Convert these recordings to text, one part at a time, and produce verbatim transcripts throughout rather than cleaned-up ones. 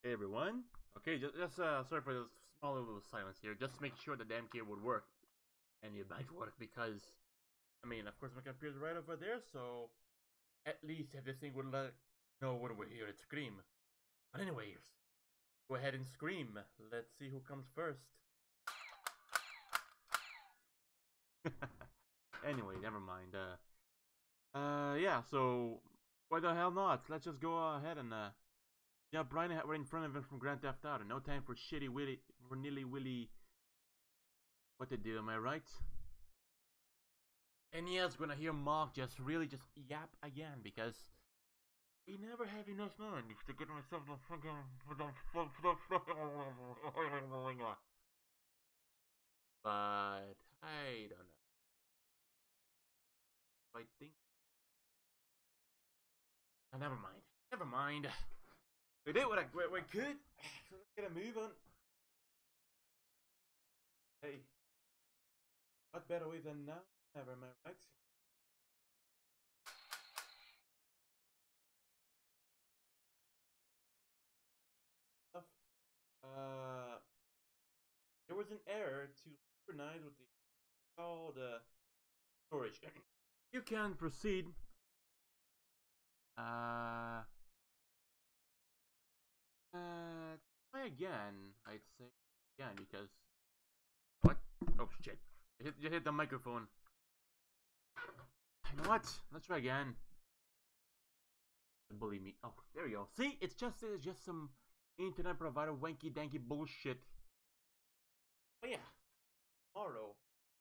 Hey everyone. Okay, just, just uh, sorry for the small little silence here. Just make sure the damn keyboard would work, and it might work because, I mean, of course my computer's right over there, so at least if this thing would let know when we're here, it scream. But anyways, go ahead and scream. Let's see who comes first. Anyway, never mind. Uh, uh, yeah. So why the hell not? Let's just go ahead and uh. Yeah, Brian right in front of him from Grand Theft Auto. No time for shitty willy, for nilly willy. What to do? Am I right? And yes, when I hear Mark just really just yap again because we never have enough time to get myself the fucking. But I don't know. I think. Oh, never mind. Never mind. We did what I what we could. So let's get a move on. Hey, what better way than now? Never, am I right? Uh, there was an error to synchronize with the called uh, storage. You can proceed. Uh, uh, try again. I'd say again because what? Oh shit! You hit, you hit the microphone. You know what? Let's try again. Bully me. Oh, there you go. See, it's just it's just some internet provider wanky danky bullshit. But yeah, tomorrow.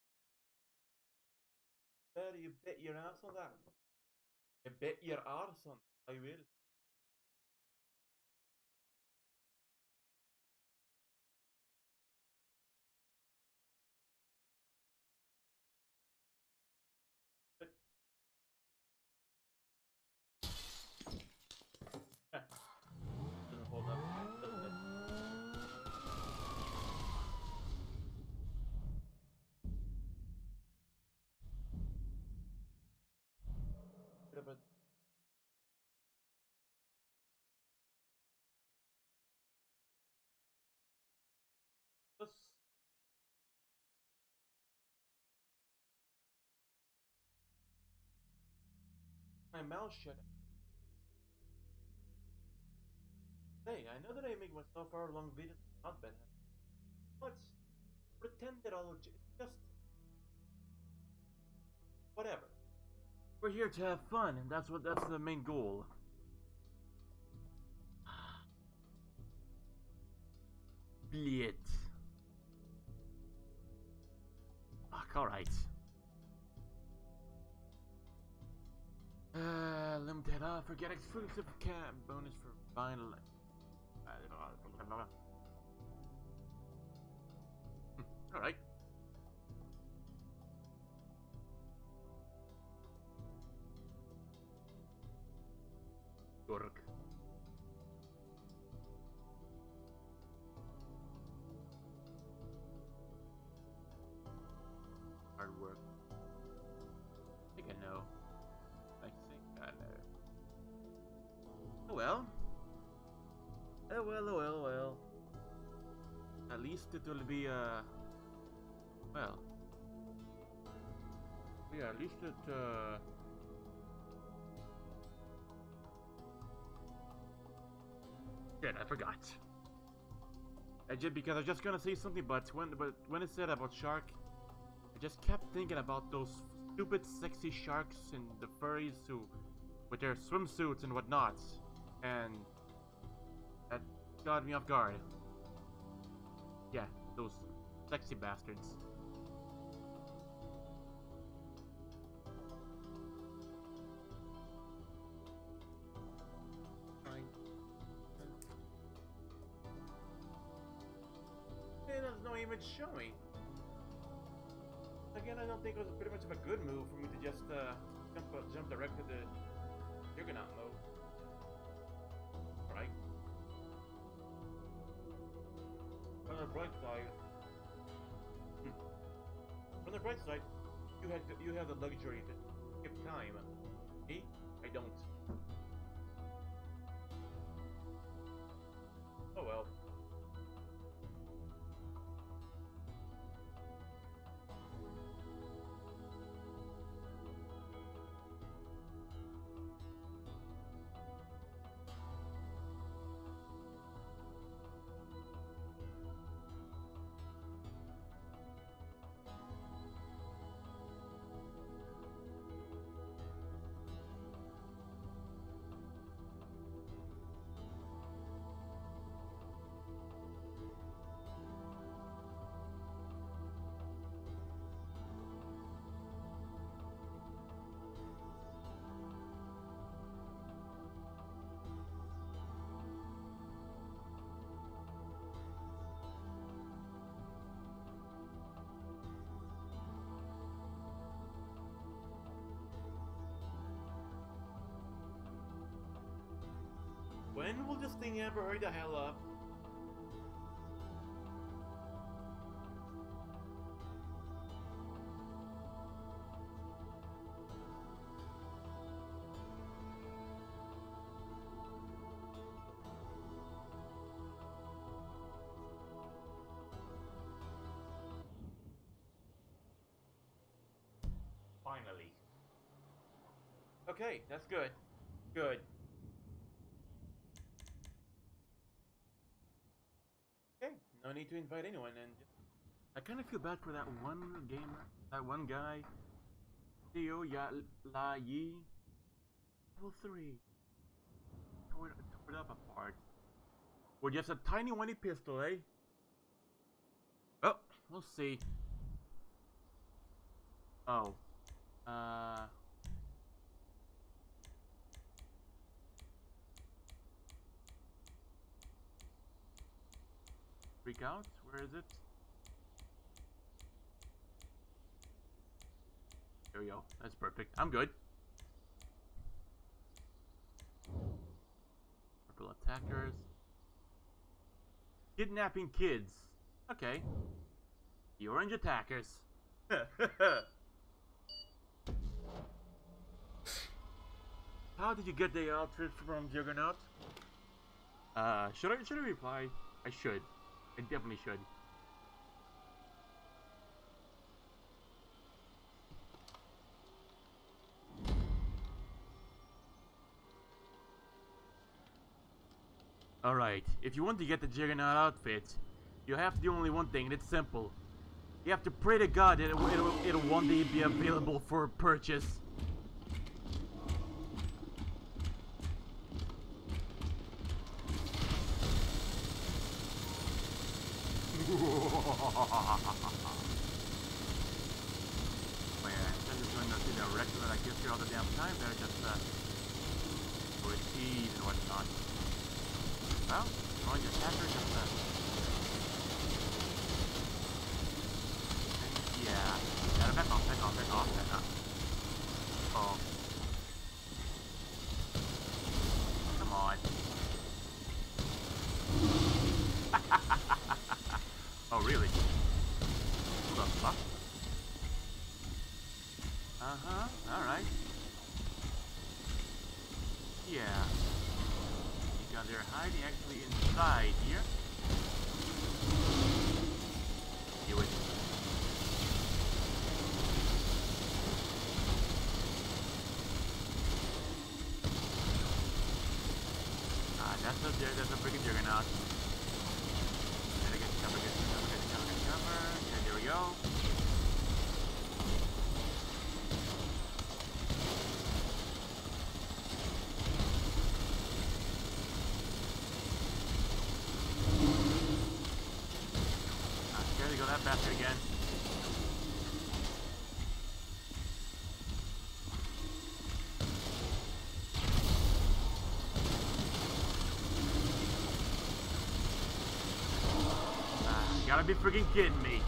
Better you bet your ass on that. You bet your ass on that. I will. But doesn't hold up, doesn't it? Bit of a just my mouth shut. Hey, I know that I make myself hour long videos not bad. But pretend that I'll just whatever. We're here to have fun, and that's what that's the main goal. Blit. Fuck, alright. Uh, limited, uh, forget exclusive cam bonus for vinyl. Alright. Gork. Hard work. I think I know. I think I know. Oh well. Oh well, oh well, oh well. At least it will be, uh... well. Yeah, at least it, uh... shit, I forgot. I did because I was just gonna say something, but when, but when it said about shark, I just kept thinking about those stupid sexy sharks and the furries who, with their swimsuits and whatnot, and that got me off guard. Yeah, those sexy bastards. And there's no even showing. Again, I don't think it was pretty much of a good move for me to just uh, jump, uh, jump direct to the Juggernaut mode. Right? On the bright side, hmm. on the bright side, you had you have the luxury to skip time. Me, I don't. When will this thing ever hurry the hell up? Finally. Okay, that's good. Good. Okay, no need to invite anyone, and I kind of feel bad for that one gamer, that one guy, Theo Ya La Yi, level three, tore it, tore it up apart. With just a tiny whiny pistol, eh? Oh, we'll see. Oh, uh. Freak out? Where is it? There we go. That's perfect. I'm good. Purple attackers. Kidnapping kids. Okay. The orange attackers. How did you get the outfit from Juggernaut? Uh, should I should I reply? I should. I definitely should. Alright, if you want to get the Juggernaut outfit, you have to do only one thing, and it's simple. You have to pray to God that it'll, it'll, it'll one day be available for purchase. Wait, I'm just going to see the record that I get here all the damn time. They're just, uh, with keys and whatnot. Well, going to attacker just, uh, yeah. Gotta back off, back off, back off, back off. Oh. Come on. Oh, really? What the fuck? Uh-huh, alright. Yeah. You got they're hiding actually inside here. Do it. Ah, that's a, that's a freaking Juggernaut. Gotta get cover, get cover, get cover, get cover. And there we go. Ah, there you go, that bastard again. Gotta be freaking kidding me.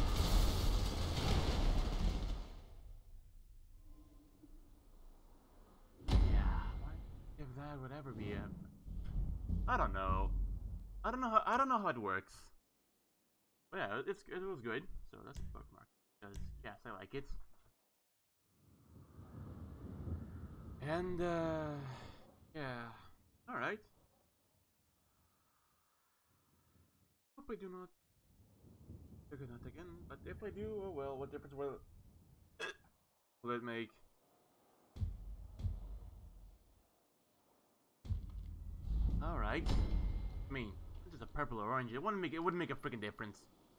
Yeah, if that would ever be a... I don't know. I don't know how I don't know how it works. But yeah, it's it was good. So that's a bookmark. Because yes, I like it. And uh yeah. Alright. Hope I do not Juggernaut again, but if I do, oh well, what difference will will it make? All right. I mean, this is a purple or orange. It wouldn't make it wouldn't make a freaking difference.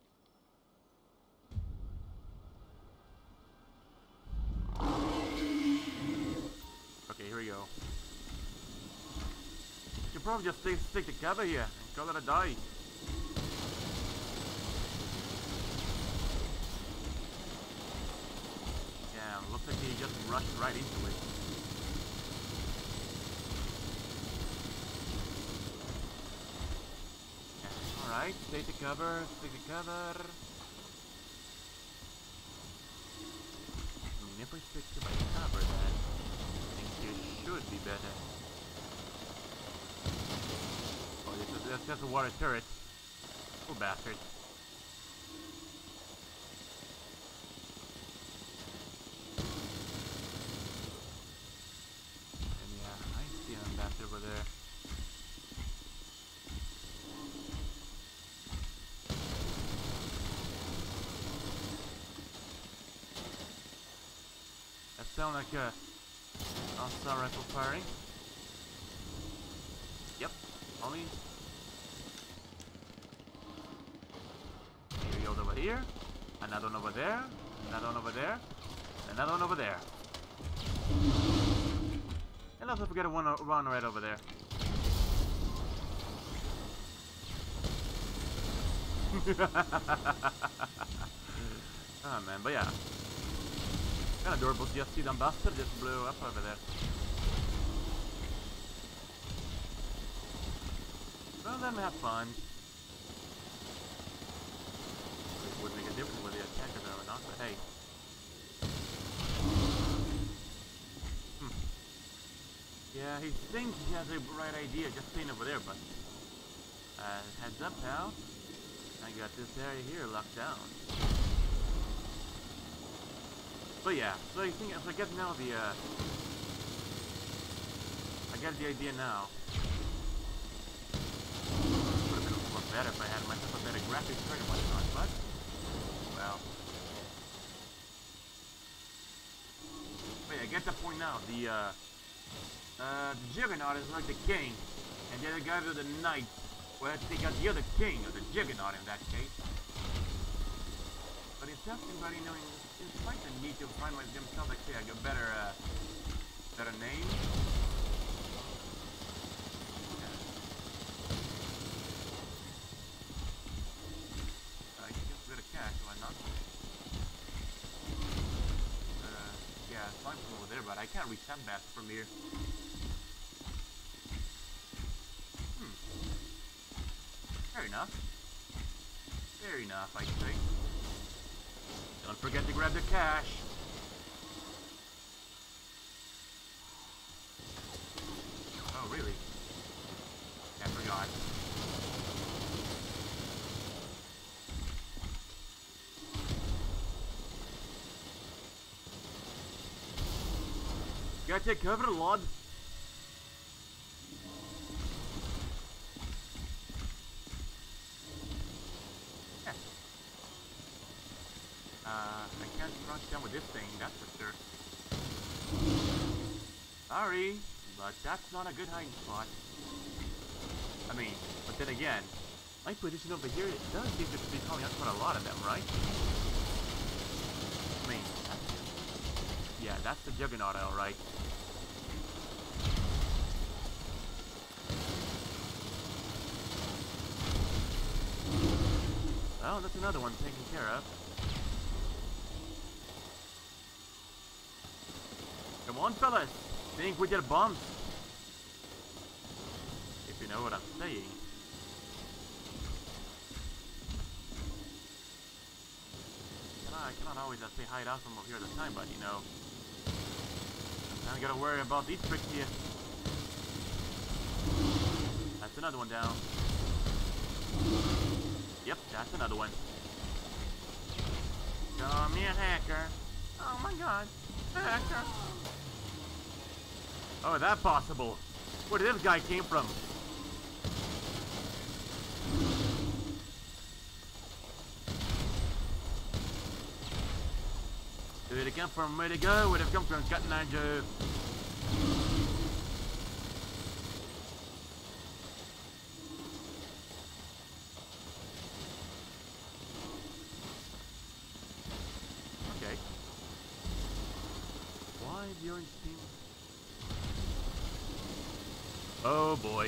Okay, here we go. Should probably just stick stick the cover here and call it a die. Looks like he just rushed right into it. Yeah. Alright, take the cover, take the cover. I mean, if I stick to my cover, then I think this should be better. just a water turret. Poor bastard. And yeah, I see him bastard over there. That sounds like a assault rifle firing. Yep, only. Maybe over here, another one over there, another one over there, another one over there. And also forget one, one right over there. Oh man, but yeah. Kind of adorable to just see them bastard just blew up over there. Well, then have fun. It would make a difference whether you attack them or not, but hey. Hmm. Yeah, he thinks he has a right idea just staying over there, but... Uh, heads up now. I got this area here locked down. But yeah, so I think, so I get now the, uh... I get the idea now. Would have been a lot better if I had myself a better graphics card and whatnot, but... Well... But yeah, I get the point now. The, uh... Uh, the Juggernaut is like the king, and the other guys are the knights. Well, I think the other king, or the Juggernaut in that case. But instead of anybody knowing, despite the need to find themselves like, say, a better, uh, better name. Yeah. Uh, you get a bit of cash, why not? Uh, yeah, it's fine from over there, but I can't reach that bastard from here. Hmm. Fair enough. Fair enough, I'd say. Don't forget to grab the cash. Oh, really? I forgot. Gotta take cover, lord. Uh, I can't crush down with this thing, that's for sure. Sorry, but that's not a good hiding spot. I mean, but then again, my position over here, it does seem to be calling out quite a lot of them, right? I mean, that's, yeah, that's the Juggernaut, alright. Well, that's another one taken care of. Come on, fellas! Think with your bumps! If you know what I'm saying. I cannot always uh, say hide out from over here at the time, but you know. I gotta worry about these tricks here. That's another one down. Yep, that's another one. Call me a hacker. Oh my god. Hacker. Oh, that possible. Where did this guy came from? Did it come from? Where'd it go? Where'd it come from? Cutting eye Joe. Okay. Why the orange team? Oh boy.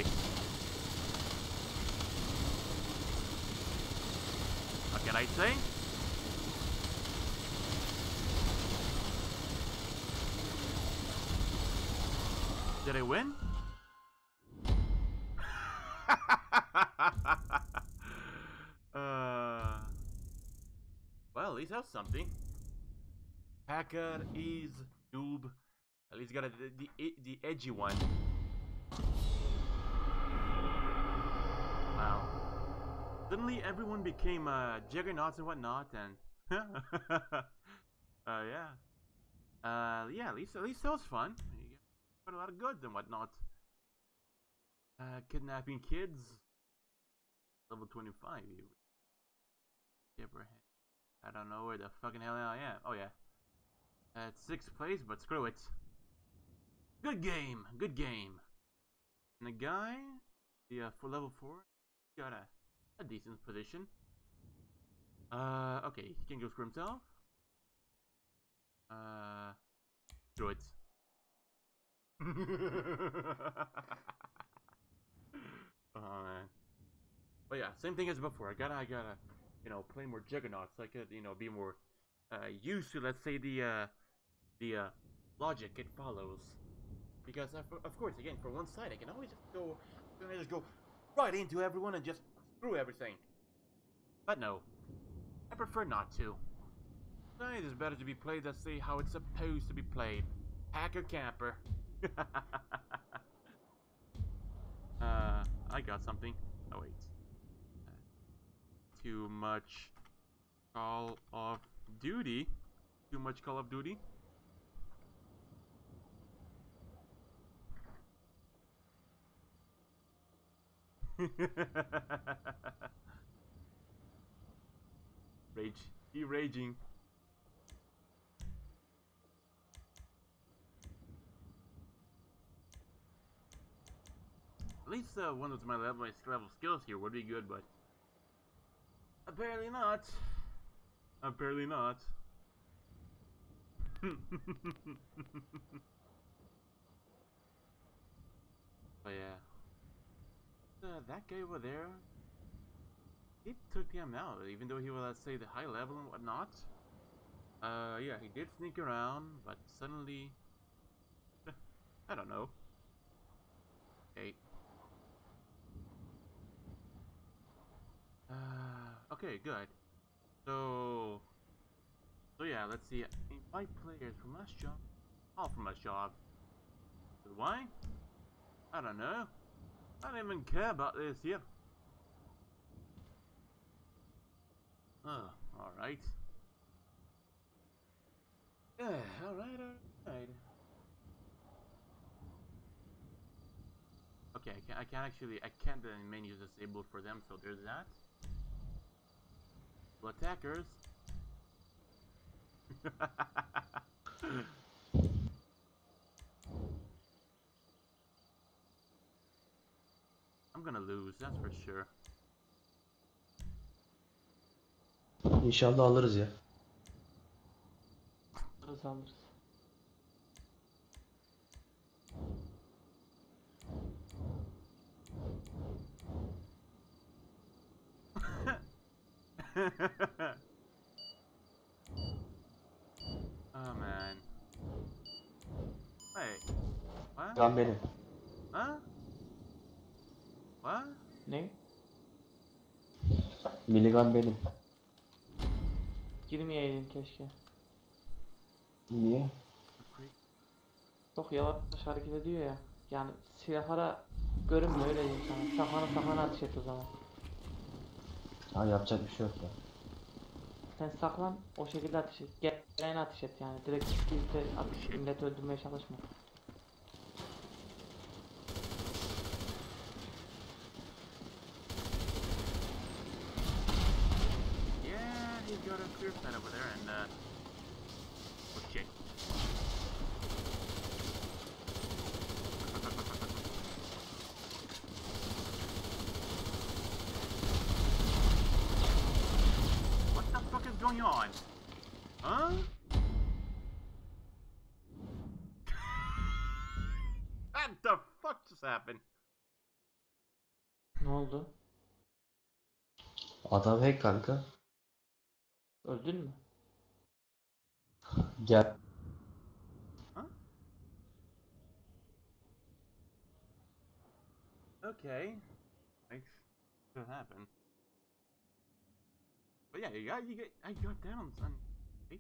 What can I say? Did I win? uh, well, at least that's something. Hacker is noob. At least got a, the, the the edgy one. Wow. Suddenly everyone became uh, Juggernauts and whatnot, and uh, yeah, uh, yeah. At least at least that was fun. You got a lot of goods and whatnot. Uh, kidnapping kids, level twenty-five. You ever had? I don't know where the fucking hell I am. Oh yeah, at sixth place, but screw it. Good game, good game. And the guy, the uh, for level four, got a a decent position. Uh, okay, he can go screw himself. Uh, screw it. Oh man. But yeah, same thing as before. I gotta, I gotta, you know, play more Juggernauts. So I could, you know, be more uh, used to, let's say, the uh, the uh, logic it follows. Because uh, for, of course, again, for one side, I can always just go, I can just go right into everyone and just screw everything. But no, I prefer not to. It is better to be played, let's say, how it's supposed to be played. Hacker camper. uh, I got something. Oh wait. Uh, too much Call of Duty. Too much Call of Duty. Rage. He raging. At least uh, one of my level, my level skills here would be good, but apparently not. Apparently not. But yeah, uh, that guy over there, he took him out, even though he was, let's say, the high level and whatnot. Uh, yeah, he did sneak around, but suddenly, I don't know. Okay. Uh, okay, good. So, so yeah, let's see. Invite players from last job. All from last job. Why? I don't know. I don't even care about this here. Oh, alright. Yeah, alright, alright. Okay, I can I can actually I can't the menu is disabled for them, so there's that. Well, attackers. I'm gonna lose, that's for sure. İnşallah alırız ya. Alırız alırız. Oh man. Wait. What? Kan benim. Huh? What? Ne? Miligram benim. Girmeyeydin keşke. Niye? Çok yavaş hareket ediyor ya. Yani silahlara görünmüyor, öyle diyeyim sana. Saklanıp saklanıp ateş et o zaman. Ha, yapacak bir şey yok ya. Sen saklan, o şekilde ateş et. Gelene ateş et yani. Direkt birlikte ateş, millet öldürmeye çalışma. Yeah, he's got a clear sight over there and uh oh shit. What the fuck is going on? Huh? What the fuck just happened? Ne oldu? Adam hack kanka. Öldün mü? Gel. Huh? Okay. Thanks. What happened? But yeah, you got you get I got down on eight.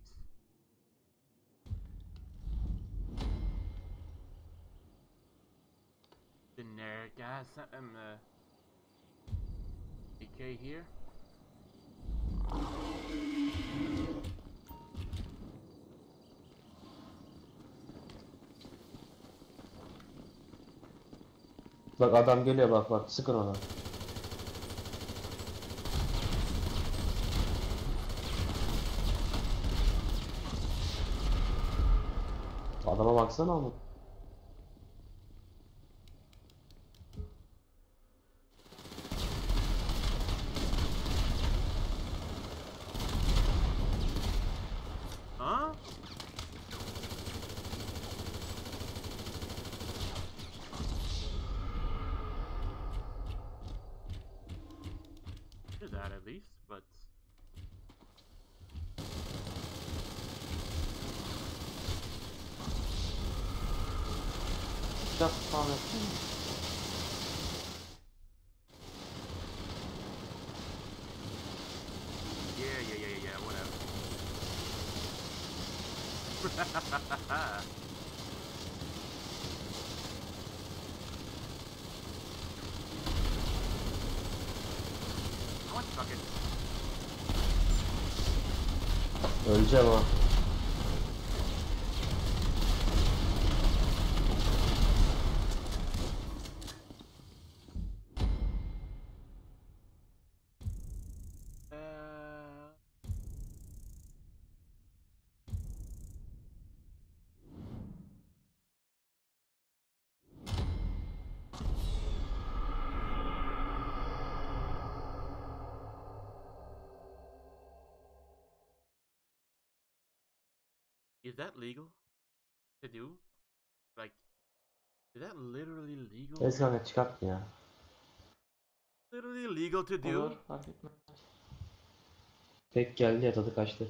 Generic guys, um uh A K here. Bak adam geliyor, bak bak, sıkın ona. Adama baksana oğlum. Huh? There's that at least, but Just spawn etsin. yeah, yeah, yeah, yeah, whatever. What? Fuck it. Öleceğim ha. Uh, is that legal to do? Like, is that literally legal? Neyse kanka, çıkart ya. Literally legal to do? Olur, fark etmez. Tek geldi ya, tadı kaçtı.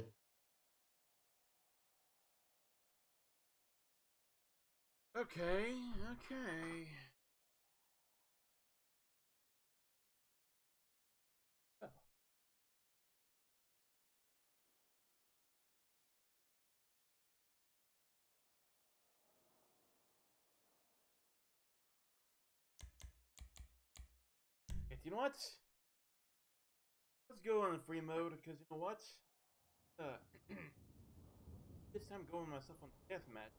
Okay, okay. Oh. And you know what? Let's go on free mode, because you know what? Uh, this time going myself on deathmatch.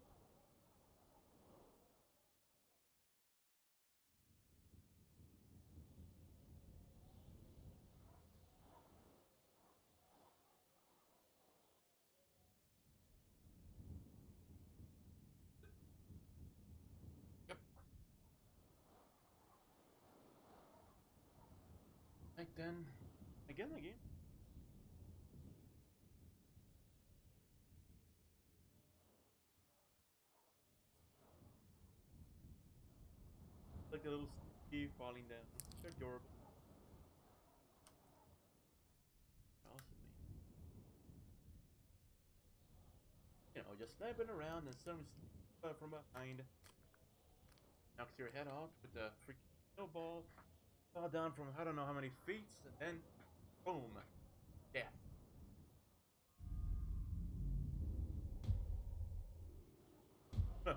Yep. Like then, again, again. Like a little Steve falling down. They're adorable. Awesome, man. You know, just sniping around and some uh, from behind knocks your head off with the freaking snowball. Fall down from I don't know how many feet, and then boom, death. Huh.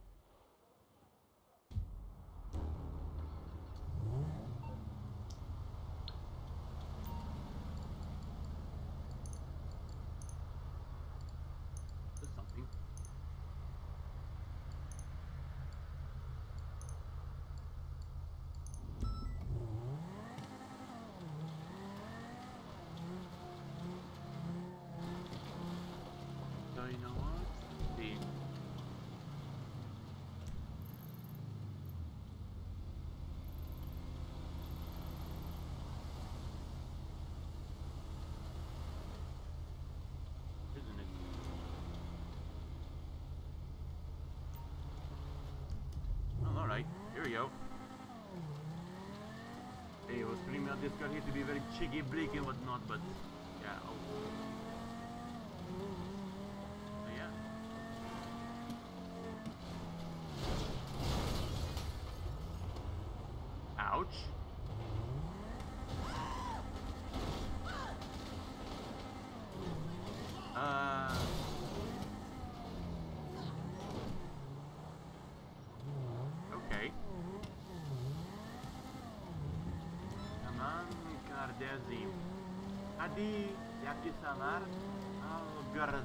That's something. So you know what? The isn't it? Well, all right. Here we go. Hey, it was pretty much this got here to be very cheeky, bleak and whatnot, but yeah. Oh. So, yeah. Ouch. Uh. Okay. Come on, Cardezi. Adi, yakisalar, algarz.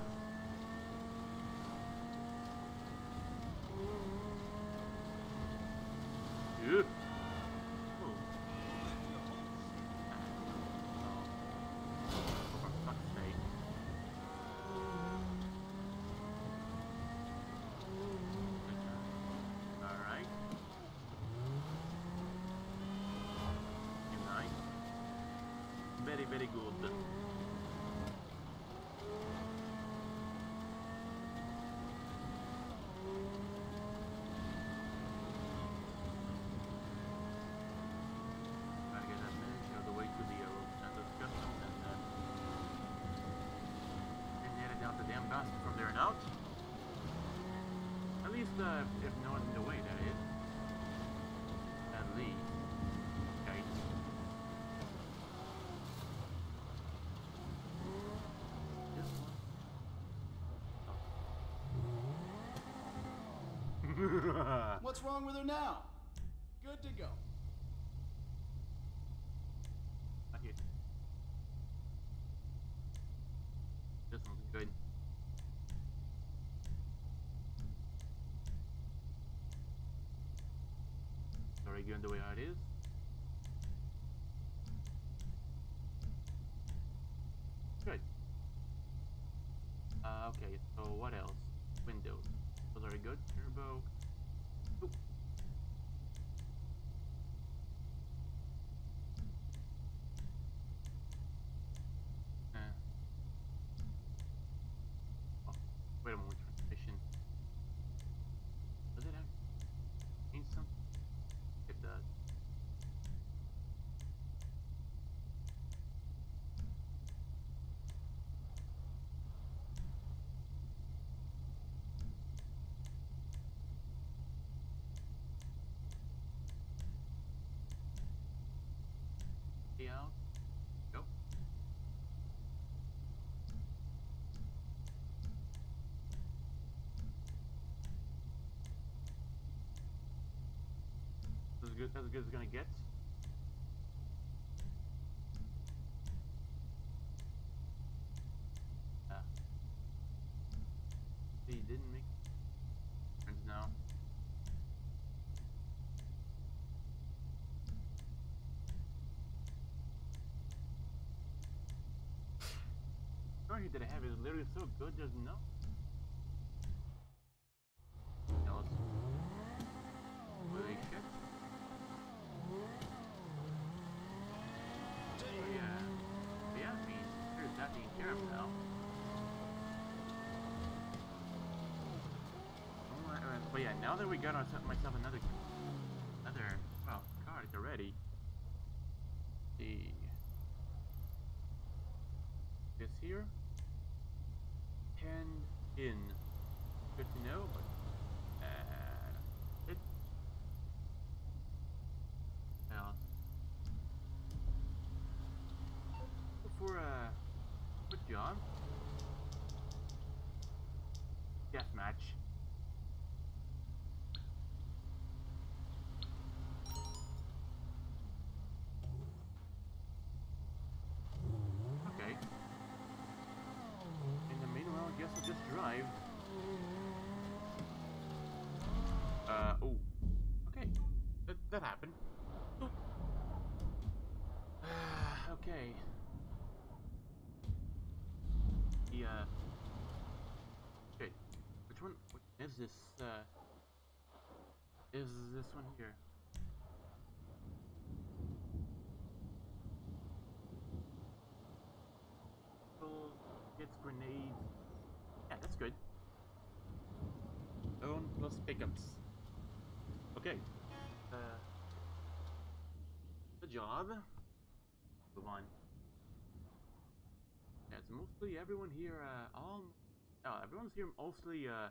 Ew. Oh. For fuck's sake. Alright. Nice. Very, very good. Gotta get that managed all the way to the uh, and the customs and then and head down to damn bus from there and out. At least uh, if no one's in the way, that is. At least. Okay. This one. What's wrong with her now? Good to go. Not yet. This one's good. Sorry, going the way how it is. Good. Uh, okay, so what else? Windows. Those are good. Turbo. Ooh. Uh. Oh, wait a moment. Transmission. Does it have change something? It does. Stay out. Go. As good as good as it's gonna get. Ah. He didn't make friends now. Story that I have is literally so good. There's no. Else. Holy shit. So yeah. Yeah, I mean, there's that taken care of now. Oh my, uh, but yeah, now that we got ourselves myself another, another, well, card already. The this here, ten in. Good to know, but uh, it. Now, for uh, good job. Deathmatch. Okay. In the meanwhile, I guess I'll just drive. Uh, oh. Okay. That, that happened. Oh. Okay. Yeah. Okay. Which one? What is this? Uh, is this one here? Gets grenades. Yeah, that's good. Own plus pickups. Okay. Uh, good job. Move on. Yeah, it's mostly everyone here. Uh, all. Oh, everyone's here mostly. Uh.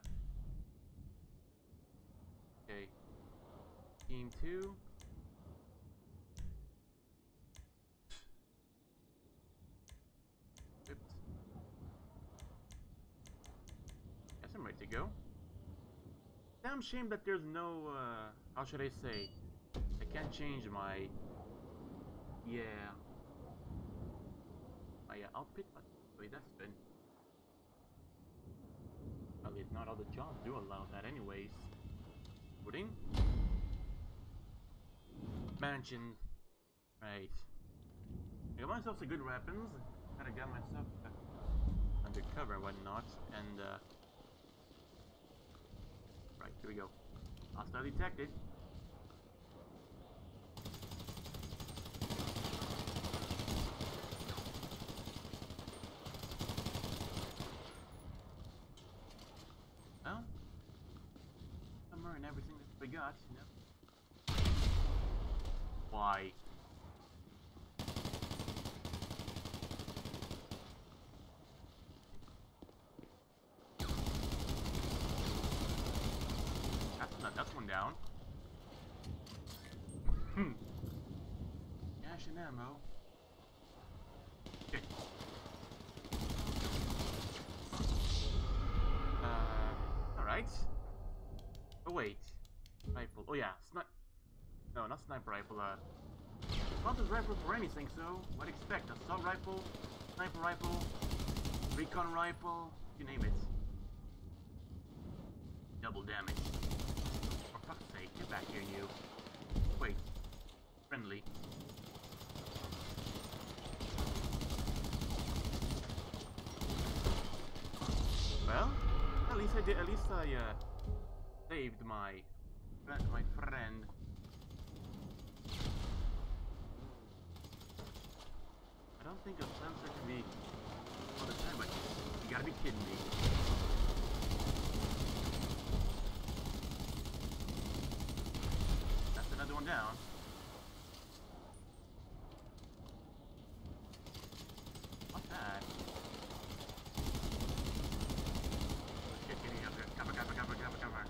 Okay. Team two. Equipped. Guess I'm ready to go. Damn shame that there's no, uh, how should I say? I can't change my, yeah, my outfit, but wait, that's good. At least not all the jobs do allow that anyways. Pudding? Mansion. Right. I got myself some good weapons. Kinda got myself uh, undercover and whatnot, and uh... right, here we go. Hostile detected. Well, summer and everything that we got, you know. Why? That's not, that's one down. Hmm. Cash and ammo. Okay. Uh, alright. Oh wait. Rifle. Oh yeah, snipe. No, not sniper rifle, uh. Not this rifle for anything, so what expect? Assault rifle, sniper rifle, recon rifle, you name it. Double damage. For fuck's sake, get back here, you. Wait. Friendly. Well, at least I did. At least I uh, saved my friend, my friend. I don't think a sensor can be all the time, but you gotta be kidding me. That's another one down. What's that? Get, get me up here. Cover, cover, cover, cover, cover.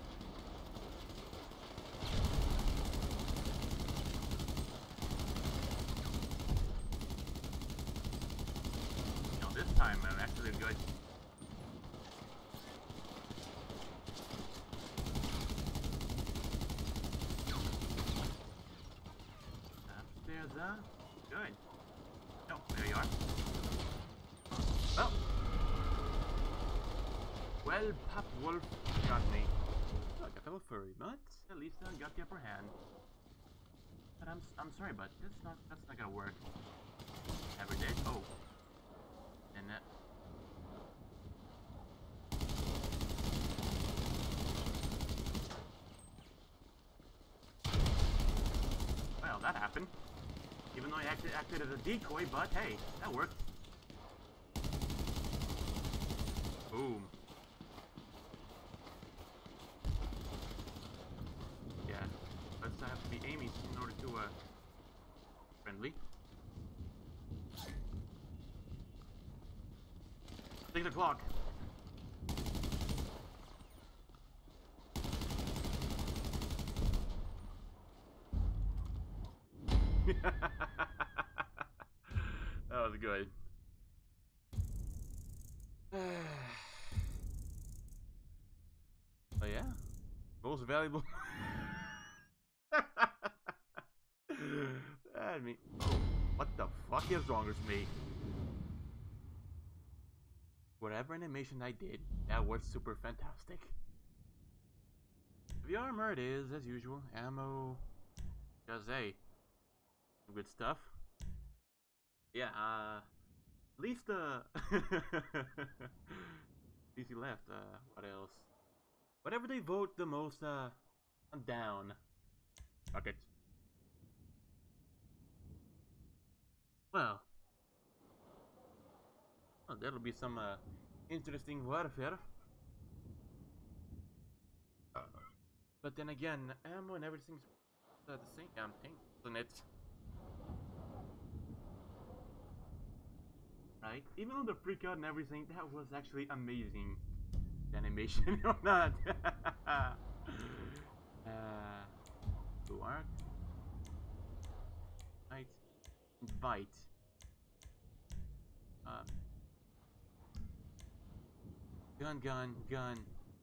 No, this time I'm actually good. Upstairs, huh? Good. No, there you are. Oh! Well, Pap Wolf got me. Oh, I got a little furry, but at least I got the upper hand. But I'm I'm sorry, but that's not that's not gonna work. Never did. Oh, and that. Well, that happened. Even though I acted acted as a decoy, but hey, that worked. Boom. Yeah, let's have to be aiming in order to uh friendly. Six o'clock. That was good. Oh yeah, most valuable. I mean, oh, what the fuck is wrong with me? Whatever animation I did, that was super fantastic. The armor it is, as usual. Ammo. Just hey. Good stuff. Yeah, uh. At least, uh. D C left, uh. What else? Whatever they vote the most, uh. I'm down. Fuck it. Well. Well, that'll be some, uh. interesting warfare. But then again, ammo and everything's uh, the same damn thing, isn't it? Right? Even on the freak out and everything, that was actually amazing. The animation or not. uh, Blue arc. Right. Invite. Um. Gun, gun, gun.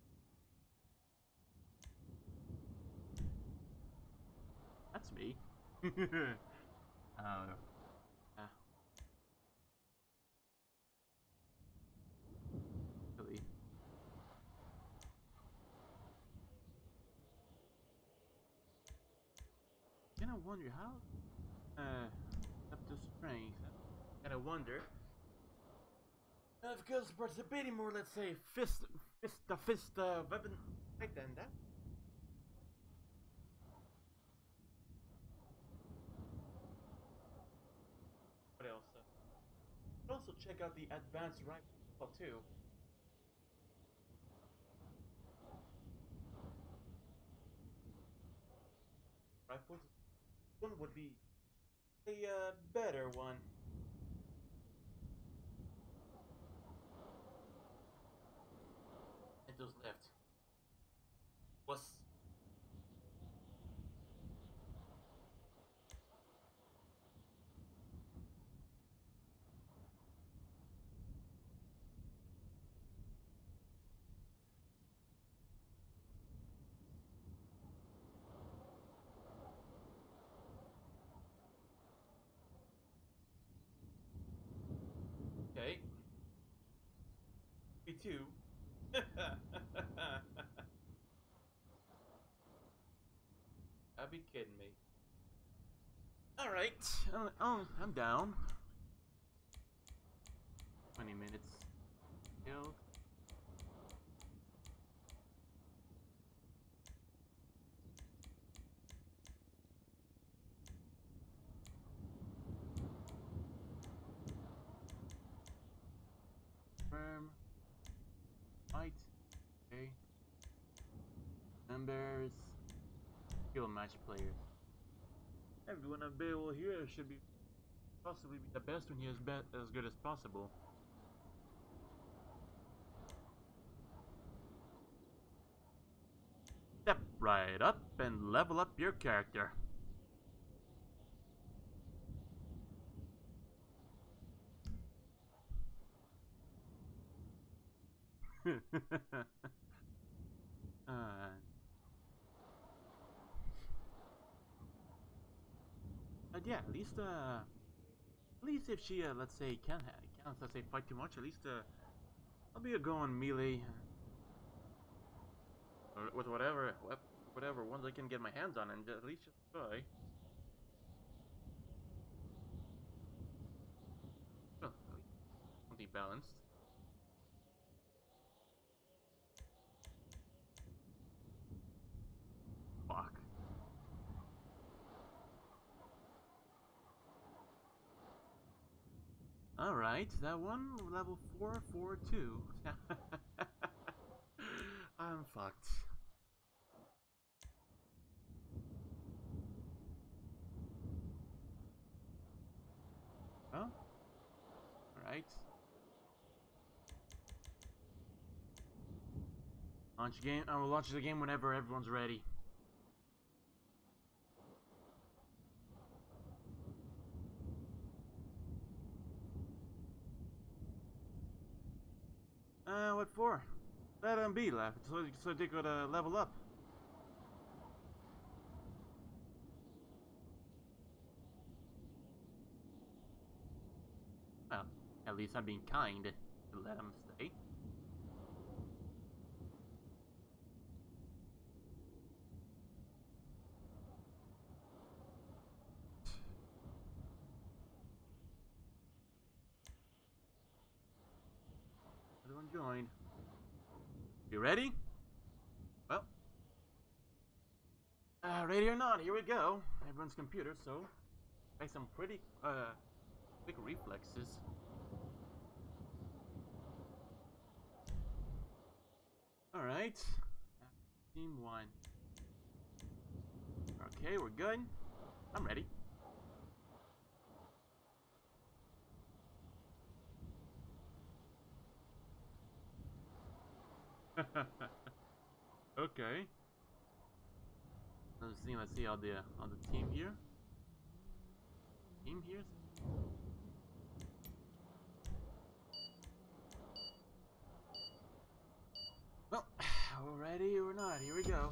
That's me. uh, uh. kind of wonder how. Uh, up to strength. And I wonder. Uh, if girls participating more, let's say, fist, fist, the fist, uh, weapon, like than that. What else? Uh, you can also check out the advanced rifle too. Rifles. One would be a uh, better one. And those left. Was. Okay. Me too. I'd be kidding me. Alright. Oh, oh, I'm down. twenty minutes. Killed. Firm. Fight. Okay. Numbers. Skill match players. Everyone available here should be possibly be the best when he is be as good as possible. Step right up and level up your character. uh, but yeah, at least uh, at least if she uh, let's say can can't let's say fight too much, at least uh, I'll be a go on melee or with whatever whatever ones I can get my hands on and at least just try. Well, at least something balanced. Fuck. Alright, that one, level four four two. I'm fucked. Oh? Alright. Launch game. I will launch the game whenever everyone's ready. Uh, what for? Let them be left, so, so they could uh, level up. Well, at least I'm being kind to let them stay. Everyone join. You ready? Well, uh, ready or not, here we go. Everyone's computer, so make some pretty uh quick reflexes. All right, team one. Okay, we're good. I'm ready. Okay. Let's see. Let's see how the on the team here. Team here. Well, we're ready or not. Here we go.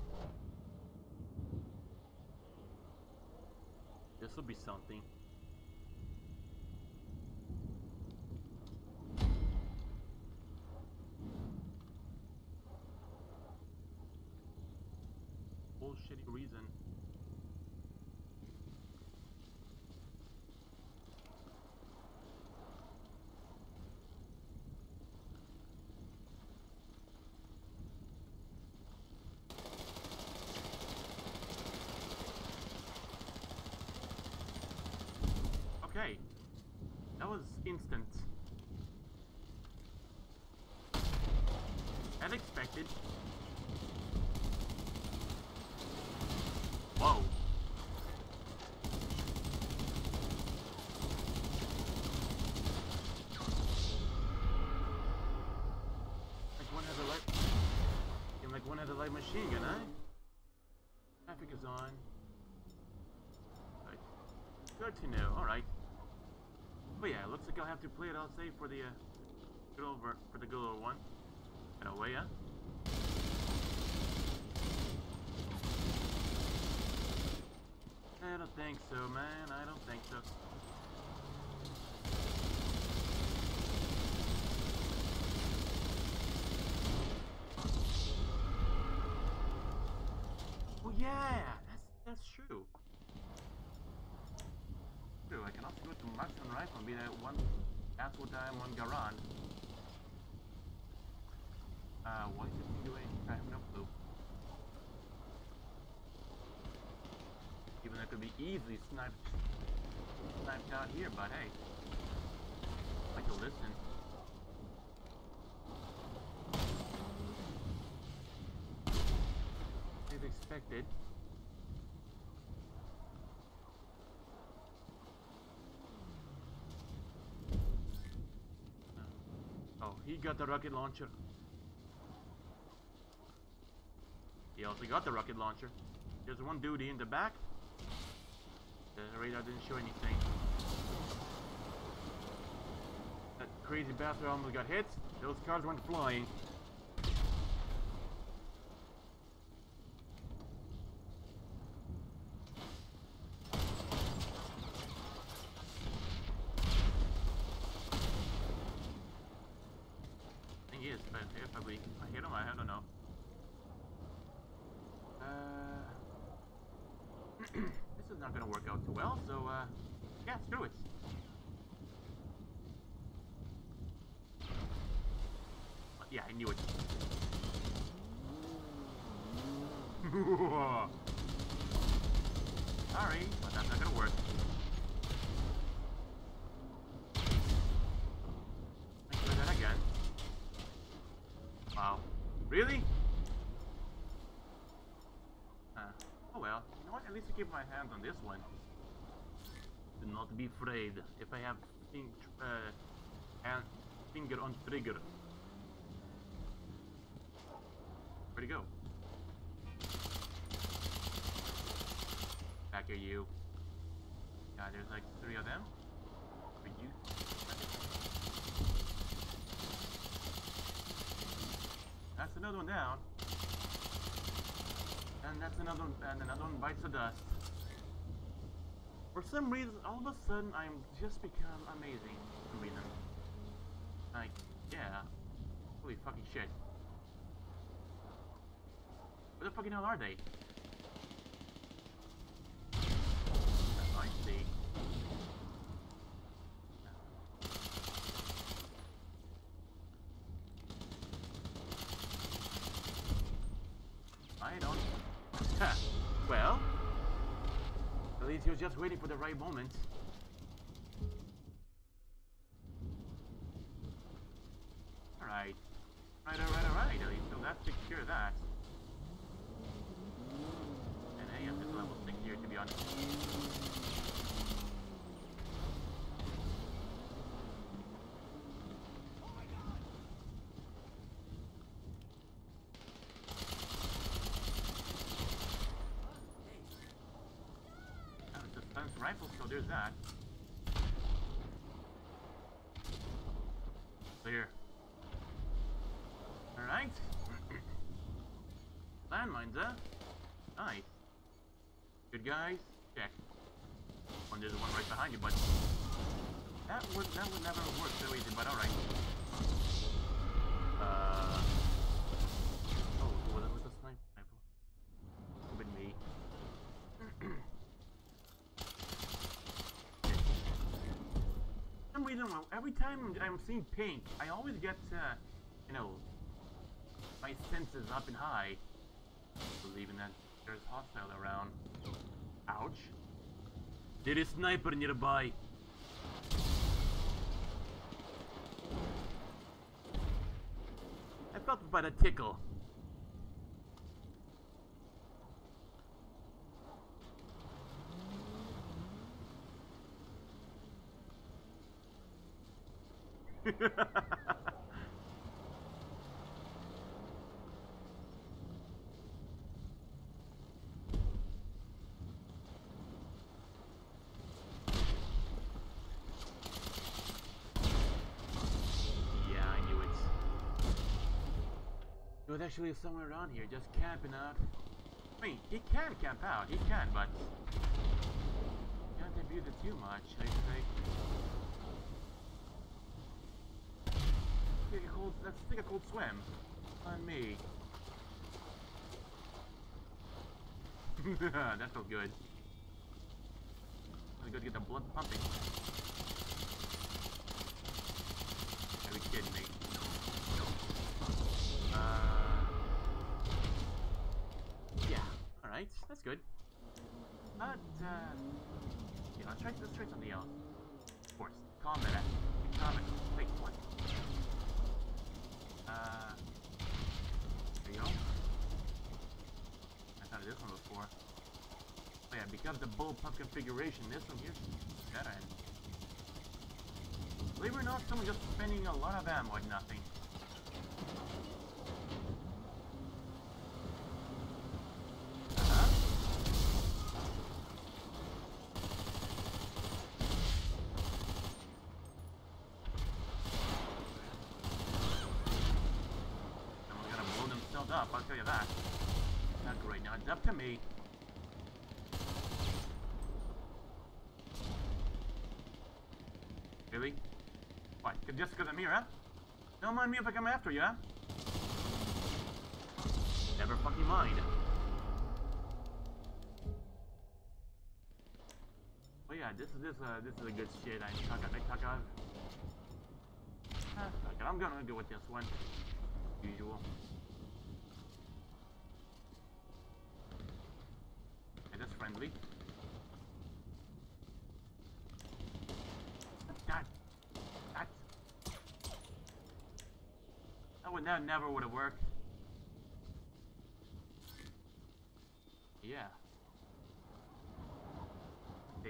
This will be something. Bullshitty reason. Okay. That was instant. As expected. Whoa. Like one has a light. Seemed like one has a light machine gun, eh? Traffic is on. Right. Good to know. Alright. But yeah, looks like I'll have to play it, I'll say, for the uh, good over for the good old one. Get away, yeah? I don't think so, man. I don't think so. Oh yeah, that's that's true. True. I can also go to marksman rifle and be that one. That's what I'm on Garand. Uh, what is it doing? I have no clue. Even though it could be easily sniped, sniped out here, but hey, I like to listen. As expected. Oh, he got the rocket launcher. He also got the rocket launcher. There's one dude in the back. The radar didn't show anything. That crazy bastard almost got hit. Those cars went flying. Thing is, but if I, if I hit him, I don't know. Uh, this is not gonna work out too well, so uh, yeah, screw it. But yeah, I knew it. Sorry, but that's not gonna work. Let's try that again. Wow. Really? Uh, oh well. You know what? At least I keep my hands on this one. Do not be afraid. If I have think, uh, hand, finger on trigger. Where'd he go? Back at you. Yeah, there's like three of them. For you. That's another one down. And that's another one, and another one bites the dust. For some reason, all of a sudden, I'm just become amazing. For some reason. Like, yeah. Holy fucking shit. Where the fucking hell are they? I see. I don't. Well, at least he was just waiting for the right moment. Alright. Right, alright, alright. At least so that's secure that. And hey, I'm just level six here to be honest. Rifle, so there's that. Clear. Alright. Landmines, huh? Nice. Good guys. Check. One, there's one right behind you, but that would that would never work so easy, but alright. Uh Oh, what was the sniper rifle? Stupid me. For some reason, every time I'm seeing pink, I always get, uh, you know, my senses up and high, believing that there's hostile around. Ouch. There is sniper nearby. felt by the tickle. It was actually somewhere around here, just camping out. I mean, he can camp out, he can, but can't abuse it too much, I think. Take a cold, let's take a cold swim. On me. That felt good. I'm gonna get the blood pumping. Are you kidding me? Uh, yeah, alright, that's good. But, uh, yeah, let's try, let's try something else. Of course, combat. Combat. Wait, what? Uh, there you go. I thought of this one before. Oh yeah, because the bullpup configuration, this one here's better. Believe it or not, someone just spending a lot of ammo like nothing. Up, I'll tell you that. Not great. Now it's up to me. Really? What? Just because I'm here, huh? Don't mind me if I come after you, huh? Never fucking mind. Oh yeah, this is this uh this is a good shit. I talk I talk of. Ah, fuck it. I'm gonna go with this one. Usual. That's friendly. That, that, that would that never would have worked. Yeah. Hey.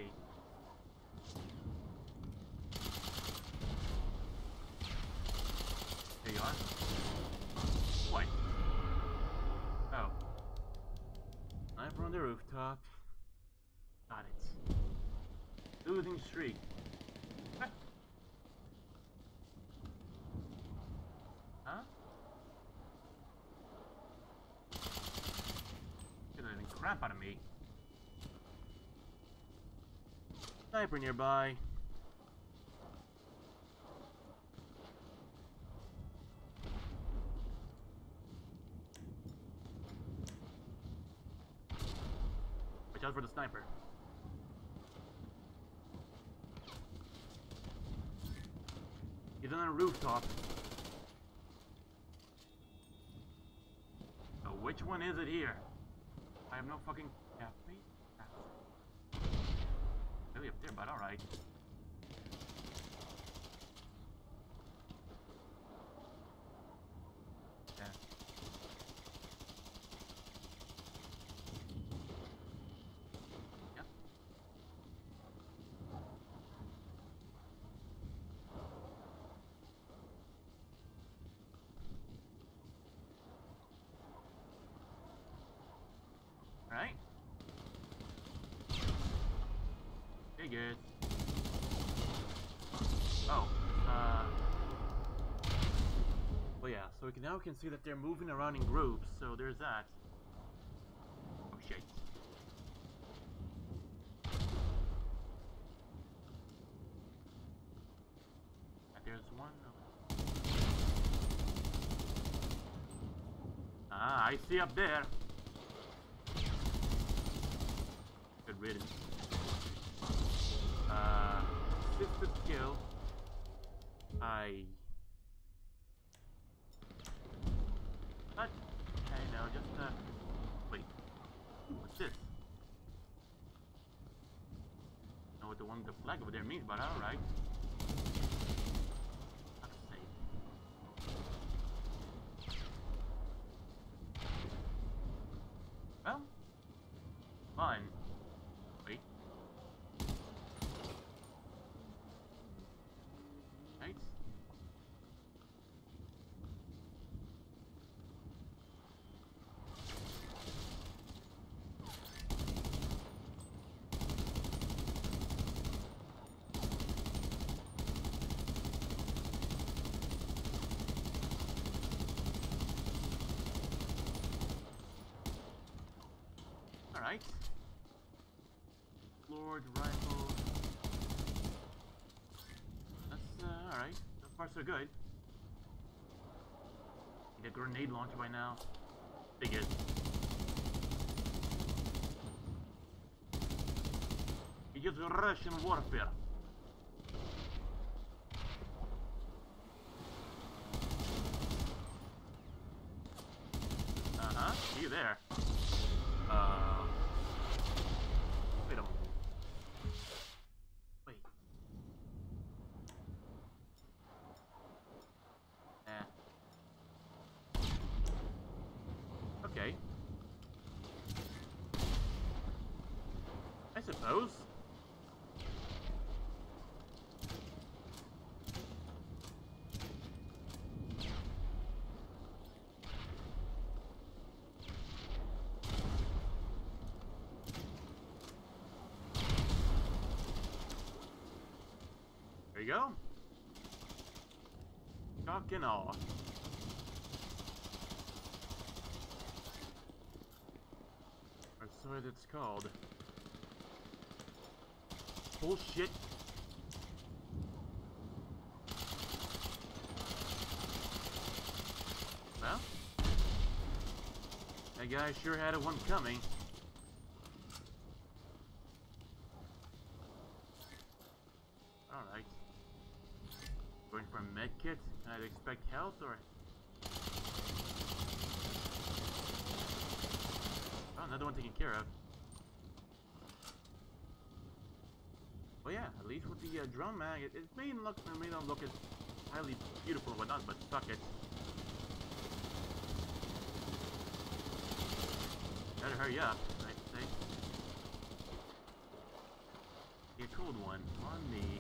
There you are. What? Oh. Sniper on the rooftop. Got it. Losing streak. Huh? Huh? Getting crap out of me. Sniper nearby. Watch out for the sniper. He's on a rooftop. So which one is it here? I have no fucking... Yeah, please? Really up there, but alright. Yeah. Yep. Right? Hey, good. Oh, uh... well, yeah, so we can, now we can see that they're moving around in groups, so there's that. Oh, shit. And there's one... Ah, I see up there. Good riddance. Uh, assisted kill. I. What? I know, just uh. Wait. What's this? I know what the one the flag over there means, but alright. Alright. Lord rifle. That's uh, alright. So far so good. Need a grenade launcher by now. Figured. He used Russian warfare. Uh-huh, see you there. Uh... Wait a moment. Wait. Eh. Okay. I suppose. There you go. Shock and awe. Or so it's called. Bullshit. Well, that guy sure had a one coming. Alright. Going for a med kit? I'd expect health or... Oh, another one taken care of. Well, yeah, at least with the uh, drum mag, it, it may look, it may not look as highly beautiful or whatnot, but fuck it. Better hurry up, I'd say. A cold one on me.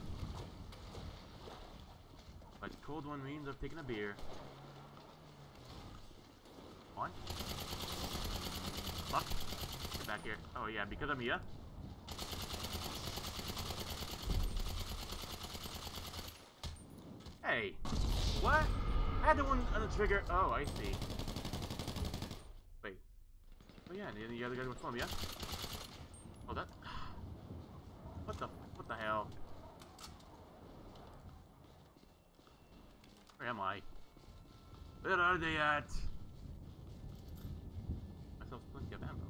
But cold one means I've taken a beer. On. Fuck. Get back here. Oh yeah, because I'm here. Hey. What? I had the one on the trigger. Oh, I see. Wait. Oh yeah, and the other guy was from me, yeah? Oh, that... What the... What the hell? Where am I? Where are they at? Myself plenty of ammo.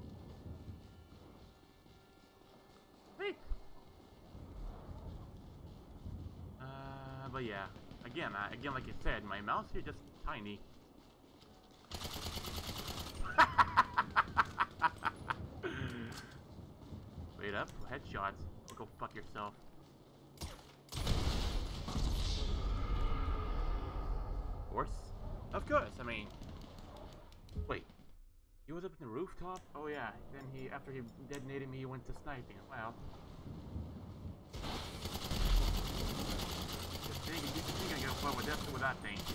Wait! Uh, but yeah. Again, uh, again, like you said, my mouse here just tiny. Wait up, headshots. Go fuck yourself. Of course. Of course, I mean... Wait. He was up in the rooftop? Oh yeah, then he, after he detonated me, he went to sniping. Wow. Just think, you think I can go far with that, with that thing.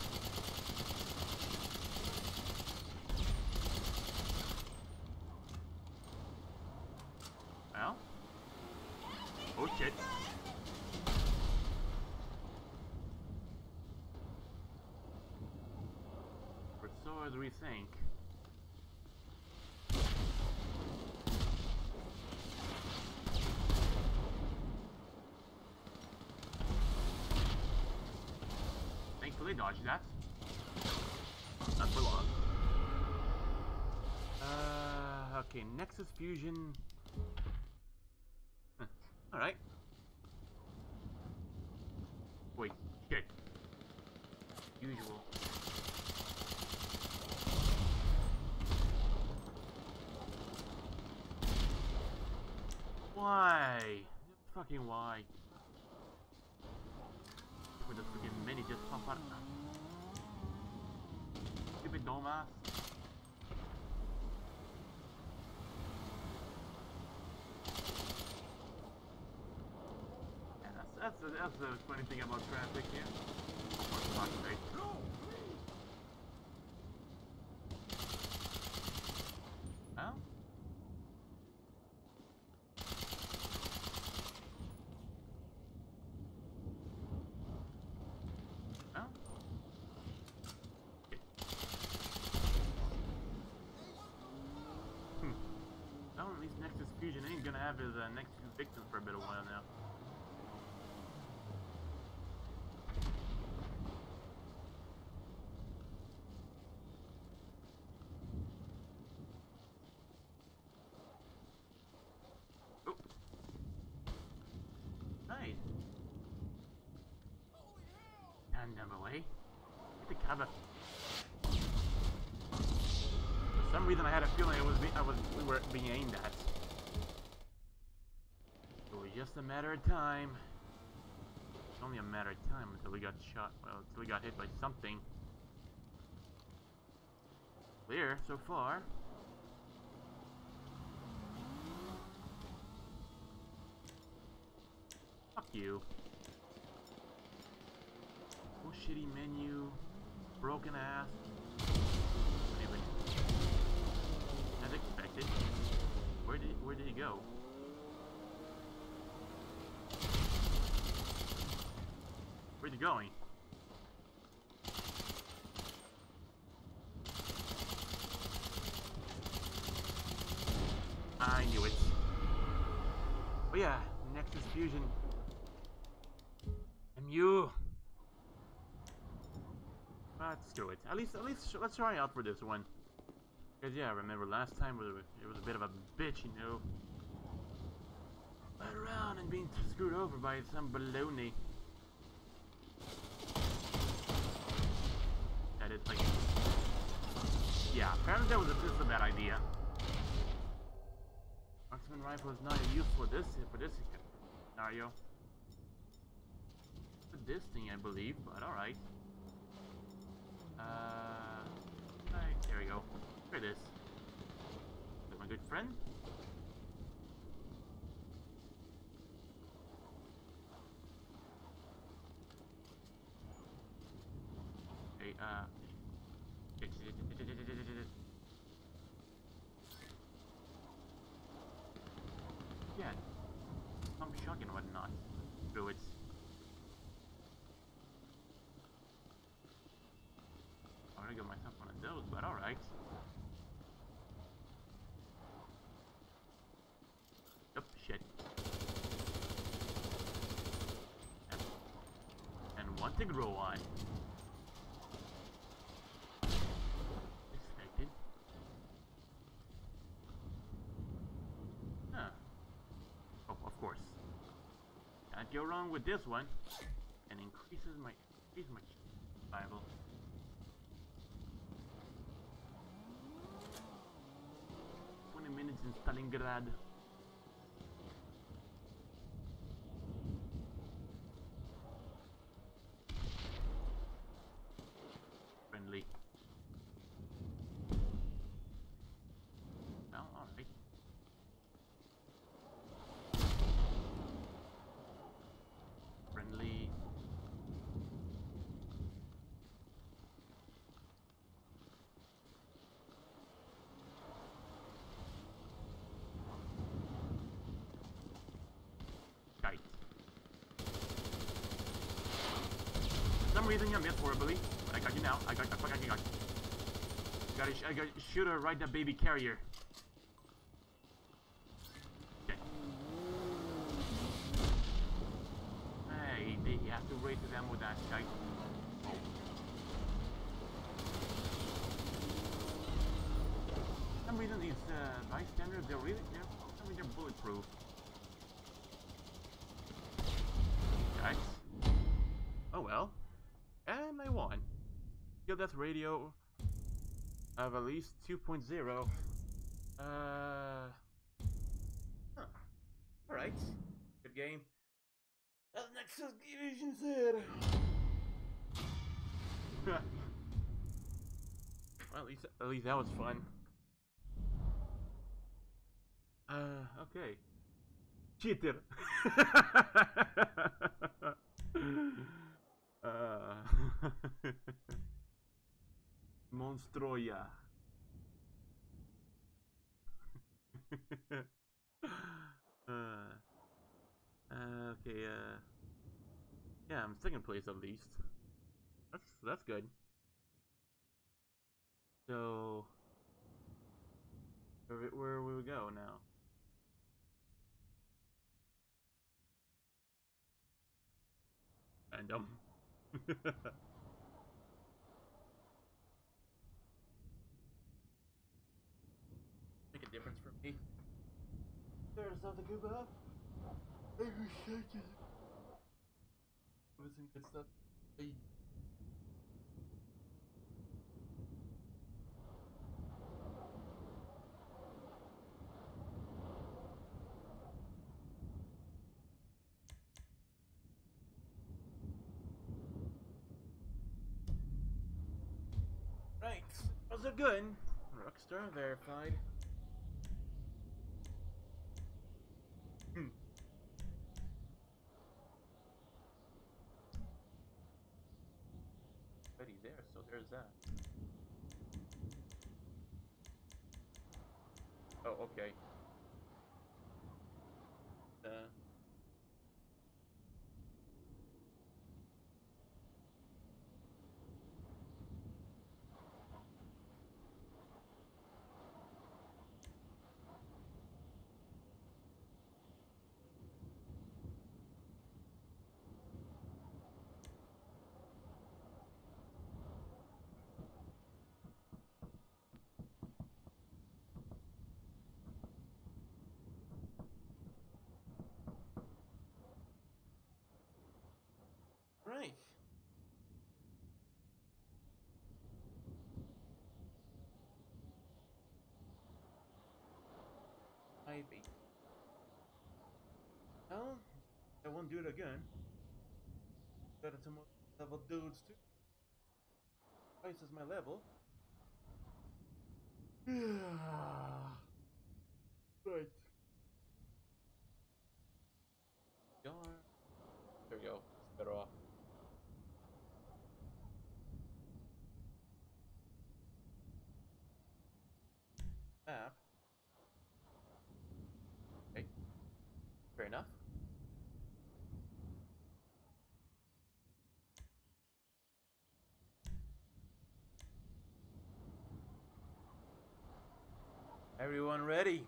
Well? Oh shit. Or so as we think. Thankfully dodged that. Not for long. Uh, okay, Nexus Fusion. Huh. Alright. Wait, shit. Usual. Why? Fucking why? With the freaking mini just pop out. Stupid dumbass. Yeah, that's that's the, that's the funny thing about traffic here. Oh, fuck's sake. Well. Well. Okay. Hmm. Well, at least next Fusion ain't gonna have his uh, next two victims for a bit of while now. Oh. Nice. And them away. Get the cover. For some reason, I had a feeling it was be I was we were being aimed at. It was just a matter of time. It's only a matter of time until we got shot. Well, until we got hit by something. Clear so far. Fuck you. Oh, shitty menu. Broken ass. Anyway. As expected. Where did where did he go? Where's he going? I knew it. Oh yeah, Nexus Fusion. M U. Let's do it. At least, at least, let's try out for this one. Cause yeah, I remember last time it was, it was a bit of a bitch, you know. Right around and being screwed over by some baloney. That is like, yeah. Apparently that was a, this is a bad idea. Marksman rifle is not used for this for this scenario. For this thing, I believe, but all right. Uh, right, there we go. Try this. Is my good friend? Okay, uh... yeah. Some shock and whatnot. Do it. I got myself one of those, but alright. Oh, shit. And, and one to grow on. Expected. Huh. Oh, of course. Can't go wrong with this one. And increases my increases my survival. Minutes in Stalingrad. Friendly. Well, alright. Friendly. For some reason you missed horribly, but I got you now. I got, I got, I got. Gotta, I gotta shoot her right that baby carrier. Okay. Hey, they have to raise them with that shite. Oh. For some reason these uh, bystanders, they're really, they're, I mean, they're bulletproof. Guys. Oh well. And I won. Kill Death Radio of at least two point oh. Uh. Huh. Alright. Good game. As Nexus Division said. Well, at least, at least that was fun. Uh, okay. Cheater. uh, Monstroya. uh, uh, okay, uh, yeah, I'm second place at least. That's that's good. So, where where will we go now? random. Make a difference for me. There's something about. I'm excited. With some good stuff. Hey. Right, how's it going? Rockstar verified. Hmm. Already there, so there's that. Oh, okay. Uh. Right. Ivy. Well, I won't do it again. Got some more level dudes too. Twice as my level. Right. Yarn. There we go. It's better off. Map. Okay. Fair enough. Everyone ready?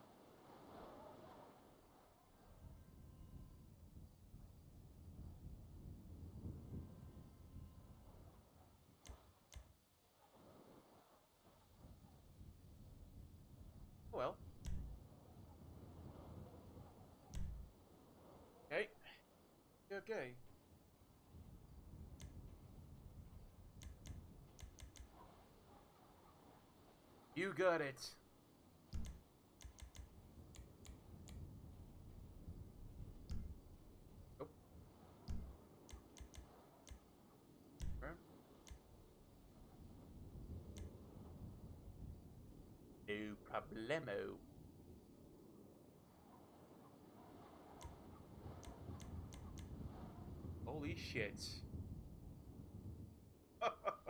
Well. Okay. Okay. You got it. Oh. Confirm. No problemo. Holy shit. Oh.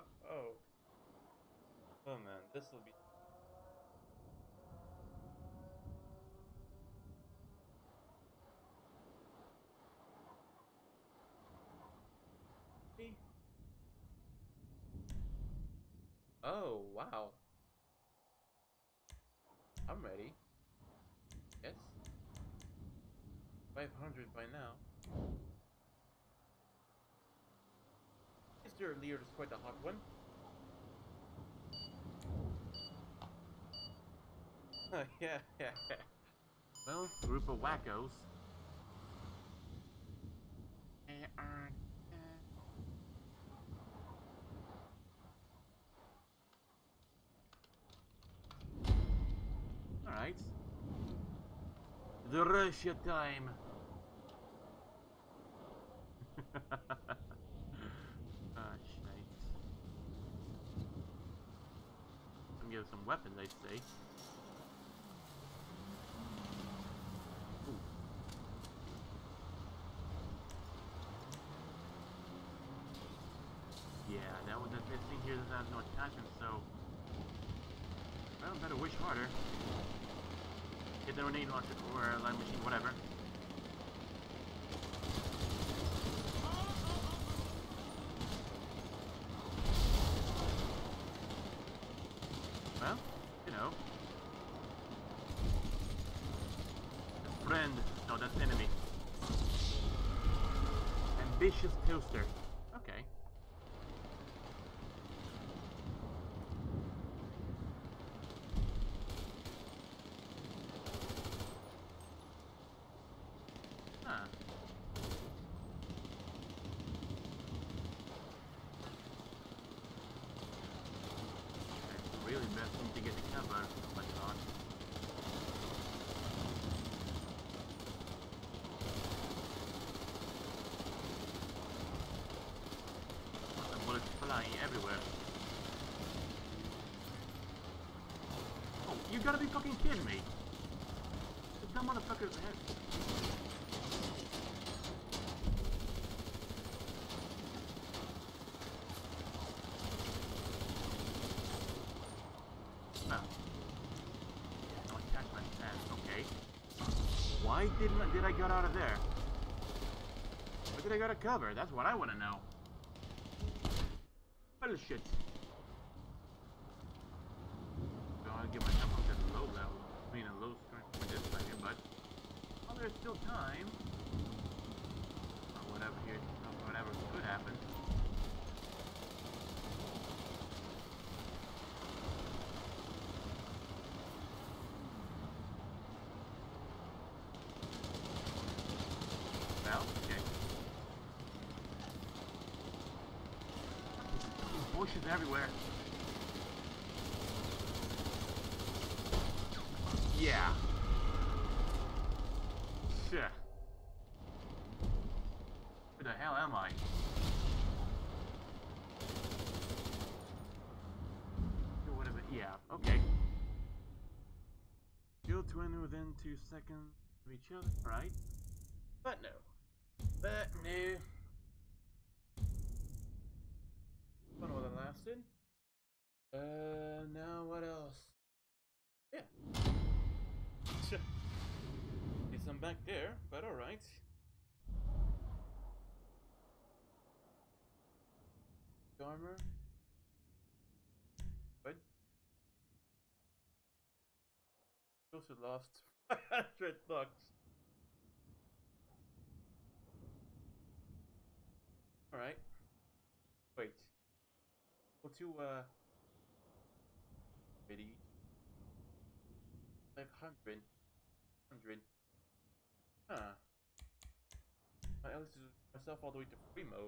Oh man, this will be. Oh, wow. I'm ready. Yes. five hundred by now. Mister Lear is quite a hot one. Yeah, yeah, yeah. Well, group of wackos. They are. Alright. The Russia time. Ah, shite. I'm getting some weapons, I'd say. Ooh. Yeah, that was the best thing here that has no attachment, so. Well, better wish harder. Get the grenade launcher or a line machine, whatever. Well, you know. Friend. No, that's enemy. And vicious toaster. Okay. Huh. It's really best thing to get the cover. Oh my god. The bullets flying everywhere. Oh, you gotta be fucking kidding me! The dumb motherfucker's head. Why didn't I, did I get out of there? Why did I get a cover? That's what I want to know. Bullshit. So I'll give myself up to low level. I mean, a low strength for this second, but well, there's still time. Or whatever here, or whatever could happen. Bushes everywhere. Yeah. Shit. Where the hell am I? Whatever. Yeah. Okay. Kill twin within two seconds of each other. Right. But no. But no. Fun while it lasted. Uh, now what else? Yeah. Need some back there, but alright. Armor. Good. Also lost five hundred bucks. Alright. Wait. Go to, uh... ready? five hundred. one hundred. Huh. I listed myself all the way to free mode.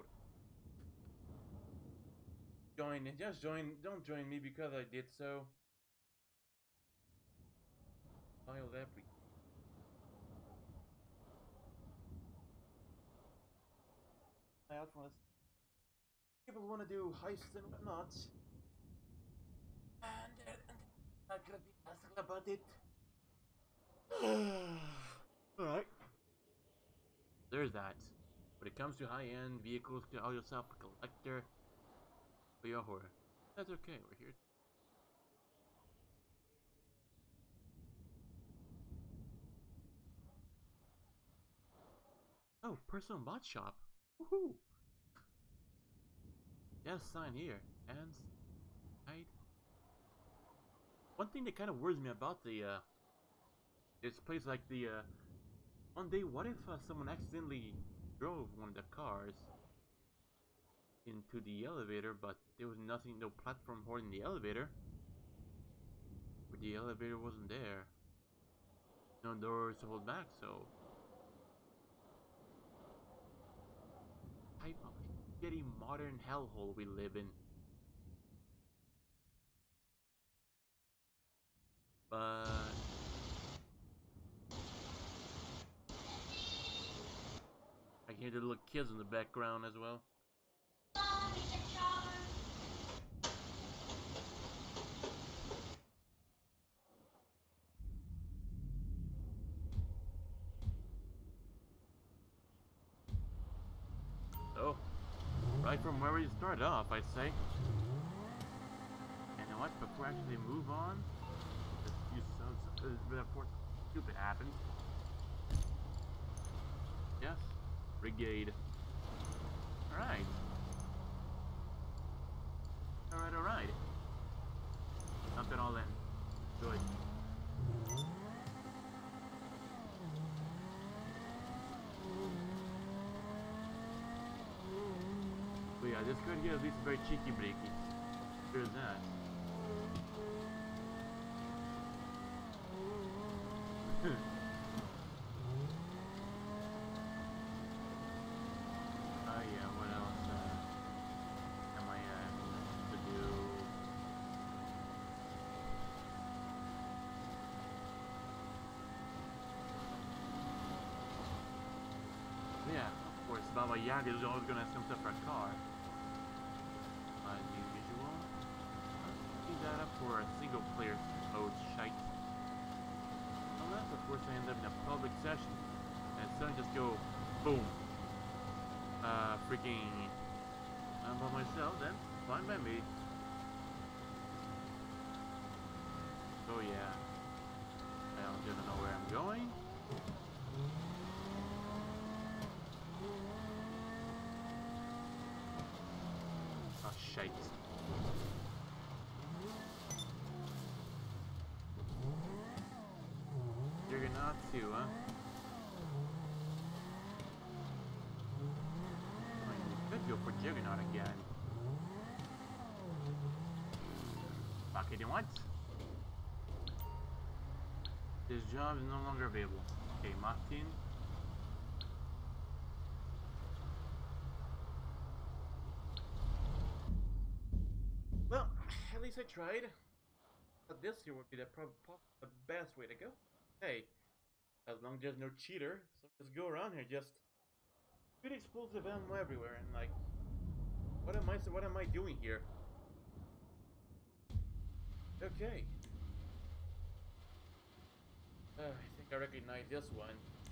Join, just join, don't join me because I did so. File every. I out for people want to do heists and whatnot. And they're, and they're not gonna be asking about it. Alright. There's that. When it comes to high-end vehicles, call yourself a collector. Be a horror. That's okay, we're here. Oh, personal mod shop. Woohoo! Yes, sign here. And hide. One thing that kind of worries me about the uh this place, like the uh one day, what if uh, someone accidentally drove one of the cars into the elevator, but there was nothing, no platform holding the elevator, but the elevator wasn't there, no doors to hold back, so type of shitty modern hellhole we live in. But I hear the little kids in the background as well. So, right from where we started off, I'd say. And you know what? Before I actually move on, this few sons, before stupid happened. Yes, brigade. All right. All right, all right. Dump it all in. Good. yeah, this card here at least is very cheeky breaky. There's that. Oh yeah, what else uh, am I uh, to do? Yeah, of course, Baba Yaga is always gonna have some stuff for a car. As usual. Let's keep that up for a single player mode shite. Unless, of course, I end up in a public session and suddenly just go boom. Uh, freaking. I'm by myself, then fine by me. Oh, yeah. I don't gonna know where I'm going. Oh, shite. Juggernauts too, huh? I mean, we could go for Juggernaut again. Fuck it, you want? This job is no longer available. Okay, Martin. Well, at least I tried. But this here would be the, prob the best way to go. Hey, as long as there's no cheater, so just go around here, just shoot explosive ammo everywhere, and like, what am I? What am I doing here? Okay. Uh, I think I recognize this one.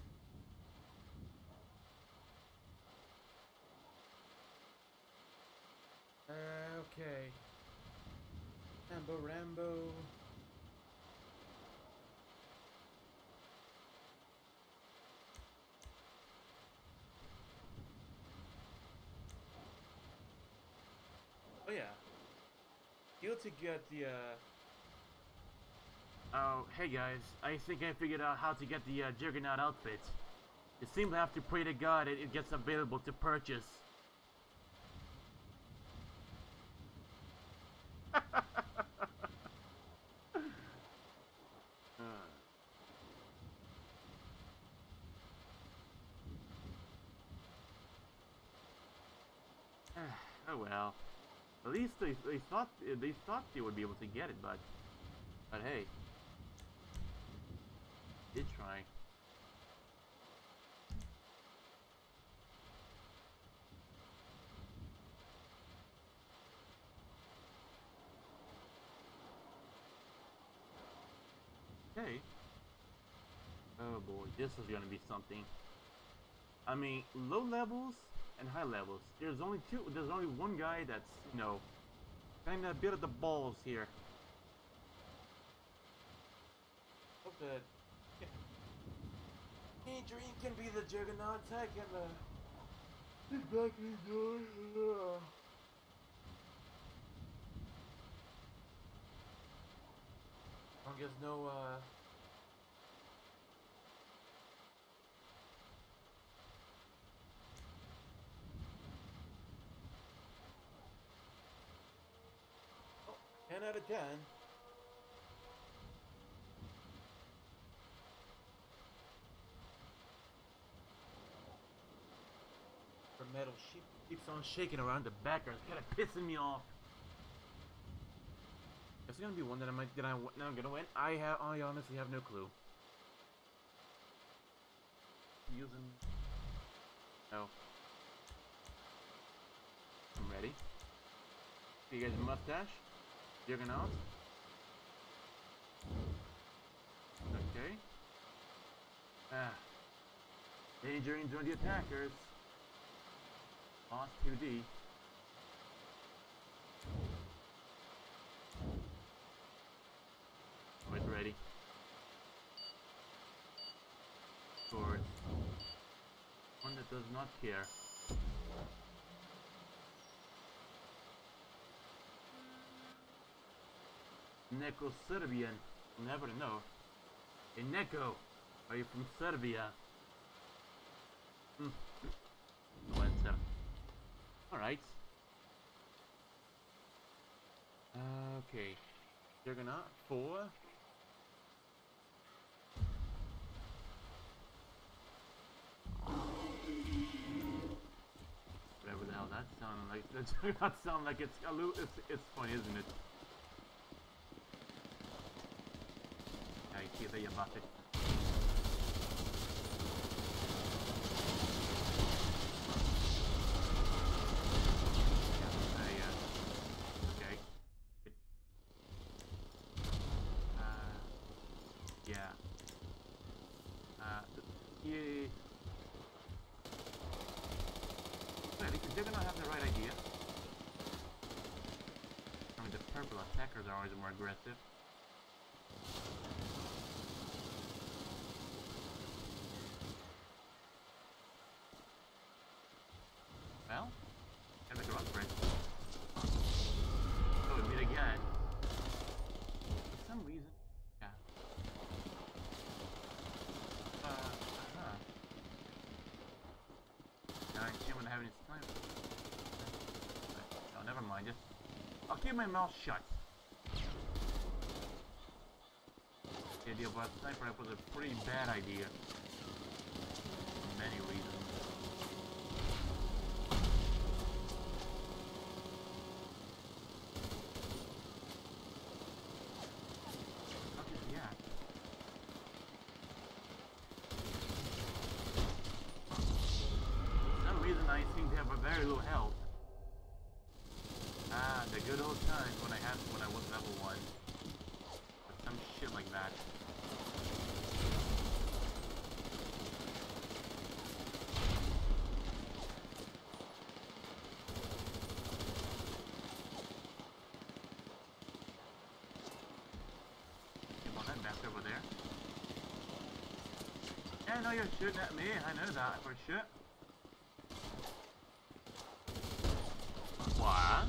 Uh, okay. Rambo, Rambo. Oh yeah. Guil to get the uh Oh, hey guys, I think I figured out how to get the uh, Juggernaut outfit. You simply have to pray to God it, it gets available to purchase. uh. Oh well. At least they, they thought they thought they would be able to get it, but but hey, did try. Okay. Oh boy, this is gonna be something. I mean, low levels and high levels. There's only two. There's only one guy that's, you know, kind of a bit of the balls here. Hope that Adrian can be the Juggernaut tech and the back in the door. I guess no. Uh, ten out of ten. The metal sheep keeps on shaking around the background. It's kind of pissing me off. It's gonna be one that I might that I that I'm gonna win. I have I honestly have no clue. Using no. I'm ready. See you guys' mustache. Juggernauts. Okay. Ah. Danger into the attackers. Lost two D. Always ready. Sword. One that does not care. Neko Serbian. Never know. Hey Neko, are you from Serbia? Hmm. No answer. Alright. Okay. Juggernaut, four. Whatever the hell that sounded like. That does not sound like it's a little. It's it's funny, isn't it? I see that you buff it. Yeah, I, uh, okay. It, uh, yeah. Uh, yeah. They're gonna have the right idea. I mean, the purple attackers are always more aggressive. Well, can make a run for it. Oh, we meet again. For some reason, yeah. Uh, uh-huh. I can't have any time. No, never mind. Just I'll keep my mouth shut. The idea about sniper was a pretty bad idea. For many reasons. What is the act? For some reason I seem to have a very low health. Ah, the good old times when I had when I was level one. Or some shit like that. Come on, that bastard over there. Yeah, no, you're shooting at me. I know that for sure. What?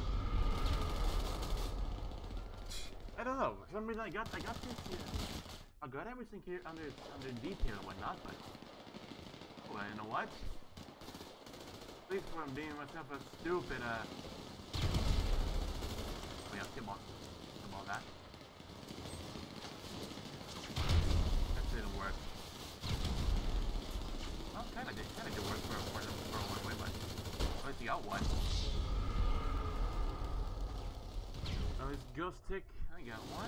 I don't know. For some reason, I got I got this. Uh, I got everything here under under detail and whatnot, but well, you know what? At least for being myself a stupid. Uh. Oh yeah, come on, come on, that. That didn't work. Well, kind of did, kind of did work for for for one way, but at least you got one. Now this ghost tick. I got one.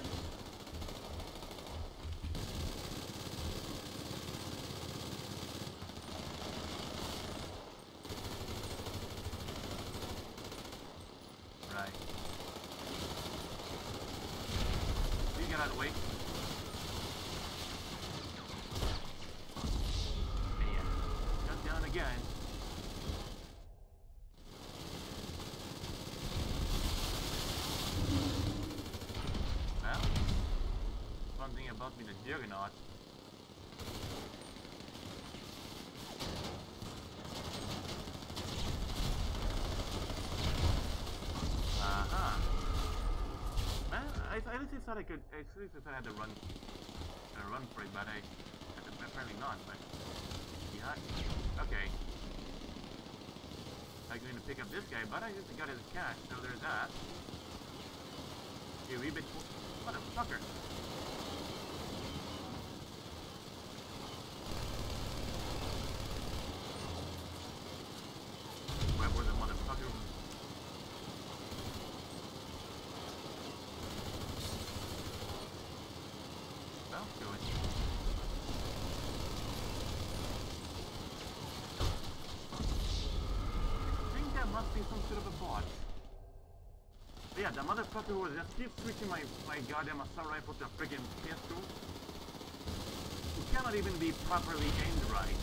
Right. You get out of the way. And yeah. Shut down again. Something about me, the Juggernauts. Uh-huh. Man, I, I at least I thought I could, at least I thought I had to run, uh, run for it, but I, apparently not, but, yeah, okay. I'm going to pick up this guy, but I just got his cash, so there's that. You wee bit, motherfucker. Where were the motherfucker? Well, do it. I think that must be some sort of a bot. But yeah, the motherfucker was just keep switching my, my goddamn assault rifle to a friggin' pistol. It cannot even be properly aimed right.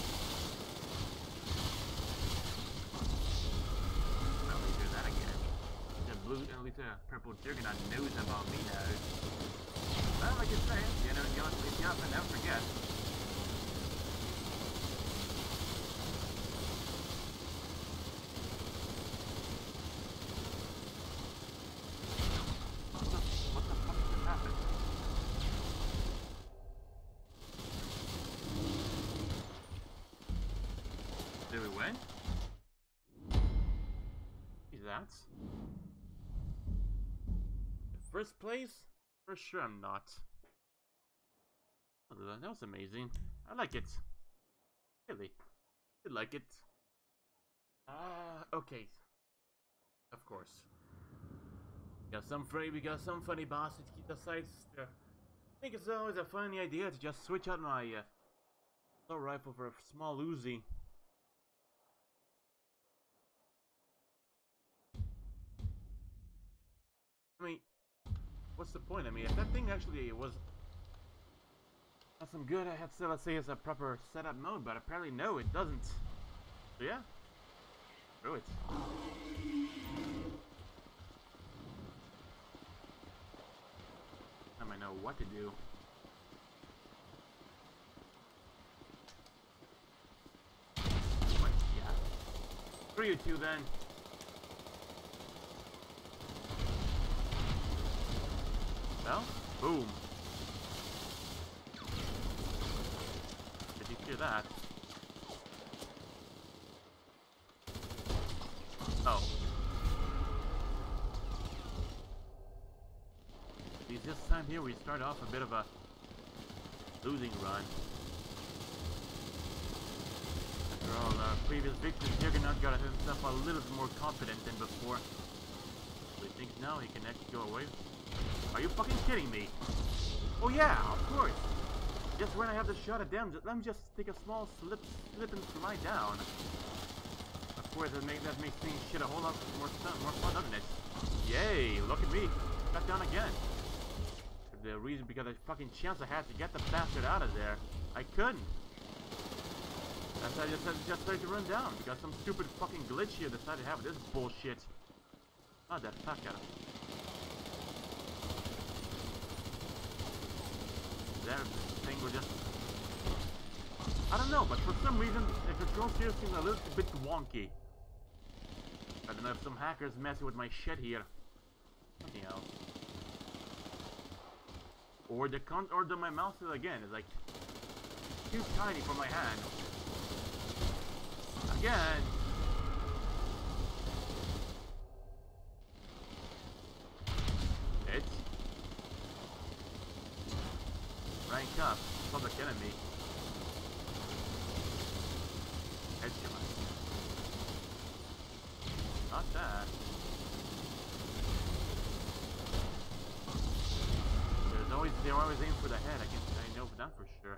Well, we do that again. The blue, at least the purple Juggernaut knows about me now. Well, like you say, you know, you have to, you have to never forget. Did we win? Is that? first place? For sure I'm not. Oh, that was amazing. I like it. Really. I like it. Ah, uh, okay. Of course. We got some funny, we got some funny bastards to keep the sights. Uh, I think it's always a funny idea to just switch out my uh, assault rifle for a small Uzi. I mean, what's the point? I mean, if that thing actually was not some good, I had to let's say it's a proper setup mode, but apparently no, it doesn't. So yeah, screw it. I might know what to do. What? Yeah. Screw you two then. Well, boom. Did you hear that? Oh. See, this time here we start off a bit of a losing run. After all, our previous victory, Juggernaut got himself a little more confident than before. So he thinks now he can actually go away. Are you fucking kidding me? Oh yeah, of course. Just when I have the shot at them, let me just take a small slip, slip and slide down. Of course, that makes that makes things shit a whole lot more fun, more fun, doesn't it? Yay! Look at me, got down again. The reason because the fucking chance I had to get the bastard out of there, I couldn't. That's why I just just started to run down because some stupid fucking glitch here decided to have this bullshit. Oh, that fuck out of me. That thing was just... I don't know, but for some reason, the controls here seem a little bit wonky. I don't know if some hackers messing with my shit here. Something else. Or the con or the my mouse is again is like too tiny for my hand. Again. It's rank up, public enemy. Hedgehog. Not that. There's always they're always aiming for the head. I can I know that for sure.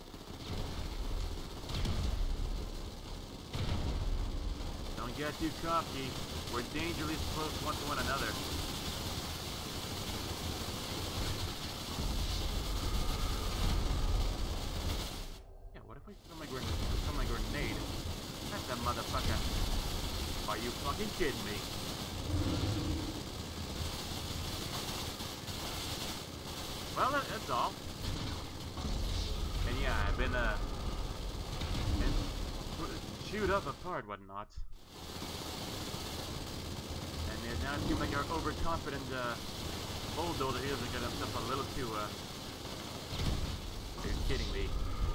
Don't get too cocky. We're dangerously close one to one another. Motherfucker. Are you fucking kidding me? Well, that, that's all. And yeah, I've been, uh... been chewed up apart, whatnot. And it now seems like our overconfident, uh... bulldozer here is gonna get himself a little too, uh... Are you kidding me?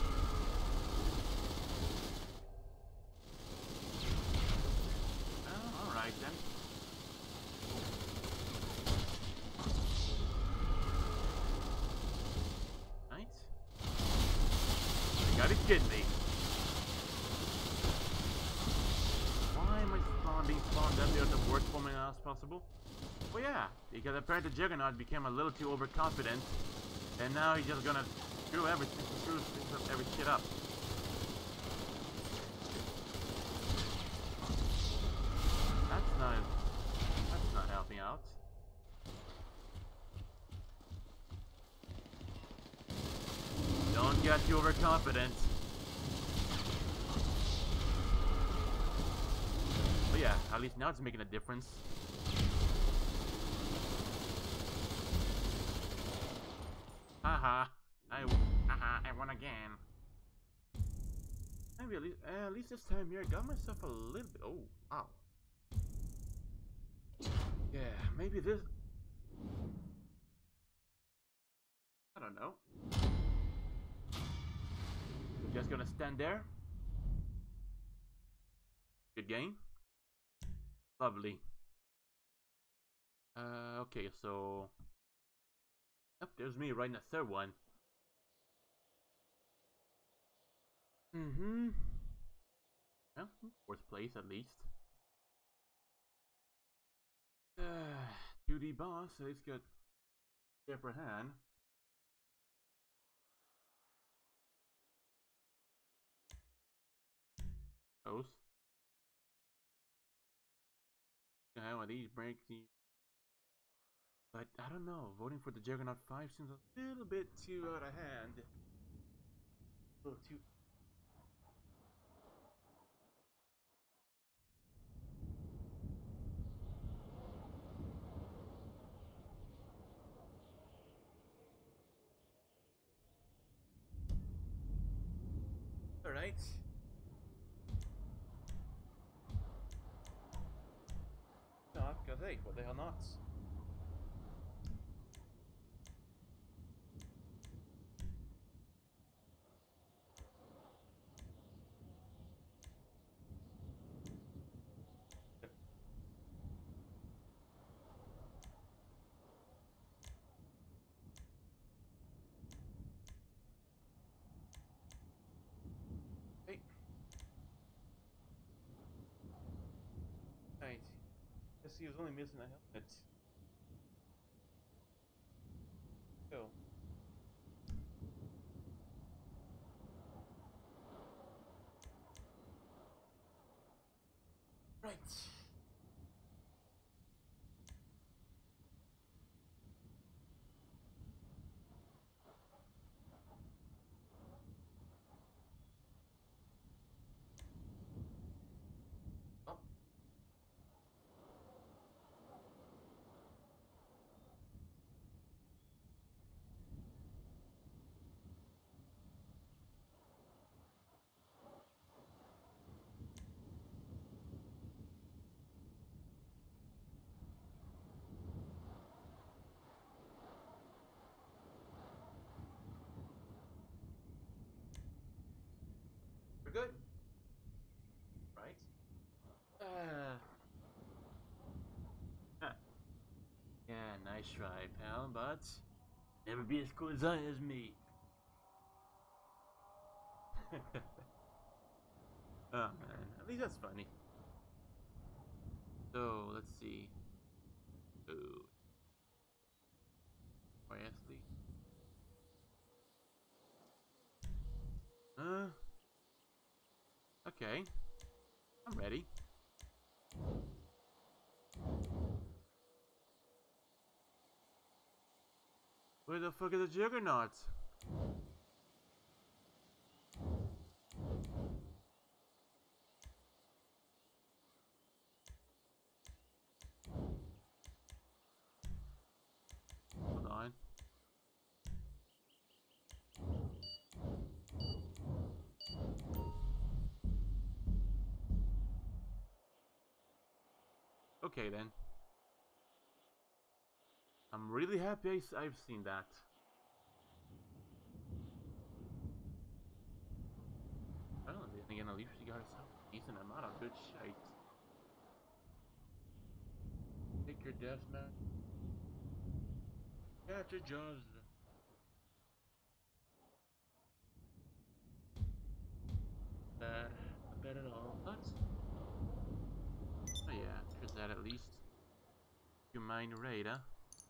Then. Right? You gotta be kidding me. Why am I spawn being spawned up there at the worst moment as possible? Well yeah, because apparently Juggernaut became a little too overconfident, and now he's just gonna screw everything, screw every shit up. That's not, that's not helping out. Don't get too overconfident. But yeah, at least now it's making a difference. Haha, I, haha, I won again. Maybe at least, uh, at least this time here I got myself a little bit, oh, wow. Yeah, maybe this... I don't know. We're just gonna stand there. Good game. Lovely. Uh, okay, so... Yep, there's me right in the third one. Mm-hmm. Well, fourth place at least. Uh, two D boss, so it's got the upper hand. Close. How are these breaking? But I don't know. Voting for the Juggernaut five seems a little bit too out of hand. A little too. All right. Not, cause hey, what the hell not? Hey. Right. Guess he was only missing a helmet. So. Right. Oh. We're good. Right. Uh. Huh. Yeah, nice try, pal, but never be as cool as I as me. Oh man, at least that's funny. So let's see. Ooh. Why athlete? Uh. Okay. I'm ready. Where the fuck are the Juggernauts? Hold on. Okay then. I'm really happy I s- I've seen that. I don't know, then again, at least she got herself a decent amount of good shite. Take your death, man. Catch your jaws. Bad. Not bad at all. But oh yeah, there's that at least. You mind raid, huh?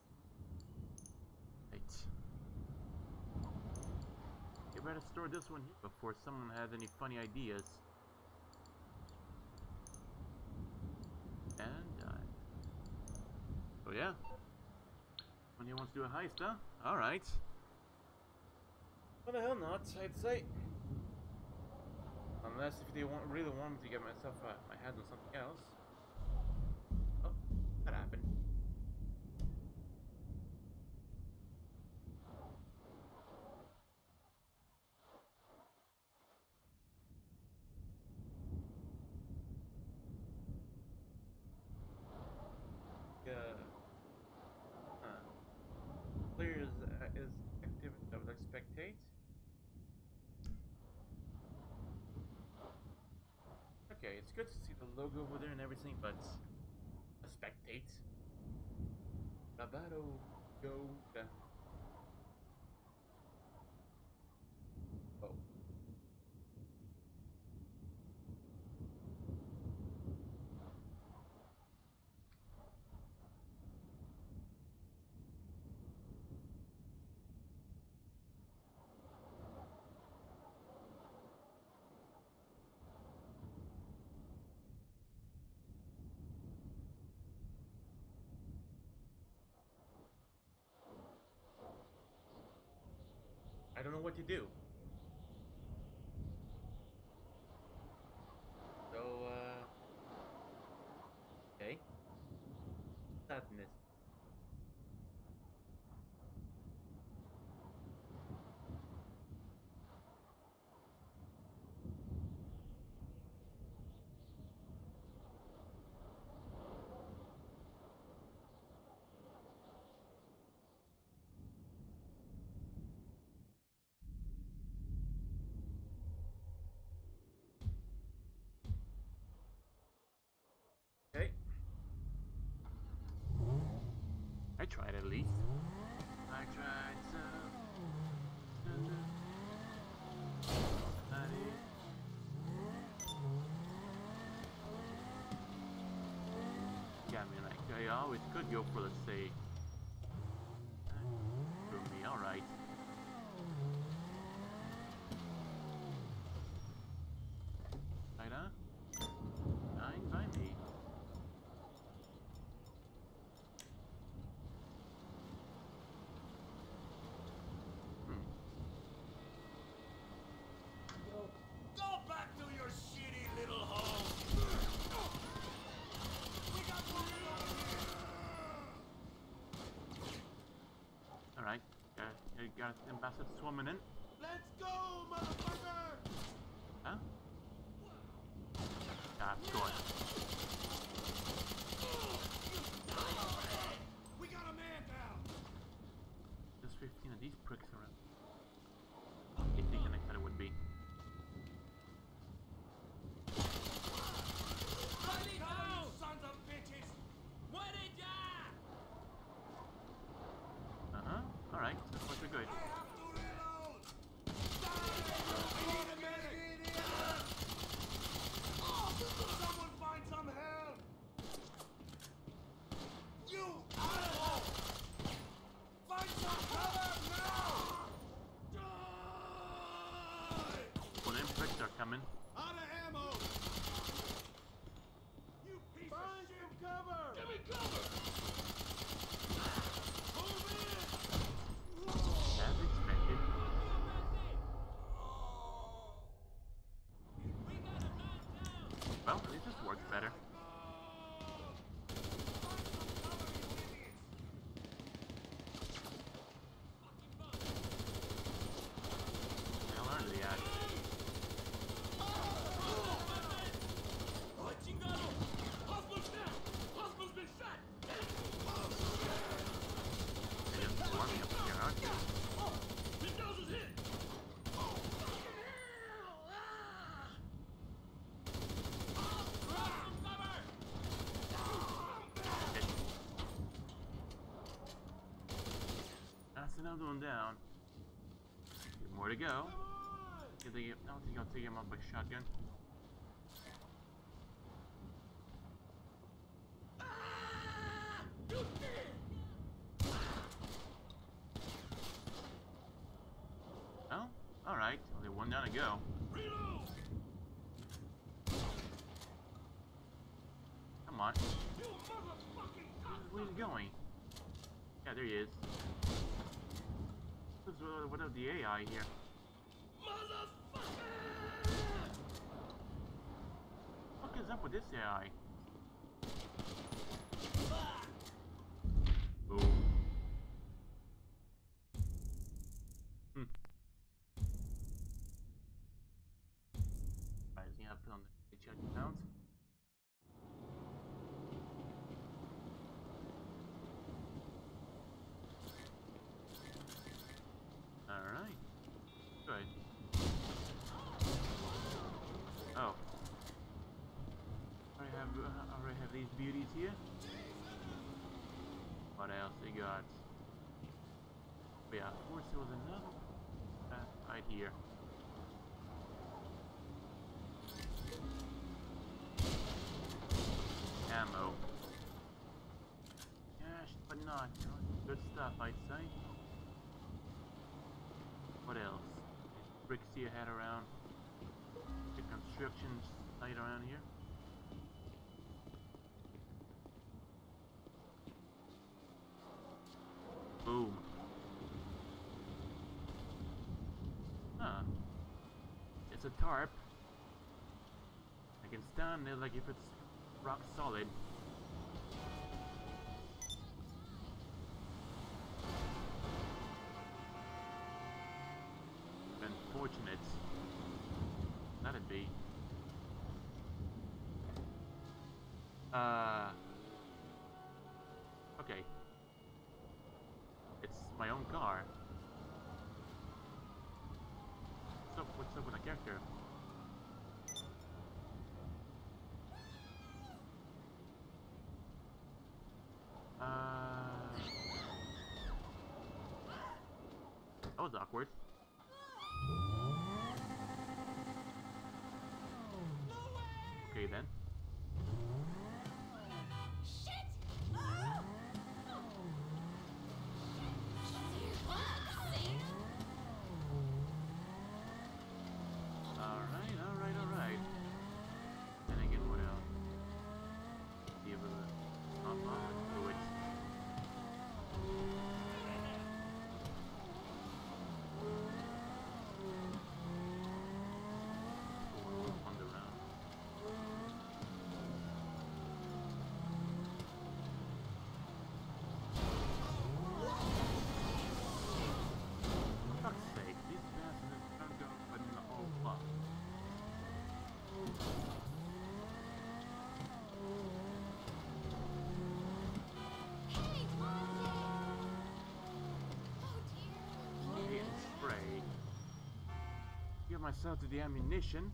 Right. You better store this one here before someone has any funny ideas. And uh oh yeah. When he wants to do a heist, huh? Alright. What the hell not, I'd say. Unless if they want, really want me to get myself uh, my head on something else. Oh, that happened. Uh, huh. Player is, uh, is active. I would like spectate. Okay, it's good to see the logo over there and everything, but a spectate. Bravado, go. Uh, I don't know what to do. So, uh... okay. Sadness. Okay. I tried at least. I tried so. Yeah, I mean, like, I always could go for, let's say, through me, alright. Right on? Nine by me. Go back to your shitty little home. We got one Alright, uh, you got Ambassador swimming in. Let's go, motherfucker! Huh? Ah, go on. We got a man down. There's fifteen of these pricks around. I think the next time it would be. Ready now, sons of bitches! Uh-huh, alright, so far so good. I have to reload! I need a medic! Someone find some help! You asshole! Find some cover now! Die! Well, them pricks are coming. Out of ammo! You piece Find of shit! Some cover! Give me cover! Move in! As expected. Well, at least this works better. Hell are they at? They just swarming up here, aren't they? That's another one down. Two more to go. Did they get, I don't think I'll take him out by shotgun. Oh, alright. Only one down to go. Come on. Where's he going? Yeah, there he is. What's uh, what of the A I here? What is up with this A I? Boom. Hmm. Rising up on the check pounds. Alright. Good. Oh. I have uh, already have these beauties here. What else we got? Oh, yeah, of course there was another uh, right here. Ammo. Yes, but not. Good stuff, I'd say. What else? Bricks you had around. The construction site around here. Boom. it's a tarp, I can stand it like if it's rock solid. Unfortunate. Let it be. Uh. Okay. It's my own car. What's up? What's up with the character? Uh. That was awkward. Okay then. Alright, alright, alright. Then again, what else? See if it was not long, let's do it. On the round. For fuck's sake, these bastards can't go but in the whole fuck. Okay, and spray. Give myself to the ammunition.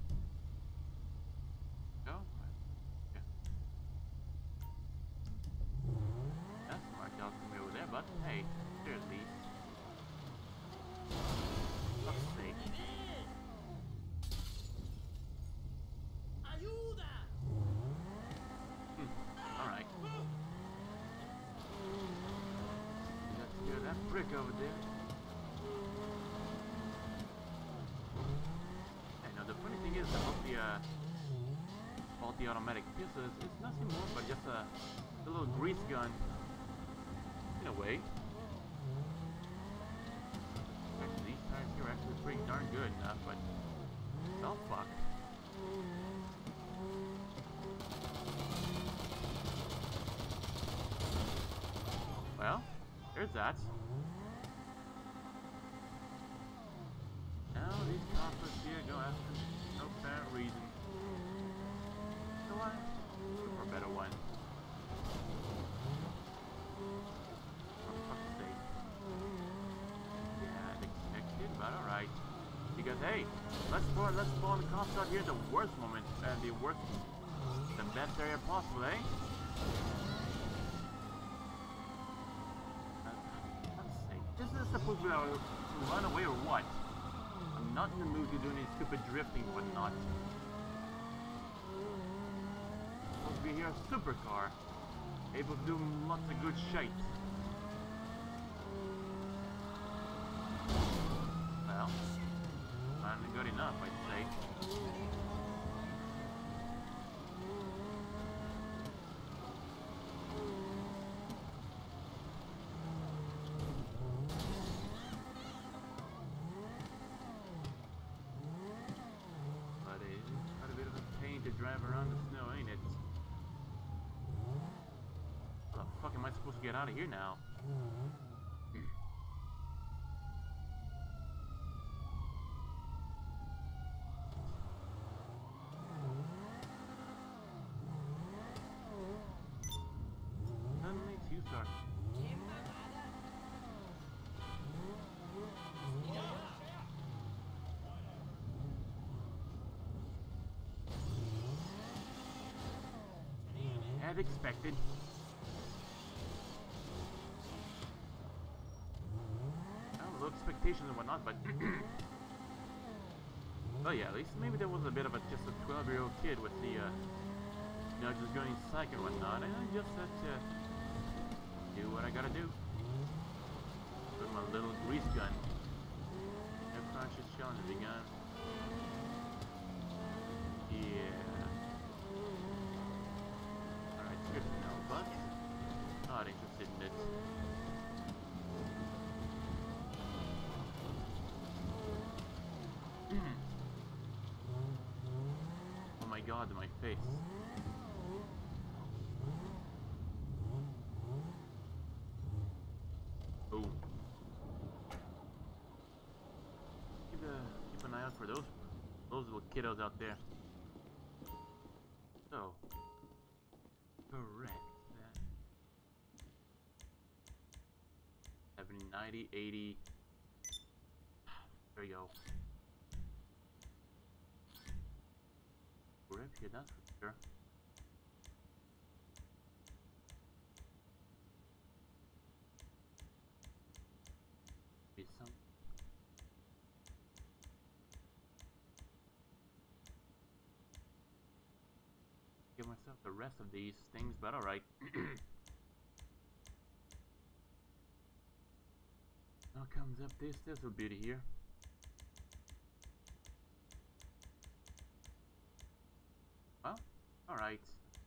Go. Yeah. That's marked out from me over there, but hey, there at least. Fuck's sake. Hmm, alright. Let's clear that brick over there. Hey, now the funny thing is about the uh about the automatic pistols, it's nothing more but just a, a little grease gun. In a way. Actually, these tires here are actually pretty darn good enough, but oh fuck. Well, there's that. Now these coppers here go after no apparent reason. You know what? Look for a better one. For fuck's sake. Yeah, expected, but alright. Because hey, let's spawn let's spawn the cops out here at the worst moment and the worst the best area possible, eh? This is supposed to be our run away or what? I'm not in the mood to do any stupid drifting and whatnot. Supposed to be here a supercar, able to do lots of good shite. Well, finally good enough, I'd say. Drive around the snow, ain't it? How the fuck am I supposed to get out of here now? Suddenly two stars. As expected. Well, low expectations and whatnot, but oh yeah, at least maybe there was a bit of a just a twelve-year-old kid with the, uh, you know, just going psych and whatnot, and I just had to do what I gotta do with my little grease gun. No conscious challenge the gun. Yeah. Good to know, but not interested in it. god, my face. Boom. Keep, a, keep an eye out for those those little kiddos out there. So, correct that. seventy, ninety, eighty. There you go. Grip here, that's for sure. Be some. Give myself the rest of these things, but alright. Now comes up this little beauty here. Well, alright.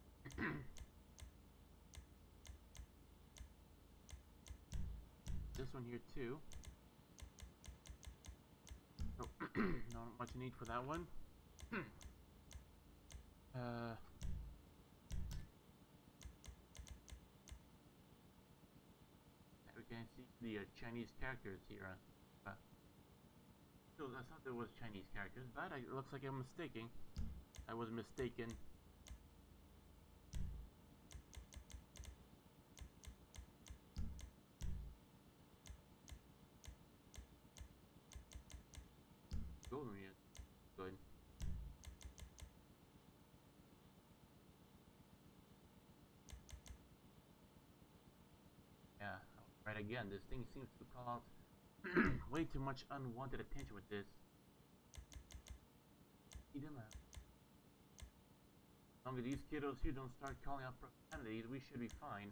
This one here too. Oh, not much need for that one. uh, we can see the uh, Chinese characters here. Uh, so I thought there was Chinese characters, but it looks like I'm mistaken. I was mistaken. Golden yet. Good. Yeah, right again. This thing seems to call out way too much unwanted attention with this. Eat them out. As long as these kiddos here don't start calling out profanities, we should be fine.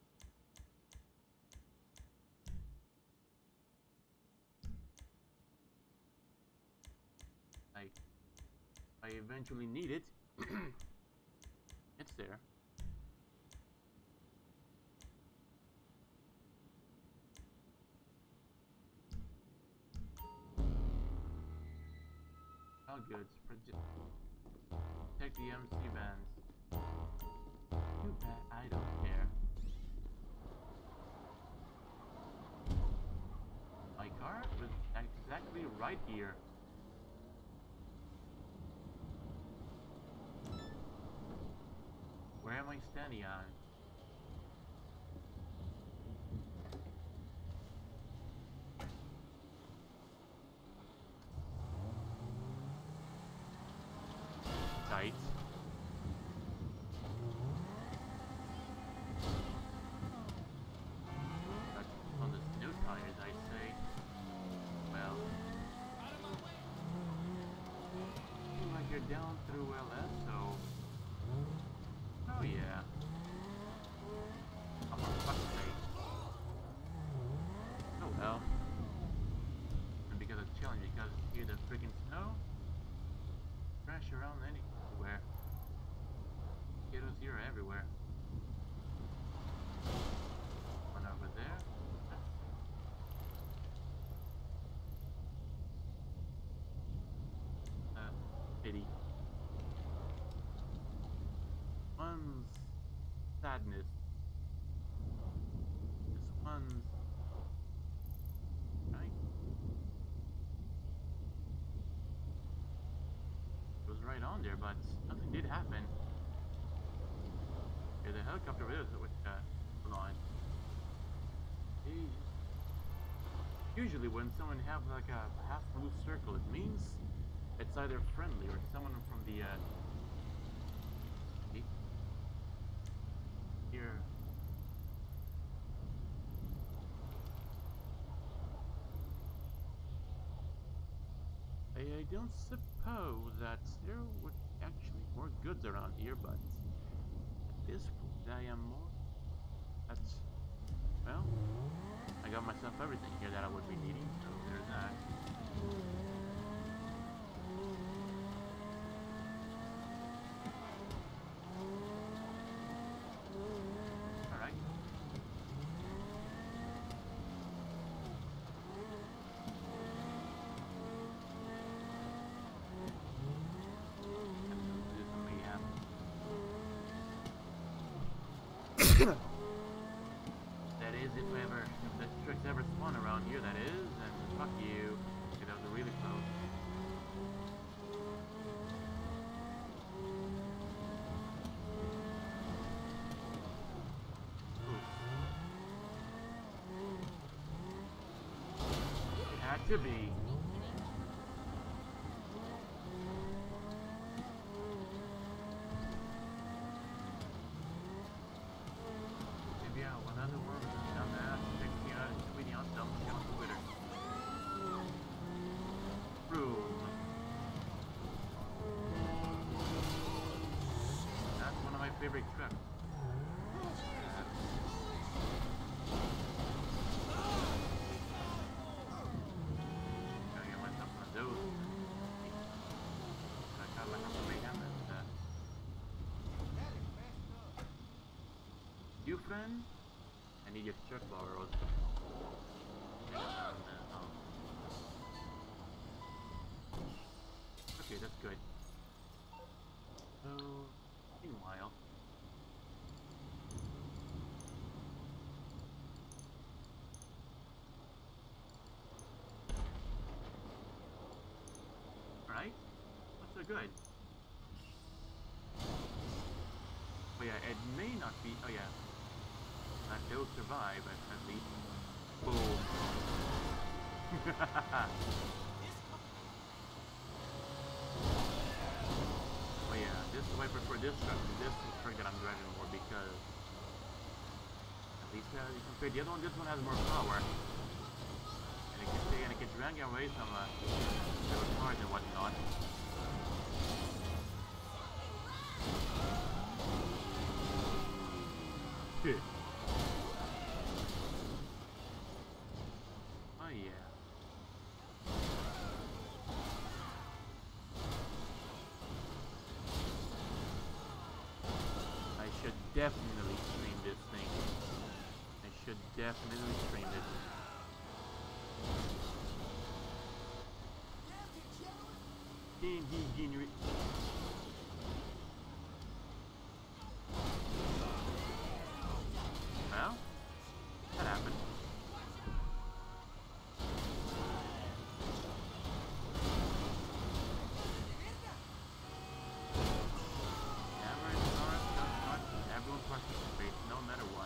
I, I eventually need it. It's there. All good. Protect the M C bands. Too bad I don't care. My car was exactly right here. Where am I standing on? Tight. That's on the new tires, I say. Well, seems like you're down through L S, so. Oh yeah. I'm on fucking sake. Oh well. And because it's chilling, because here the freaking snow. Crash around anywhere. Kiddos here are everywhere. One over there. Uh, pity. One's sadness. This one's right. It was right on there, but nothing did happen. Okay, the helicopter is which uh hold on. Hey. Usually when someone have like a half blue circle, it means it's either friendly or someone from the uh here. I, I don't suppose that there would actually be more goods around here, but at this point I am more at, well, I got myself everything here that I would be needing, so there's that. is if I ever, if the tricks ever spawn around here, that is, and fuck you. Okay, that was really close. It had to be. Maybe I one other world. Dumbass. Check me out. Tweeting out dumb shit on Twitter. Room. That's one of my favorite trucks. Gotta get myself one of those. I got like a big hand and uh, you friend? I need your truck borrowed. Um, uh, oh. Okay, that's good. So, meanwhile. Right? What's so good? Oh yeah, it may not be. Oh yeah. That they'll survive at, at least. Boom. Oh yeah, this is why I prefer this truck to this truck that I'm driving more because at least uh, compared to the other one, this one has more power. And it can stay and it can drag away some uh, little cars and whatnot. Shit. Oh yeah. I should definitely stream this thing. I should definitely stream this. Gene, gene, gene. Well, that happened. Average stars, just start, everyone participates, no matter what.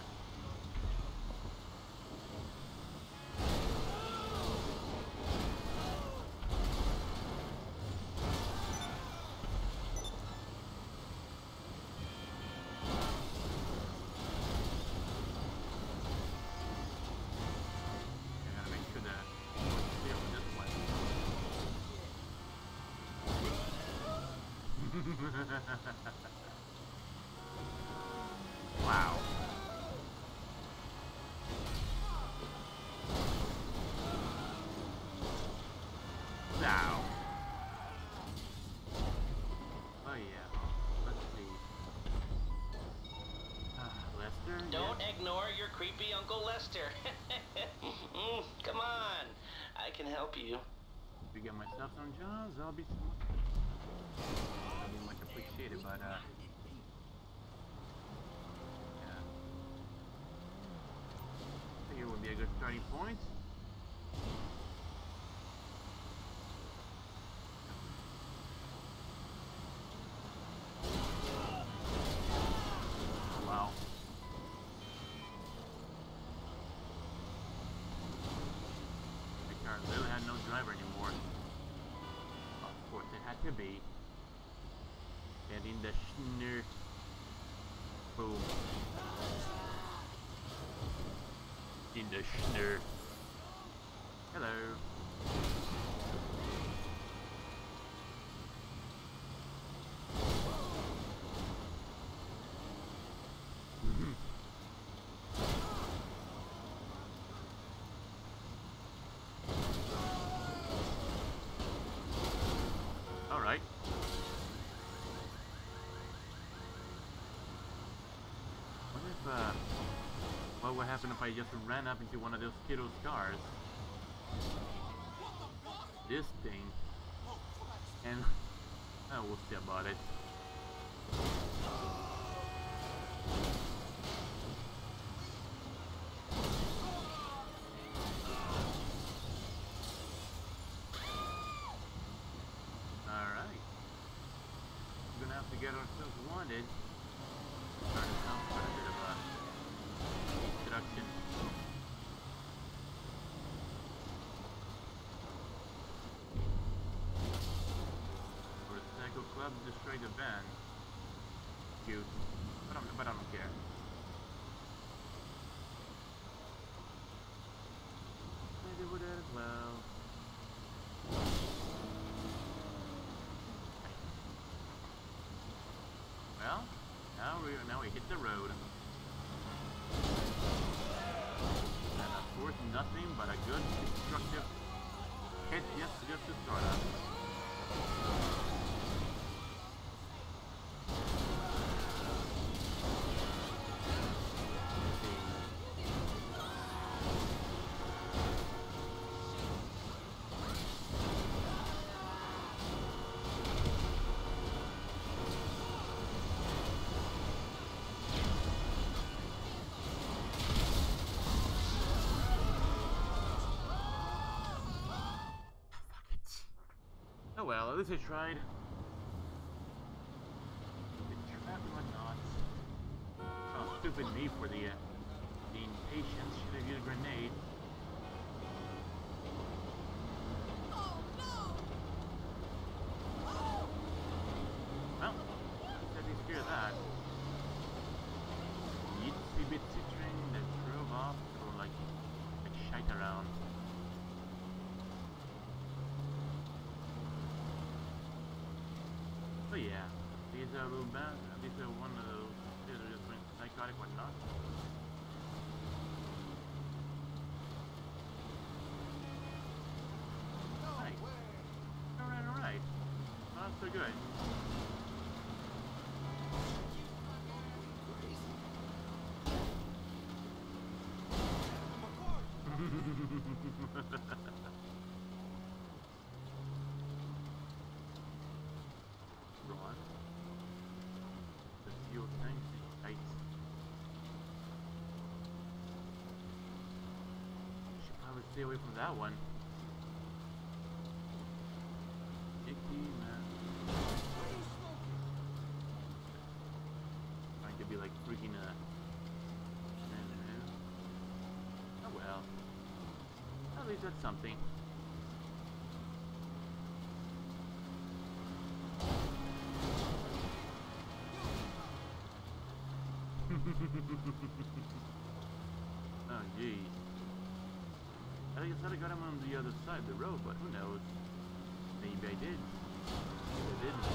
Wow. Now. Oh yeah. Let's see. Uh, Lester? Don't Yeah. ignore your creepy Uncle Lester. Mm, come on. I can help you. If we get myself some jobs, I'll be I'll be much appreciated, but uh yeah. Here would be a good starting point. Wow. The car literally had no driver anymore. Of course it had to be. And in the schnur. Boom. In the schnur. Hello. All right. What if, uh, what would happen if I just ran up into one of those Skittles cars? This thing. And, oh, we'll see about it. get ourselves wanted. Starting to sound quite a bit of a introduction. Motorcycle club destroyed the van. Cute. But, I'm, but I don't care. I did with it as well. Well, now we now we hit the road. And of course nothing but a good destructive hit just just to start up. Oh well, at least I tried. Been trapped or not. Oh, stupid me for the, uh, the impatience. Should have used a grenade. Well, at least hear that. Itsy bitsy train that drove off or like, like shite around. But yeah, these are little bad. These are one of those. These are just psychotic whatnot. Nice. Alright, alright. Not so good. Run. The fuel tank is tight. Should probably stay away from that one. Icky, man. Trying to be like freaking uh oh well. At least that's something. Oh geez. I guess I got him on the other side of the road, but who knows? Maybe I did. Maybe I didn't.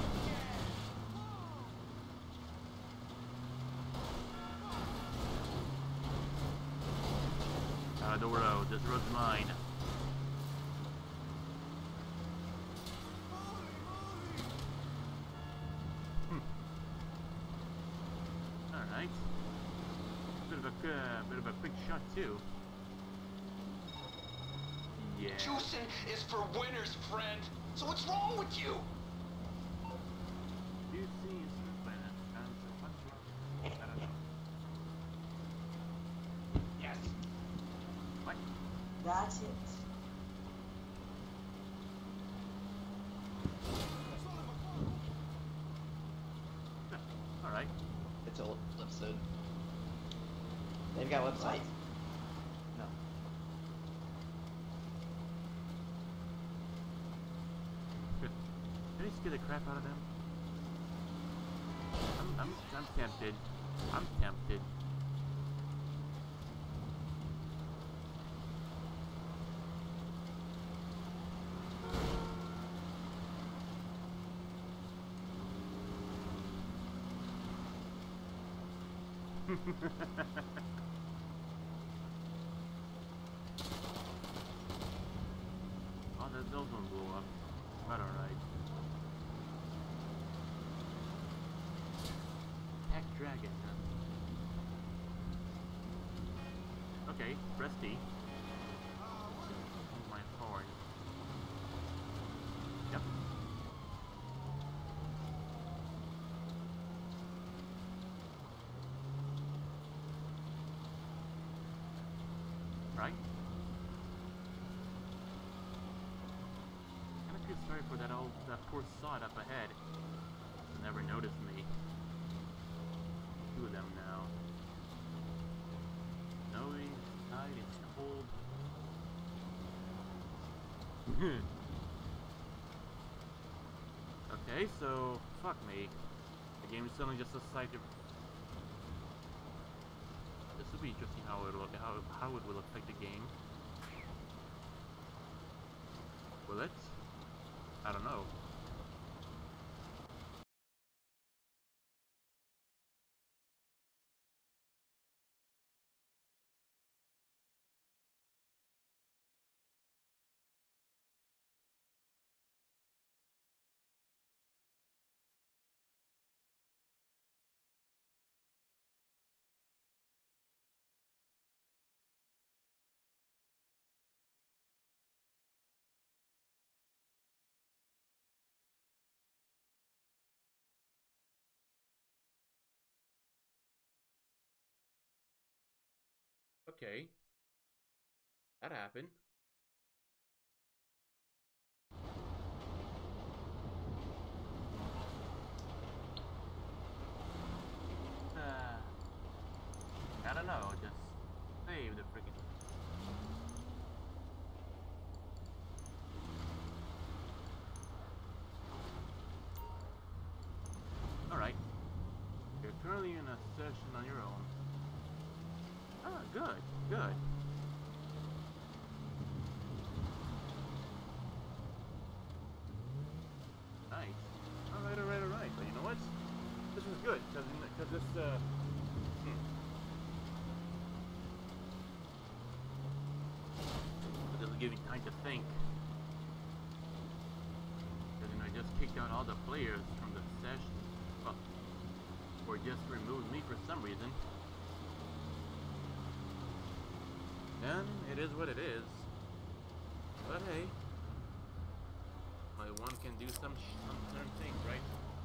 Out of the road. This road's mine. Alright. Bit of a uh, bit of a quick shot too. Yeah. Juicing is for winners, friend. So what's wrong with you? Juicing is for winners. And so what's wrong? I don't know. Yes. What? That's it. All right. It's a episode. They've got a website. No. Good. Can you scare the crap out of them? I'm, I'm, I'm tempted. I'm tempted. Oh, that, those won't blow up. But alright. Attack dragon, huh? Okay, press D. My horn. Yep. Right? Kinda feel sorry for that old, that poor sod up ahead. never noticed me. Two of them now. Snowy, tide, it's cold. Okay, so fuck me. The game is suddenly just a site of. This will be interesting how it will how how it will affect the game. Will it? I don't know. Okay. That happened. Uh, I don't know, just save the freaking. Alright. You're currently in a session on your own. Ah, good, good. Nice. Alright, alright, alright. But you know what? This is good, because because this, uh... Hmm. This will give you time to think. Because, you know, I just kicked out all the players from the session. Well, or just removed me for some reason. Then, it is what it is. But hey, my one can do some, sh some certain things, right?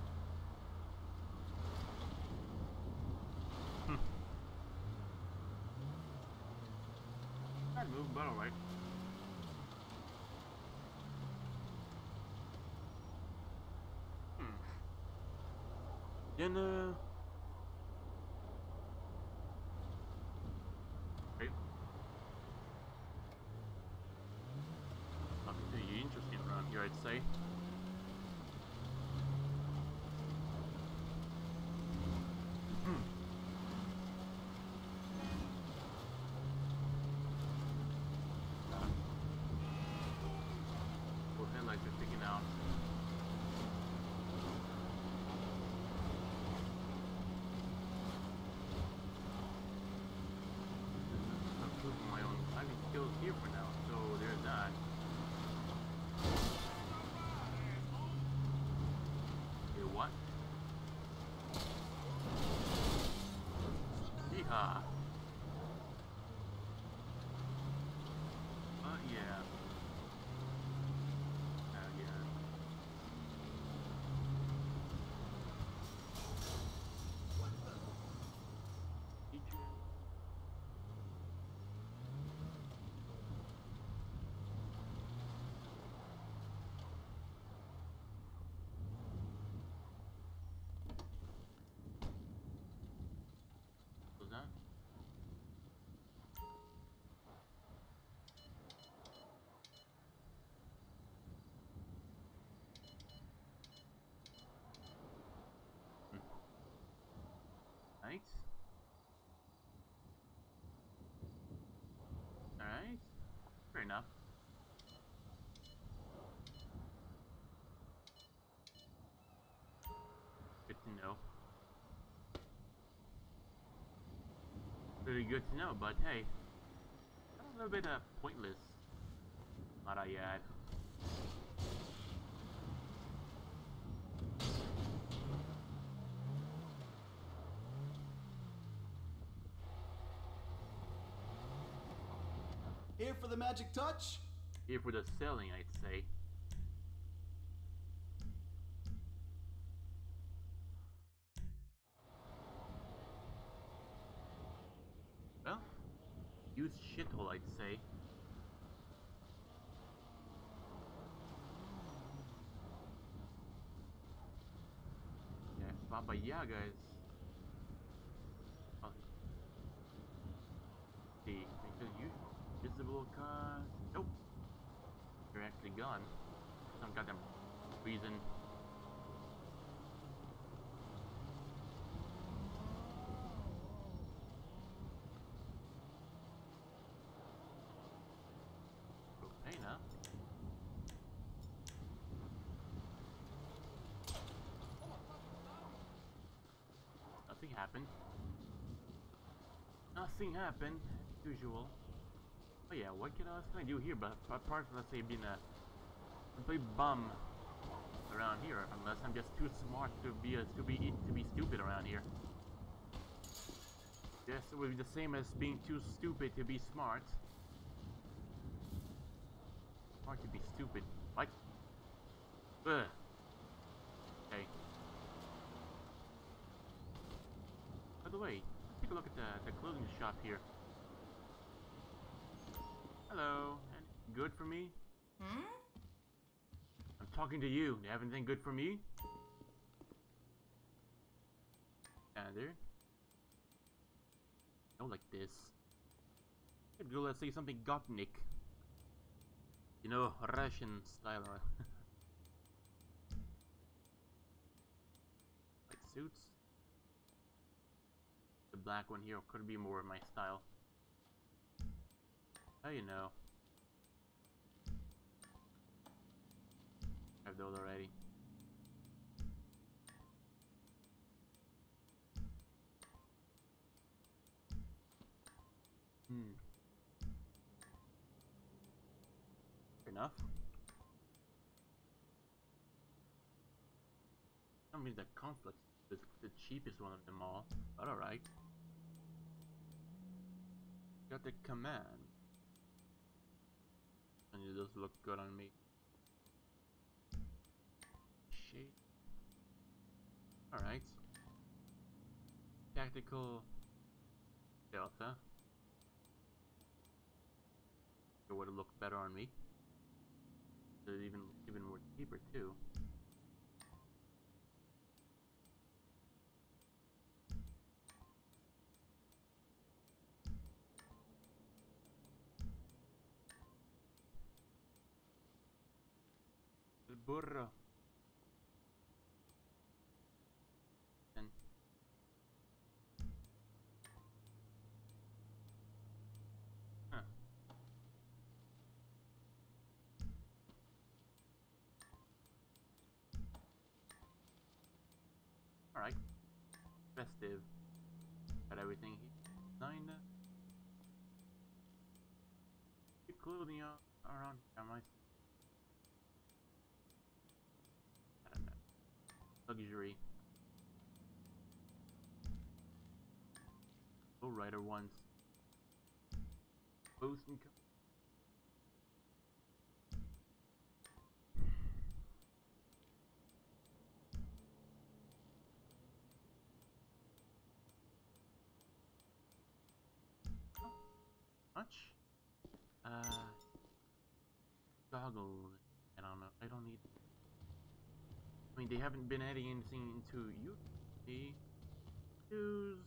Hmm. I'd move, but alright. Hmm. Then, uh... Right. Nothing too interesting around here, I'd say. Hmm. Both headlights are sticking out. I'm proving my own driving skills here for now, so there's that. Okay, what? Yeehaw! Uh, yeah. Uh, yeah. Teacher. Was that? Hmm. Right. Alright. Fair enough. Good to know. Very good to know, but hey, a little bit uh, pointless, might I add. Here for the magic touch? Here for the selling, I'd say. Well, used shithole, I'd say. Baba Yaga is... Oh. See, because you... Visible car... Nope. You're actually gone. Some goddamn reason. Okay, now. Nothing happened. Nothing happened, as usual. Oh yeah, what can, else can I do here, but apart from, let's say, being a complete bum around here, unless I'm just too smart to be a, to be to be stupid around here. Yes, it would be the same as being too stupid to be smart. Smart to be stupid. What? Ugh. Okay. By the way, take a look at the, the clothing shop here. Hello. Anything good for me? Hmm? I'm talking to you. Do you have anything good for me? Standard. No, like this. Could go, let's say, something Gopnik. You know, Russian style. Like suits. The black one here could be more my style. How you know? I have those already. Hmm. Fair enough. I mean, the conflict is the cheapest one of them all, but alright. Got the command. And it does look good on me. Shade. Alright. Tactical Delta. It would have looked better on me. It's even even more cheaper too. El burro. And huh. Alright. Festive. Got everything here. Nine. The clothing around. Am I? I don't know. Luxury. Lowrider ones. Post and co- much? Uh, goggles. I don't know. I don't need. I mean, they haven't been adding anything into you. The shoes.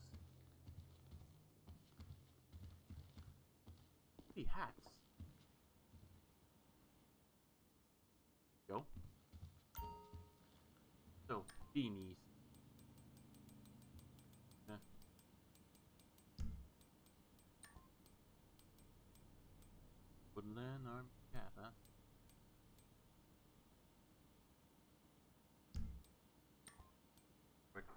The hats. Go. So beanies. Yeah. Woodland arm cap, huh? Right.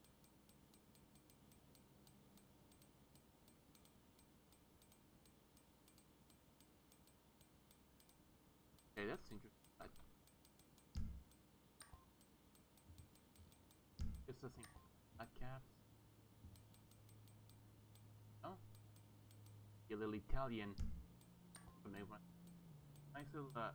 Okay, that's interesting. I guess that's thing. Black caps. Oh, a little Italian. Nice little. Uh,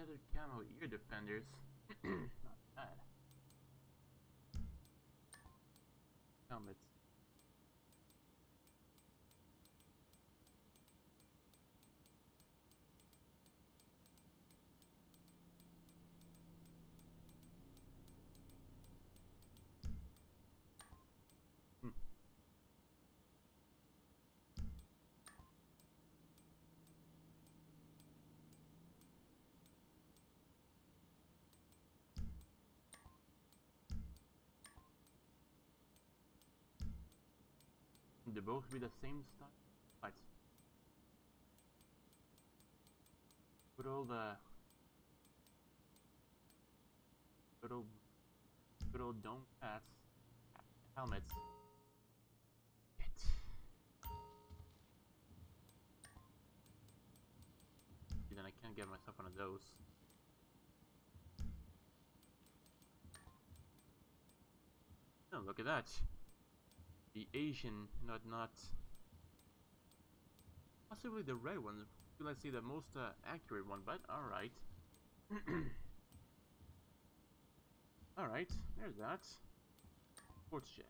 Feather camo ear defenders. Not bad. Helmets. Hmm. They both be the same style. Right. Good old uh good old good old dome hats. Helmets. Shit. Then I can't get myself one of those. Oh, look at that. The Asian, not not possibly the red one. Let's see the most uh, accurate one, but all right. All right, there's that. Sports check.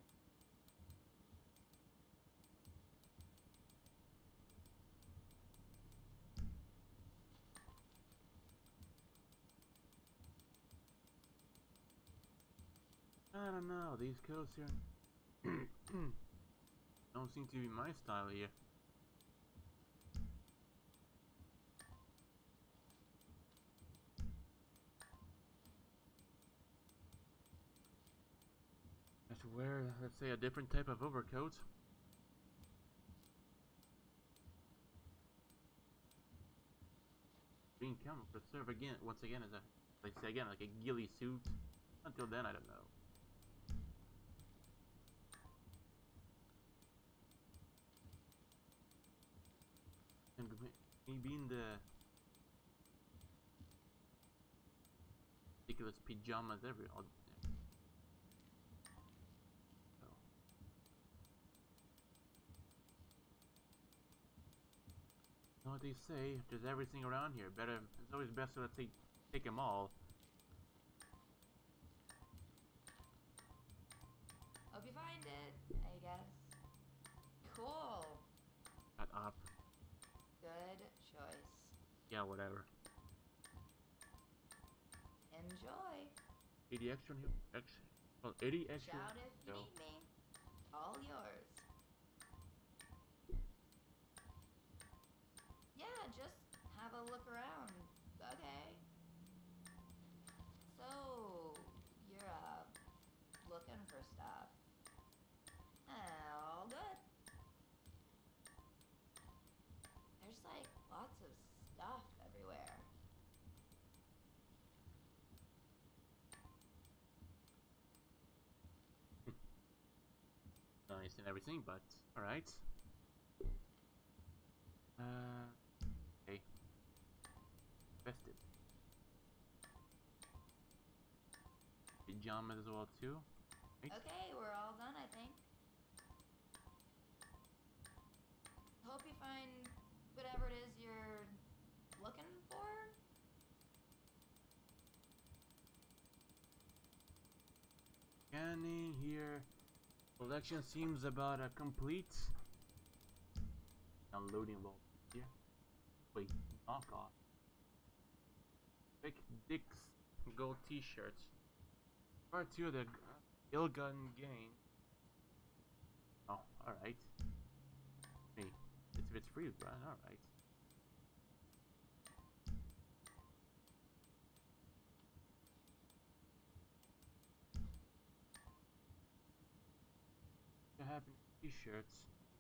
I don't know, these coats here don't seem to be my style here. I should wear, let's say, a different type of overcoat. Green camo could serve again, once again, as a, like say again, like a ghillie suit. Until then, I don't know. And maybe in the ridiculous pajamas every all so. You know what they say, if there's everything around here, better it's always best to take take them all. Hope you find it, I guess. Cool. Shut up. Good choice. Yeah, whatever. Enjoy. eighty extra here? Extra. Well, eighty extra. Shout if you No. need me. All yours. Yeah, just have a look around. Okay. So, you're, uh, looking for stuff. All good. There's like lots of stuff everywhere. Nice and everything, but alright. Uh, okay. Festive. Pajamas as well too. Right? Okay, we're all done, I think. Hope you find whatever it is you're looking for. Scanning here. Collection seems about a complete. Unloading ball. Yeah. Wait, knock off. Big Dick's gold t-shirts. Part two of the ill gun game. Oh, alright. Hey, it's if it's free, but alright. What happened to t-shirts?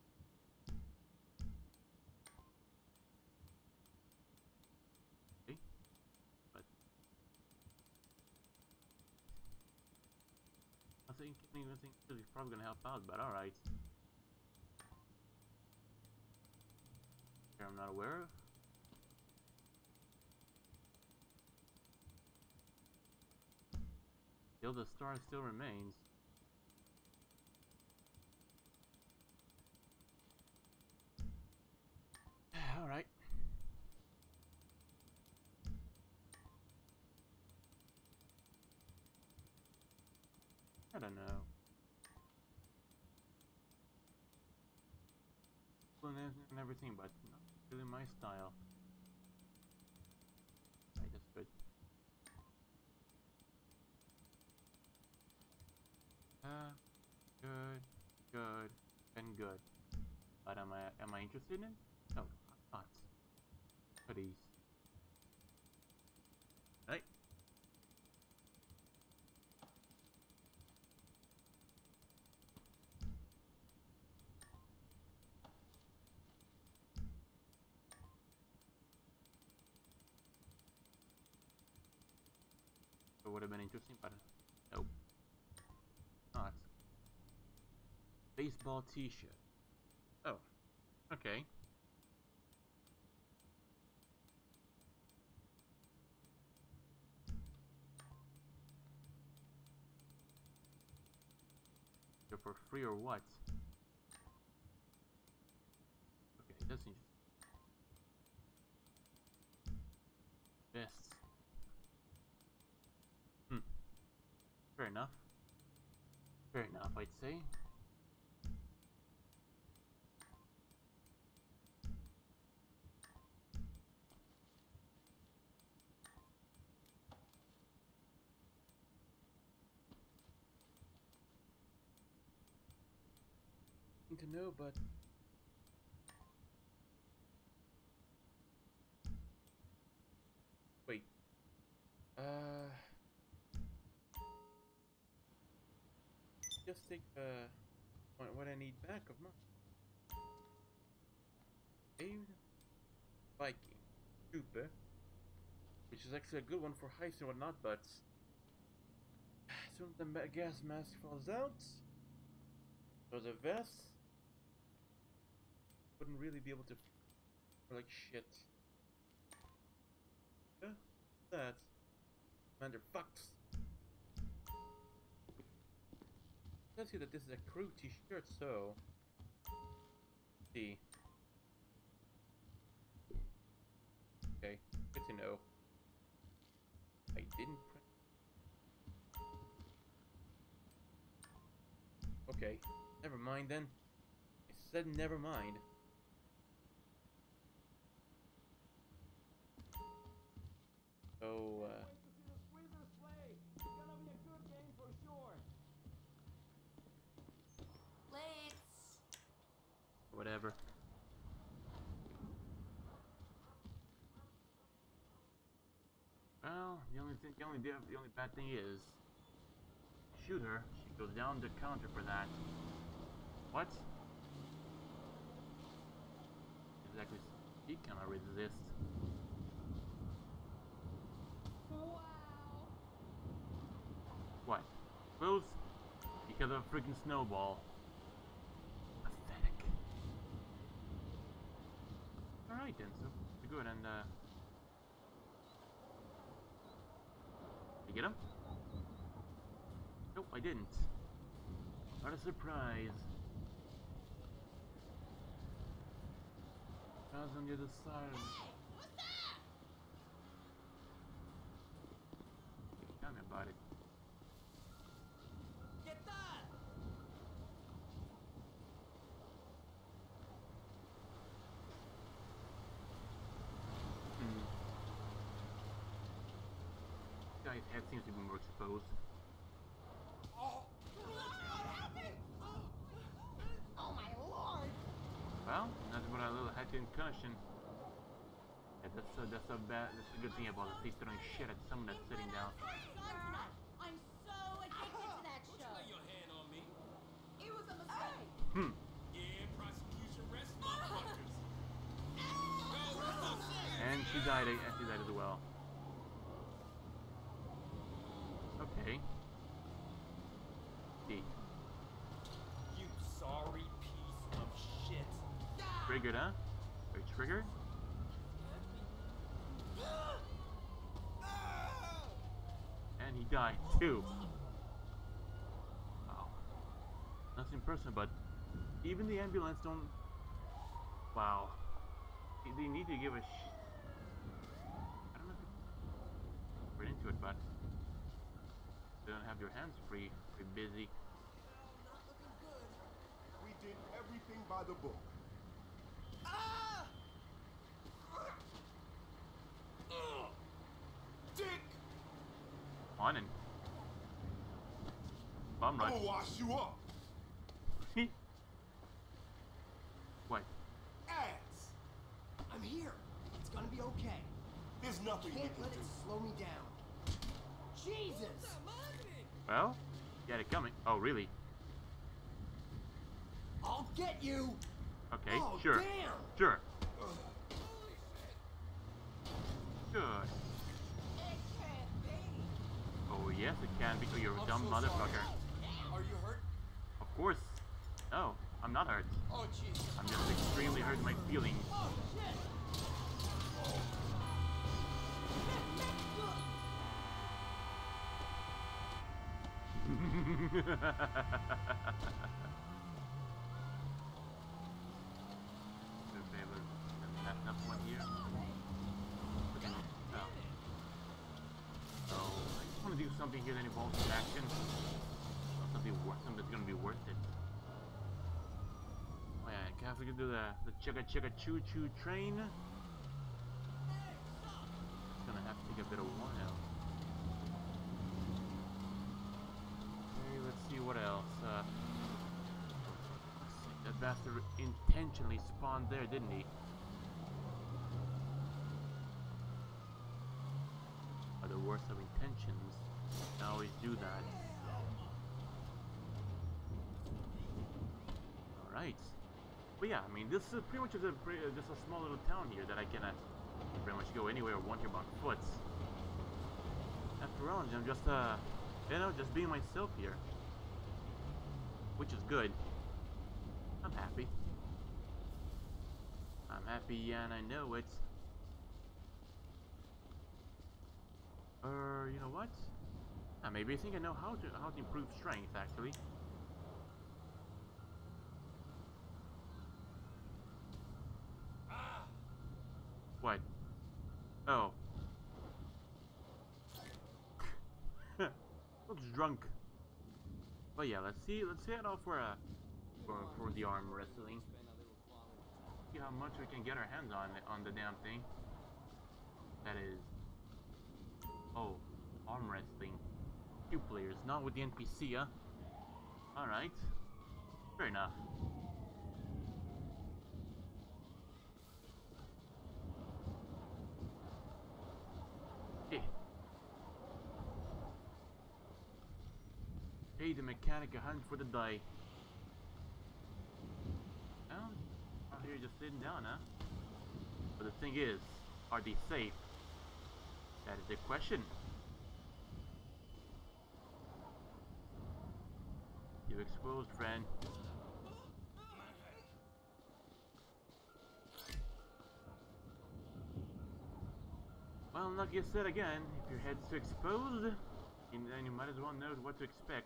Okay, but I think I think this is probably gonna help out, but alright. I'm not aware of. Still, the star still remains. All right. I don't know. And and everything, but not really my style. I just good. Uh, good, good, and good. But am I am I interested in? No, I'm not. Please. Right. It would have been interesting, but nope. Not. Baseball t-shirt. Oh. Okay. They're for free or what? Okay, that's interesting. Vests. Hmm. Fair enough. Fair enough, I'd say. To know, but wait. Uh, just take uh what what I need back of mine. Saved Viking Trooper, which is actually a good one for heists and whatnot, but soon the ma gas mask falls out, so the vest wouldn't really be able to like shit. Huh? That Commander fucks. It says here that this is a crew t-shirt, so let's see. Okay, good to know. I didn't print. Okay, never mind then. I said never mind. So, uh... Plates. whatever. Well, the only thing, the only, the only bad thing is, shoot her. She goes down the counter for that. What? Exactly. She cannot resist. Wow. What? Close? Because of a freaking snowball. Pathetic. Alright then, so good, and uh... you get him? Nope, I didn't. What a surprise. I was on the other side. Hey, what's that? Tell me about it. Get that! Hmm. This guy's head seems to be more exposed. Oh! What happened? Oh my lord. Well, nothing but a little head concussion. Yeah, that's a, that's a bad, that's a good thing about it. He's throwing shit at someone that's sitting down. I'm so addicted to that Don't you show. lay your hand on me. It was a mistake. Hmm. Yeah, prosecution rest motherfuckers. Go, what's up, sis? And she died, and she died as well. Okay. D. You sorry piece of shit. Triggered, huh? Are you triggered? And he died too. Wow. Nothing personal, but even the ambulance don't. Wow. They need to give a sh. I don't know if we're into it, but don't have your hands free. You're busy. Not looking good. We did everything by the book. Ah! Ugh. Dick! On and bum I'm rush. gonna wash you up. What? Ass. I'm here. It's gonna be okay. There's nothing we Can't can let do. it slow me down. Jesus! Well, you had it coming. Oh, really? I'll get you! Okay, Oh, sure. damn! Sure. Good. Oh, yes, it can be. Oh, you're a I'm dumb so sorry. motherfucker. Are you hurt? Of course. No, I'm not hurt. Oh, jeez. I'm just extremely hurt in my feelings. Oh, shit! Okay, but that's not one here. No. So, I just want to do something here that involves some action. Something worth something that's gonna be worth it. Oh yeah, I have to do the the chugga chugga choo choo train. It's gonna have to take a bit of while. Okay, let's see what else. Uh, let's see, that bastard intentionally spawned there, didn't he? Are the worst of intentions. I always do that. Alright. But yeah, I mean, this is pretty much just a, pre- uh, just a small little town here that I can uh, pretty much go anywhere I want here on foot. After all, I'm just, uh, you know, just being myself here. Which is good. I'm happy. I'm happy and I know it. Uh, you know what? Uh, maybe I think I know how to how to improve strength actually. What? Oh. Looks drunk. But yeah, let's see. Let's head off for uh for for the arm wrestling. See how much we can get our hands on on the damn thing. That is. Oh, arm wrestling. Two players, not with the N P C, huh? Alright. Fair enough. Hey. Pay the mechanic a hunt for the die. Well, out here just sitting down, huh? But the thing is, are they safe? That is the question. You exposed, friend. Well, like you said again, if your head's too exposed, then you might as well know what to expect.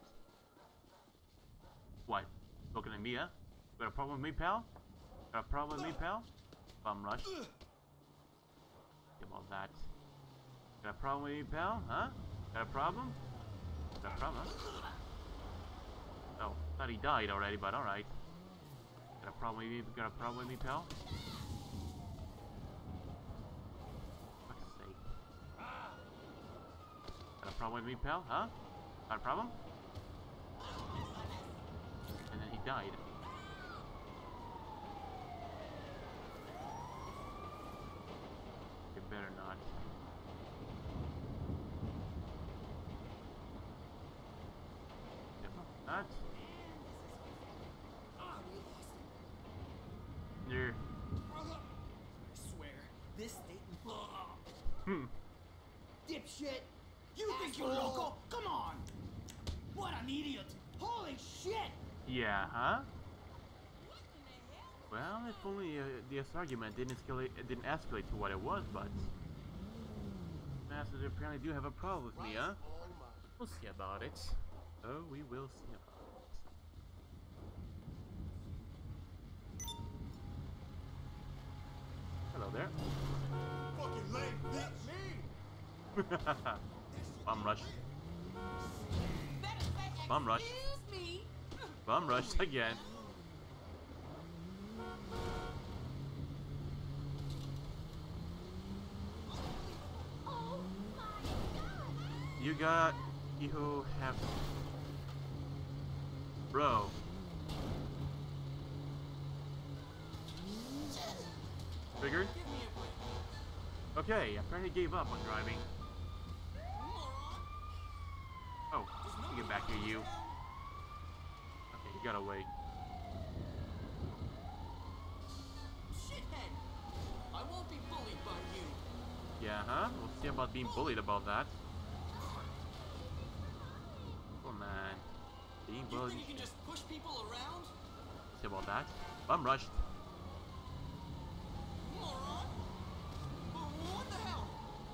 What? Looking at me, huh? Got a problem with me, pal? Got a problem with me, pal? Bum rush. Think about that. Got a problem with me, pal? Huh? Got a problem? Got a problem? Oh, thought he died already, but alright. Got a problem with me? Got a problem with me, pal? Fuck's sake. Got a problem with me, pal? Huh? Got a problem? And then he died. You better not. That. There. I swear, this state. Hmm. Dipshit! You think you're loco? Come on! What an idiot! Holy shit! Yeah, huh? Well, if only uh, this argument didn't escalate, it didn't escalate to what it was, but masters apparently do have a problem with me, huh? We'll see about it. Oh, we will see about it. Hello there. Fucking lame bitch. Me. Bum rush. Bum rush. Bum rush again. You got... You have... Bro. Triggered? Okay, apparently gave up on driving. Oh, let me get back here, you. Okay, you got away. Shithead! I won't be bullied by you. Yeah, huh? We'll see about being bullied about that. Oh man. Being You bullied. think you can just push people around? See about that. Bum rushed. Moron! What the hell?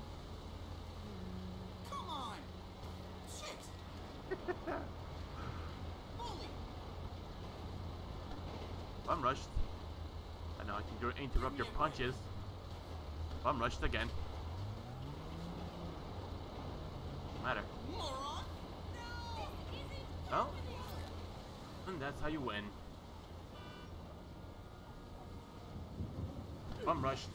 Come on! Shit! Bully! Bum rushed. I know I can do- interrupt your punches. Bum rushed again. Matter. Moron! Well, and that's how you win. Bum rushed.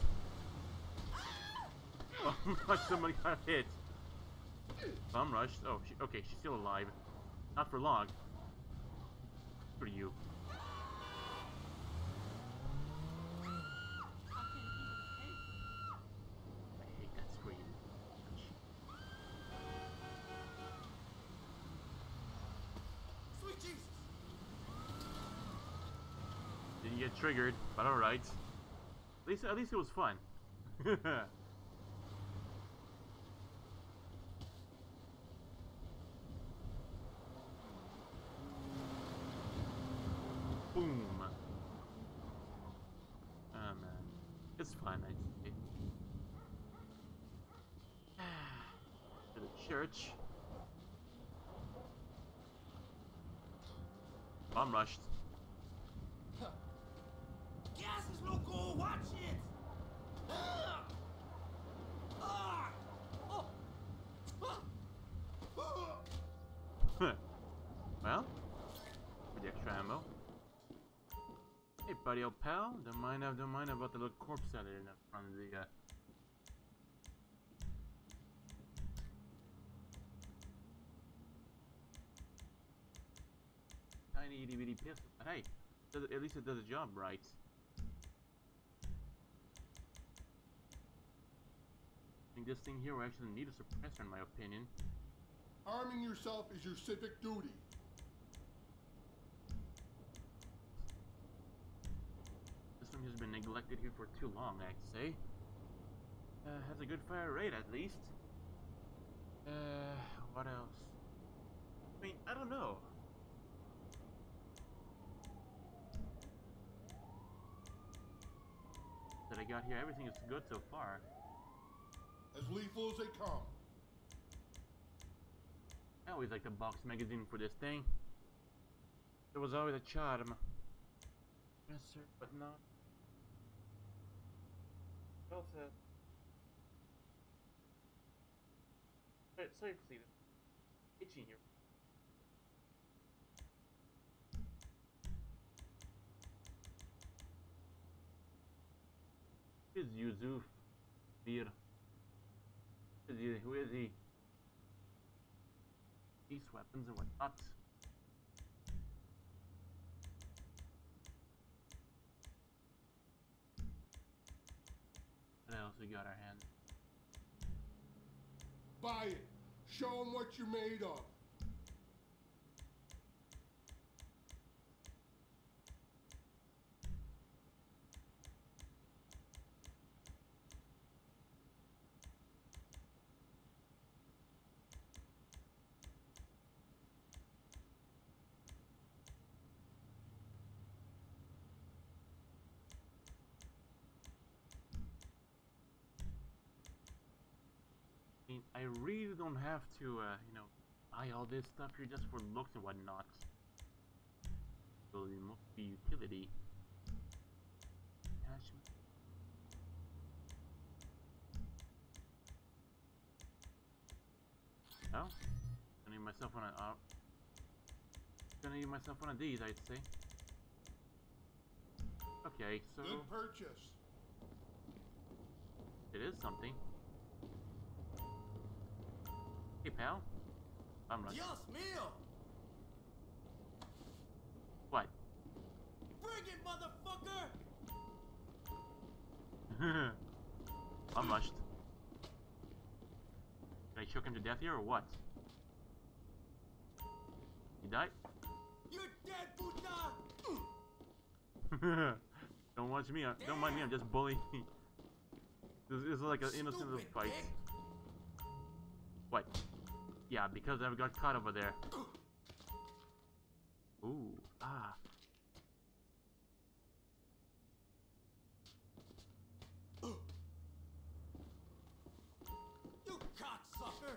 Bum rushed. Somebody got hit. Bum rushed. Oh, she, okay, she's still alive. Not for long. For you. I hate that scream. Sweet Jesus! Didn't get triggered, but alright. At least, at least it was fun. Boom. Oh man. It's fun, I think. To the church. Bomb rushed. Gas is loco! Watch it! Ah! Ah! Oh! Ah! Well, with the extra ammo. Hey, buddy, old pal. Don't mind, don't mind about the little corpse that is in front of the. Uh... Tiny itty bitty pistol. But hey, does it, at least it does the job right. I think this thing here will actually need a suppressor, in my opinion. Arming yourself is your civic duty. This one has been neglected here for too long, I'd say. Uh, has a good fire rate, at least. Uh, what else? I mean, I don't know. That I got here, everything is good so far. As lethal as they come. I always like the box magazine for this thing. There was always a charm. Yes, sir, but not. Well said. Wait, seriously, itching here. Who is Yusuf? Bir. Who is he? Who is he? These weapons and whatnot. What else we got our hand? Buy it. Show them what you're made of. I mean, I really don't have to, uh, you know, buy all this stuff here just for looks and whatnot. So it must be utility. Attachment. Oh, turning myself one of uh, gonna get myself one of these, I'd say. Okay, so Good purchase. it is something. Hey pal, I'm right. Dios mío! What? Bring it, motherfucker! I'm rushed. Did I choke him to death here or what? He died? You're dead, puta! Don't watch me. Don't mind me. I'm just bullying. This is like an innocent little Stupid fight. pig. What? Yeah, because I got caught over there. Ooh, ah. You cocksucker!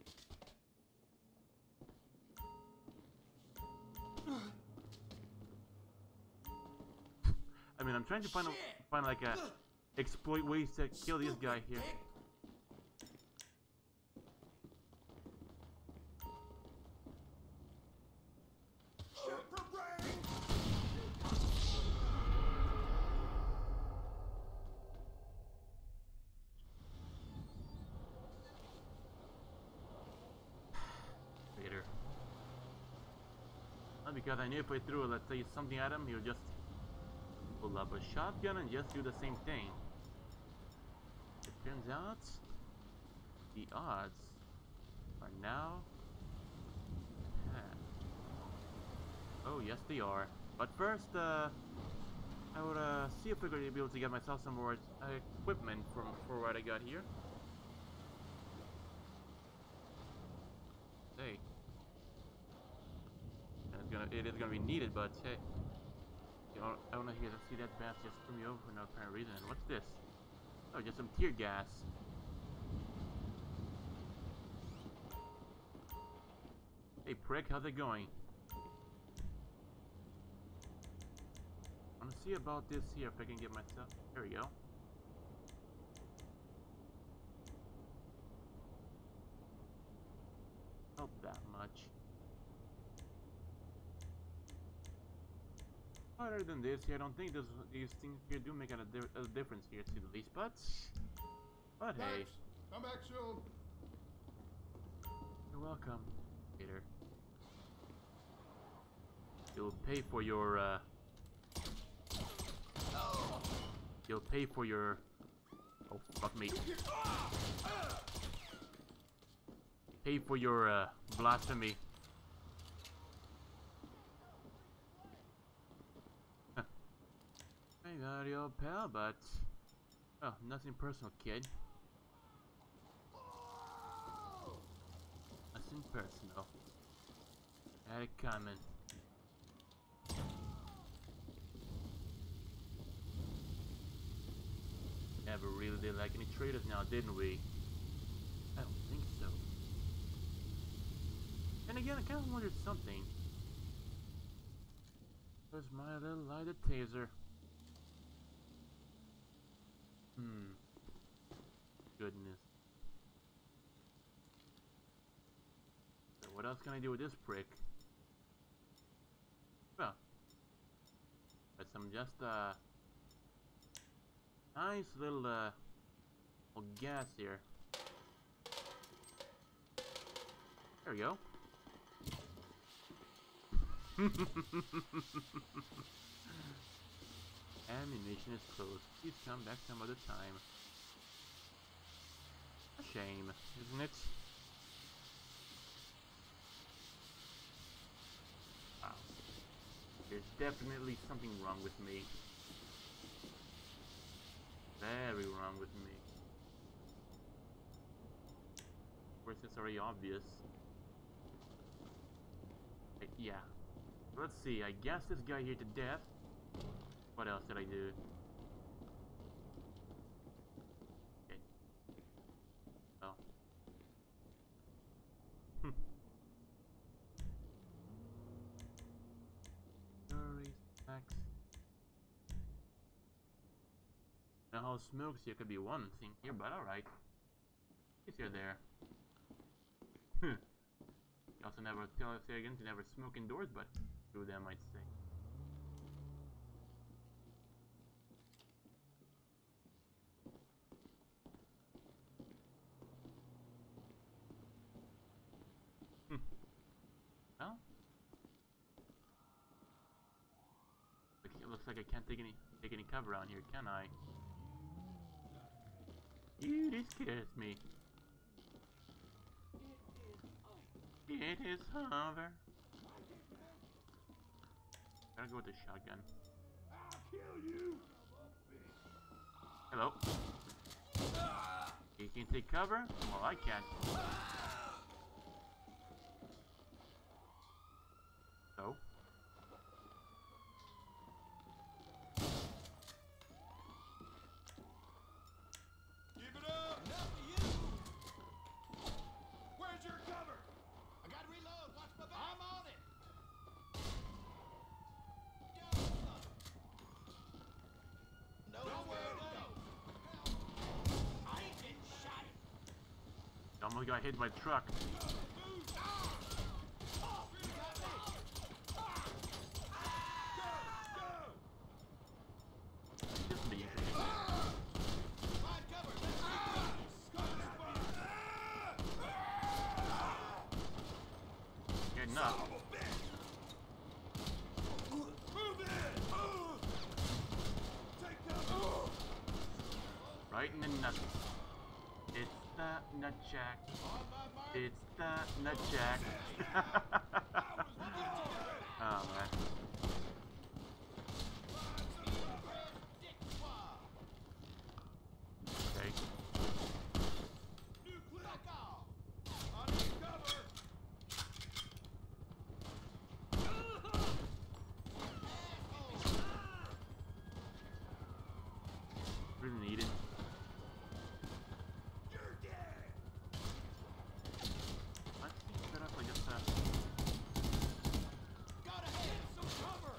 I mean, I'm trying to find a, Shit. find like a exploit ways to kill this guy Stupid here. pig. Shoot for brains! Vader. Not because I knew if I threw, let's say, something at him, he would just pull up a shotgun and just do the same thing. It turns out the odds are now half. Oh yes they are. But first, uh, I would uh, see if I could be able to get myself some more uh, equipment from for what I got here. Hey, and it's gonna it is gonna be needed, but hey. You know, I wanna hear see that bass just threw me over for no apparent reason. What's this? Oh, just some tear gas. Hey prick, how's it going? I wanna see about this here if I can get myself. There we go. Not that much. Other than this, here, I don't think this, these things here do make a, di a difference here to the least, but... But hey. Max, come back soon. You're welcome, Peter. You'll pay for your, uh... You'll pay for your... Oh, fuck me. Pay for your, uh, blasphemy. I got your pal, but... Oh, nothing personal, kid. Nothing personal. Had it coming. Never really did like any traders now, didn't we? I don't think so. And again, I kind of wondered something. Where's my little lighted taser? Hmm. Goodness. So what else can I do with this prick? Well, but some just uh nice little uh little gas here. There we go. Ammunition is closed. Please come back some other time. A shame, isn't it? Wow. There's definitely something wrong with me. Very wrong with me. Of course, it's already obvious. Uh, yeah. Let's see, I gassed this guy here to death. What else did I do? Okay. Oh. Hmm. Jury snacks. Now how smokes here could be one thing here, but alright. If you're there. You also never tell us again to never smoke indoors, but through them I'd say. Hmm. Well, it looks like I can't take any take any cover around here, can I? It scares me. It is over. Gotta go with the shotgun. I'll kill you. Hello. You can take cover? Well, I can't. So? Give it up. Enough of you. Where's your cover? I gotta reload. Watch my back. I'm on it. No, nowhere to go. I ain't getting shot. Almost got hit by a truck. This will be interesting. Find cover. Good enough. Move in. Take cover. Right in the nuts. It's the nutjack. On my mark. It's the nutjack. Oh man. Dick swab. Okay. New clip. Fuck off. I need cover. Really needed. You're dead. Let's set up like this. Uh, Gotta have some cover.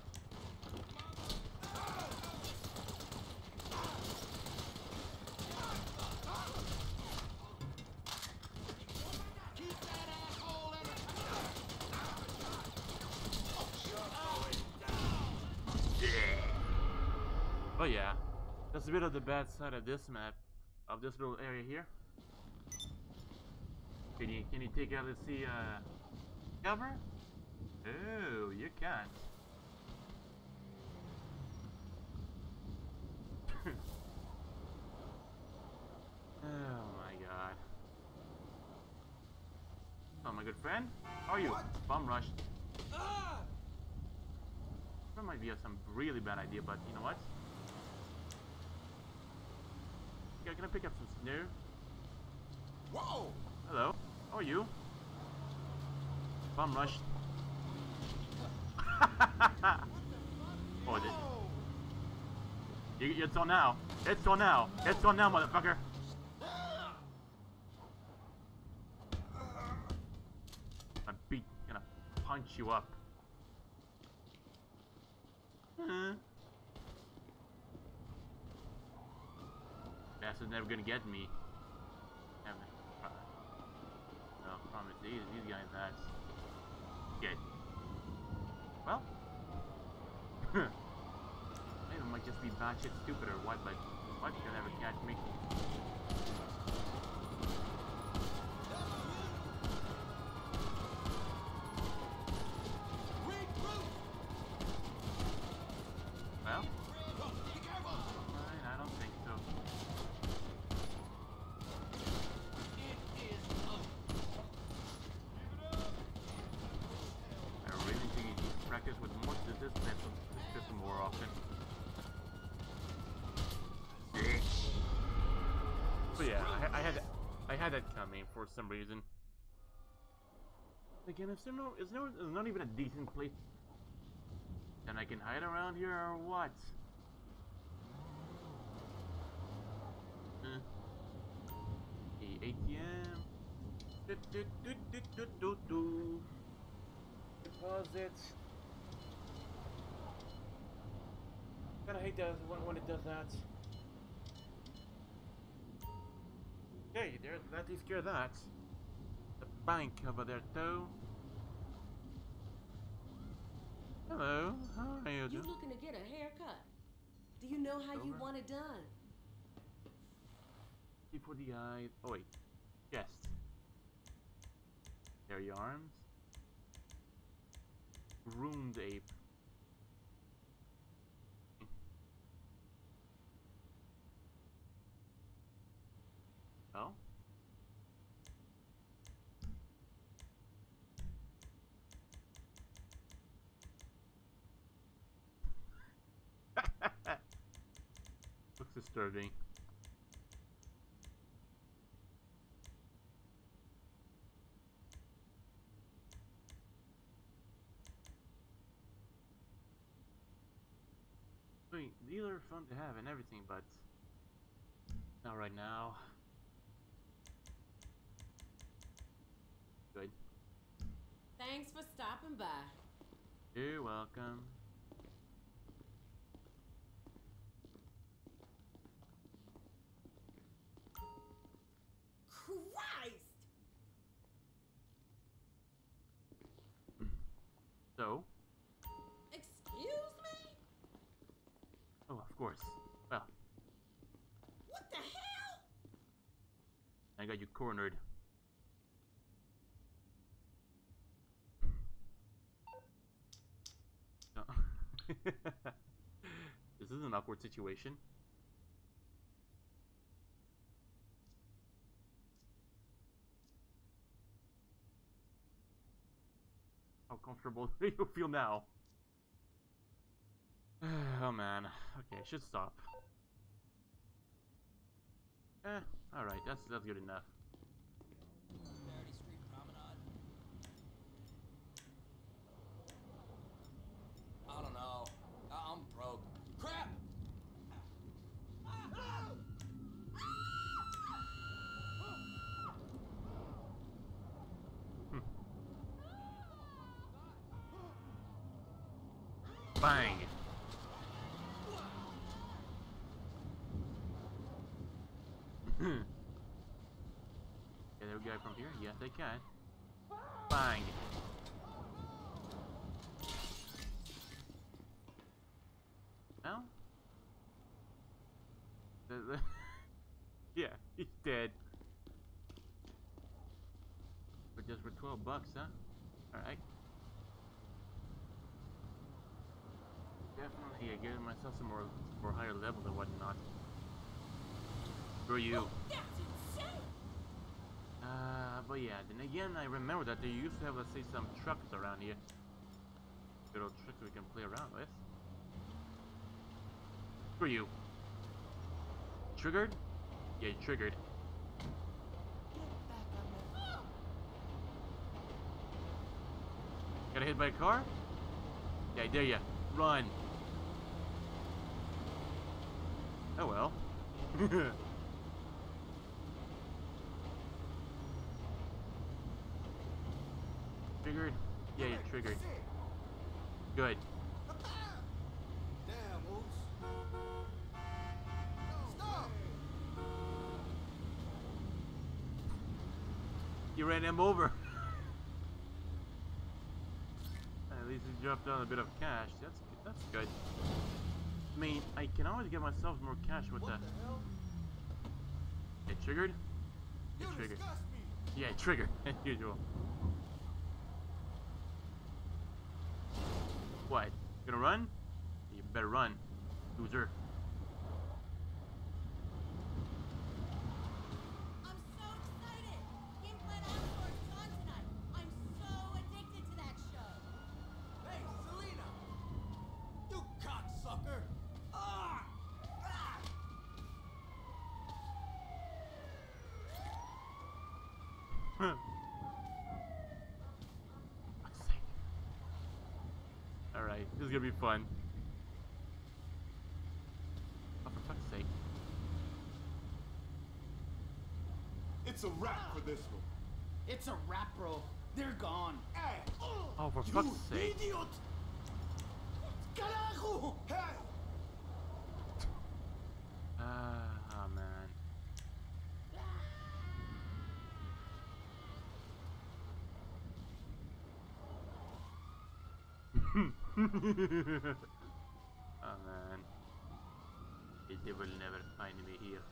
Keep that asshole entertained. oh yeah. That's a bit of the bad side of this map, of this little area here. Can you can you take out, let's see, uh, cover? Oh, you can't. Oh my god. Oh my good friend, how are you? Bomb rush. That might be a some really bad idea, but you know what? Yeah, can I pick up some snow? Whoa. Hello, how are you? Bomb rush. Oh, this. You, it's on now. It's on now. It's on now, motherfucker. I'm beat. Gonna punch you up. Huh? Bastard's never gonna get me. Never. No, promise. These, these guys, that's good. Well, maybe it might just be batshit stupid or what, but what? You'll never catch me. Well, fine, I don't think so. I really think you need to practice with more to this type of system more often. But yeah, I, I had I had that coming for some reason. Again, is there no is there is not even a decent place and I can hide around here or what? Huh. The A T M. Do, do, do, do, do, do, do. Deposit. Kinda hate that when, when it does that. Okay, there, that takes care of that. The bank over there too. Hello, how are you You doing? looking to get a haircut? Do you know how you Over. want it done? Before the eyes. Oh wait, chest. There are your arms. Groomed ape. Oh. Looks disturbing. I mean, these are fun to have and everything, but not right now. Good. Thanks for stopping by. You're welcome. Christ! So, Excuse me? oh, of course. Well, What the hell? I got you cornered. No. This is an awkward situation. How comfortable do you feel now? Oh man. Okay, I should stop. Eh, alright, that's that's good enough. Verity Street Promenade. I don't know. I- I'm broke. Crap! Bang! Can they go from here? Yes, they can. Bang! Well? The, the yeah, he's dead. But just for twelve bucks, huh? Alright. Definitely, I gave myself some more, more higher level and whatnot. Screw you. That's insane! Uh, but yeah, then again, I remember that they used to have, let's say, some trucks around here. Little tricks we can play around with. Screw you. Triggered? Yeah, you triggered. Got hit by a car? Yeah, I dare ya. Run. Oh well. Triggered? Yeah, you triggered. Good. Damn, Moose. Stop! You ran him over. At least he dropped down a bit of cash. That's that's good. I mean, I can always get myself more cash with What that. the hell? It triggered? You It triggered. disgust me! Yeah, it triggered, as usual. What? Gonna run? You better run, loser. I'm so excited! Game Plan Outdoors is on tonight. I'm so addicted to that show. Hey, Selena! You cocksucker! Ah! Ah! Fuck's sake. Alright, this is gonna be fun. Oh, for fuck's sake. It's a wrap for this one. It's a wrap, bro. They're gone. Hey! Oh, for You fuck's sake. idiot! Carajo! Hey! Ah, oh man. Oh man. They will never find me here.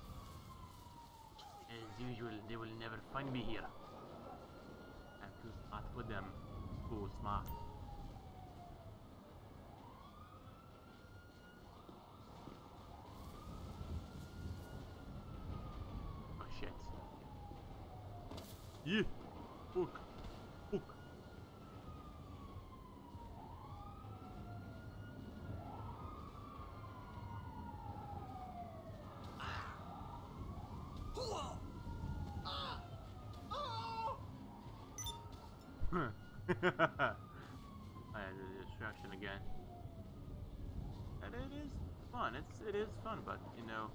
As usual, they will never find me here. I'm too smart for them. Too smart. Oh shit. Yeah! Hook! Hook! I had a distraction again. And it is fun. It's it is fun, but you know,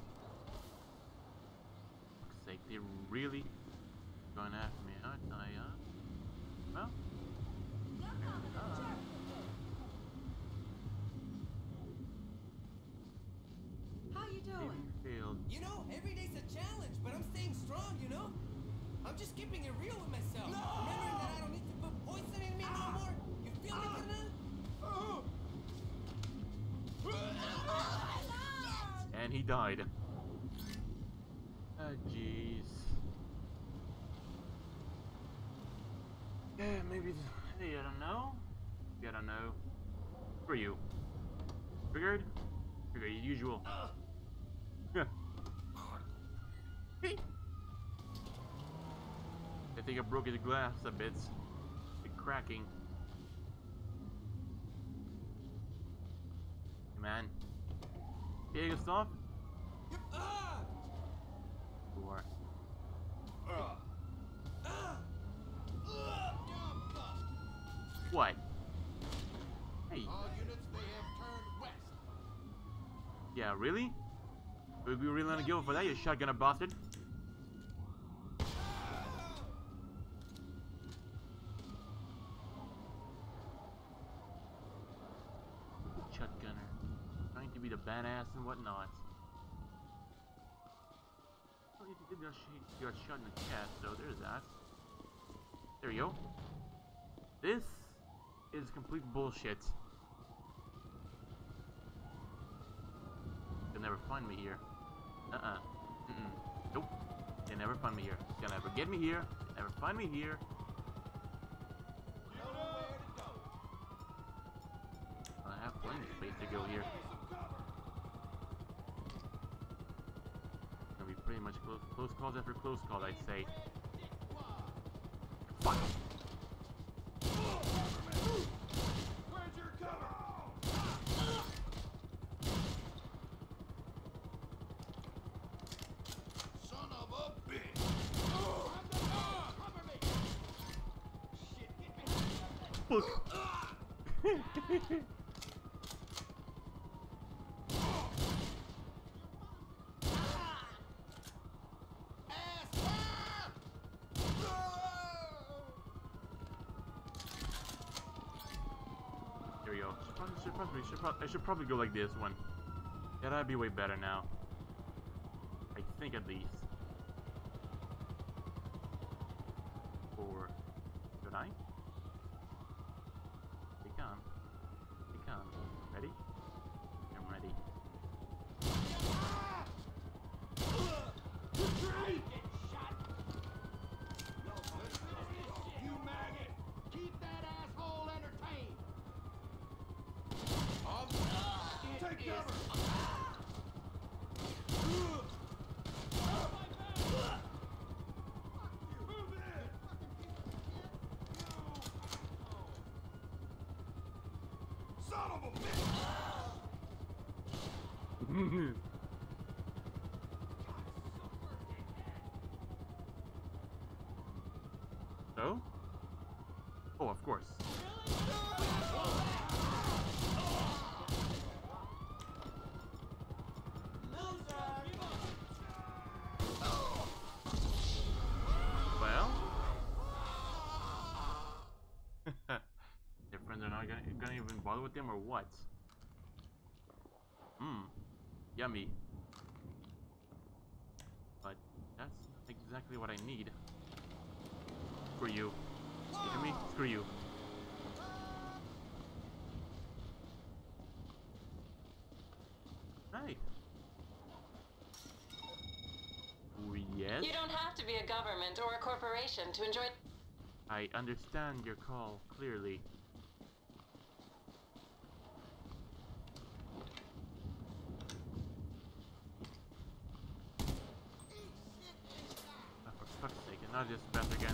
for fuck's sake, they really going after me, huh? I uh, well, uh, How you doing? even failed. You know, every day's a challenge, but I'm staying strong, you know? I'm just keeping it real with myself. Remembering that I don't need to put poison in me no more. You feel me, carnal? And he died. Ah, jeez. Yeah, maybe. Hey, I don't know. I don't know. For you. Triggered? Triggered, usual. Yeah. I think I broke his glass a bit. Big cracking. Hey, man. Yeah, you stop? Four. What? Hey. All units, they have turned west. Yeah, really? Would we really gonna go for that, you shotgunner bastard? Shotgunner. Trying to be the badass and whatnot. Well, you did got, sh got shot in the chest, so there's that. There you go. This is complete bullshit. You'll never find me here. Uh-uh. Mm-mm. Nope. You'll never find me here. You'll never get me here. You'll never find me here. I have plenty of space to go here. Gonna be pretty much close, close calls after close call, I'd say. Fuck! Where's your cover? Son of a bitch! Cover me! Shit, get me! Fuck! There we go. Should probably, should probably, should probably, I should probably go like this one. Yeah, that'd be way better now. I think at least. Or should I? They come. They come. Ready? I'm ready. You maggot! Keep that asshole entertained! Take cover! Son of a bitch! So? Oh, of course. Well, their friends are not gonna, gonna even bother with them or what? Mmm, yummy. But that's not exactly what I need. Screw you. You hear me? Screw you. Hi. Oh, yes? You don't have to be a government or a corporation to enjoy... I understand your call clearly. Oh, for fuck's sake, and not just best again.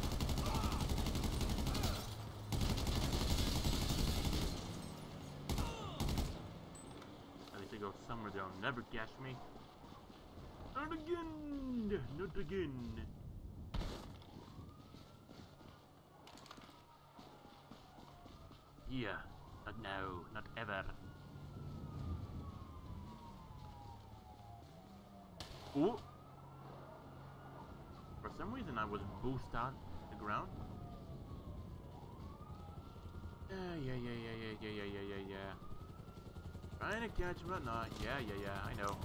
At least I go somewhere they'll never catch me. Not again! Not again! Yeah, not now, not ever. Ooh! For some reason I was boosted out the ground. Yeah, yeah, yeah, yeah, yeah, yeah, yeah, yeah, yeah, yeah. Trying to catch him, but not. Yeah, yeah, yeah, I know.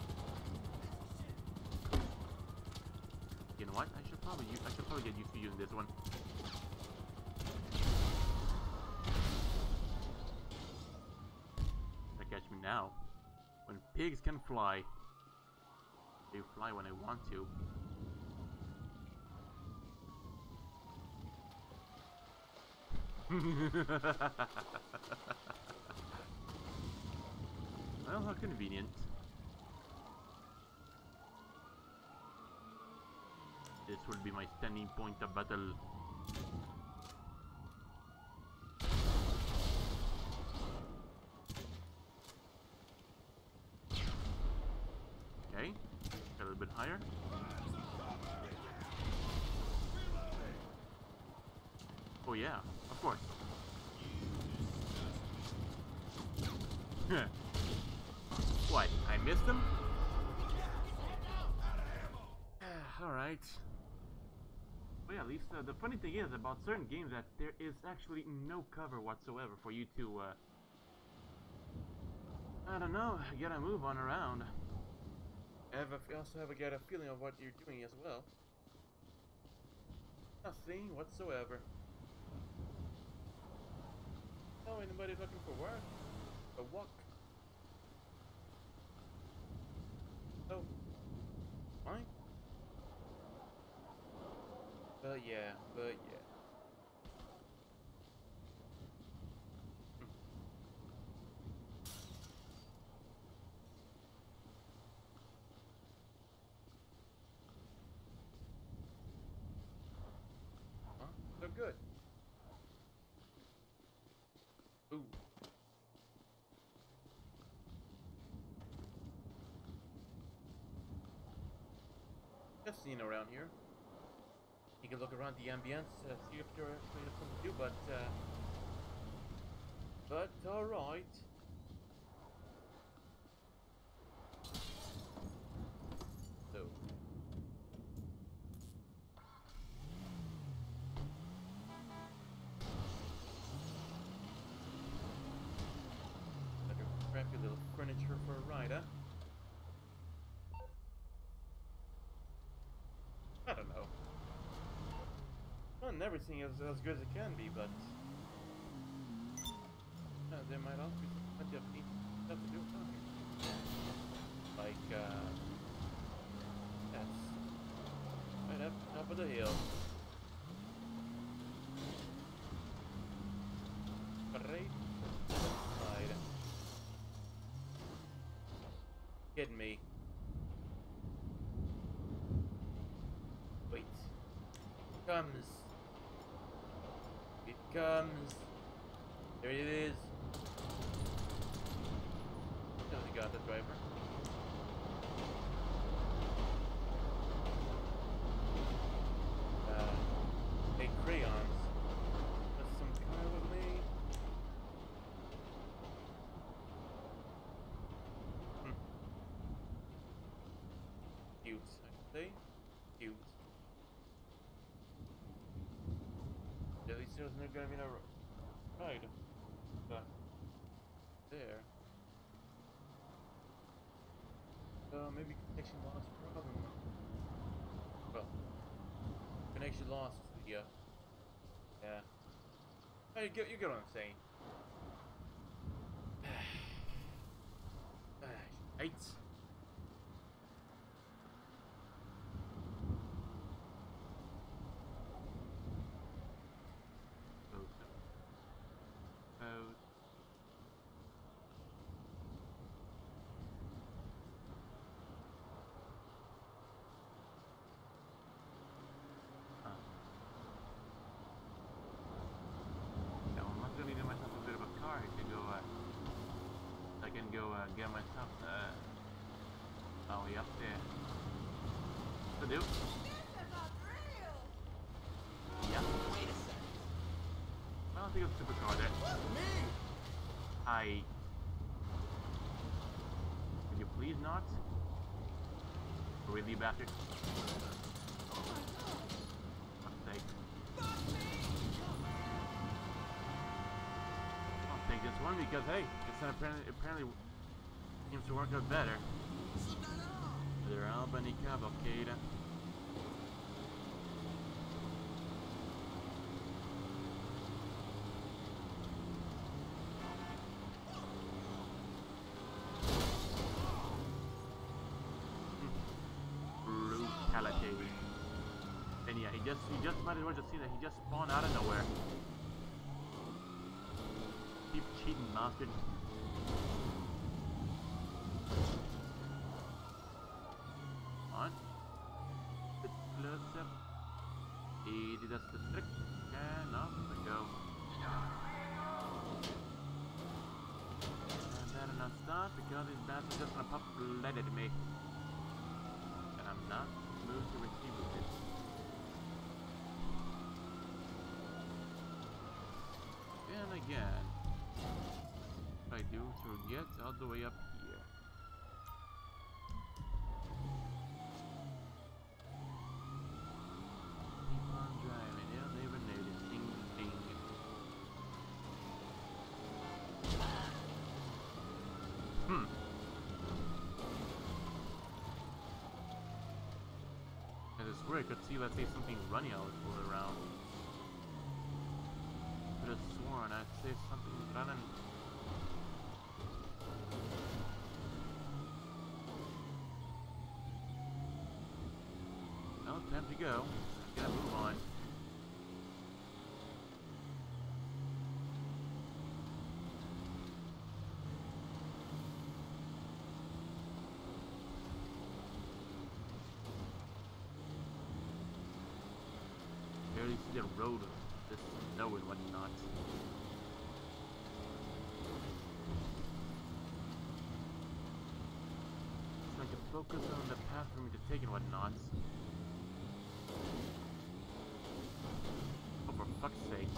You know what? I should probably use, I should probably get used to using this one. They catch me now. When pigs can fly, they fly when I want to. Well, how convenient. This will be my standing point of battle. Okay, a little bit higher. Oh yeah, of course. What? I missed him? Alright. Well, yeah, at least uh, the funny thing is about certain games that there is actually no cover whatsoever for you to, uh, I don't know, get a move on around. I have a, also have a, get a feeling of what you're doing as well. Nothing whatsoever. Oh, anybody looking for work? A walk? Oh, fine. But yeah, but yeah. Huh? So good. Ooh. Just seeing around here. You can look around the ambience, uh, see if there are actually something to do, but, uh... But, alright. So. Another crappy little furniture for a ride, huh? I don't know. Well, everything is as good as it can be, but uh, there might also be plenty of neat stuff to do around here. Like, uh, yes, right up top of the hill. Right to the side. Kidding me. Wait. Comes. It comes. There it is. Totally got the driver. Uh, hey, crayons. That's some kind of me. Hmm. Cute, I say. Cute. At least there's not gonna be no ride. But there. So maybe connection lost problem. Well, connection lost. Yeah. Yeah. Oh, you get you get what I'm saying. Eight. Out. Huh. Yeah, I'm not gonna need myself a bit of a car to go. Uh, I can go uh, get myself uh, all the way up there. To do. Yeah. Wait a second. I don't think it's a supercar there. Me! I. Can you please not? Really, bastard? Fuck's sake. I'll take this one because, hey, it's an apparently, apparently seems to work out better. The Albany Cavalcade. Brutality. And yeah, he just he just might as well just see that he just spawned out of nowhere. Keep cheating, bastard. On. Bit closer. He did us the trick. And off we go. And better not stop because these bastards just gonna pop lead at me. And I'm not moved to receive with it. And again, I do to get all the way up here. Keep on driving, they'll never notice. Ding, ding. Hmm. I just swear I could see, let's say, something running out all around. Could have sworn I'd say something running. Well, time to go. Gotta move on. Barely see the road, this snow and whatnot. So I can focus on the path for me to take and whatnot. Oh, for fuck's sake.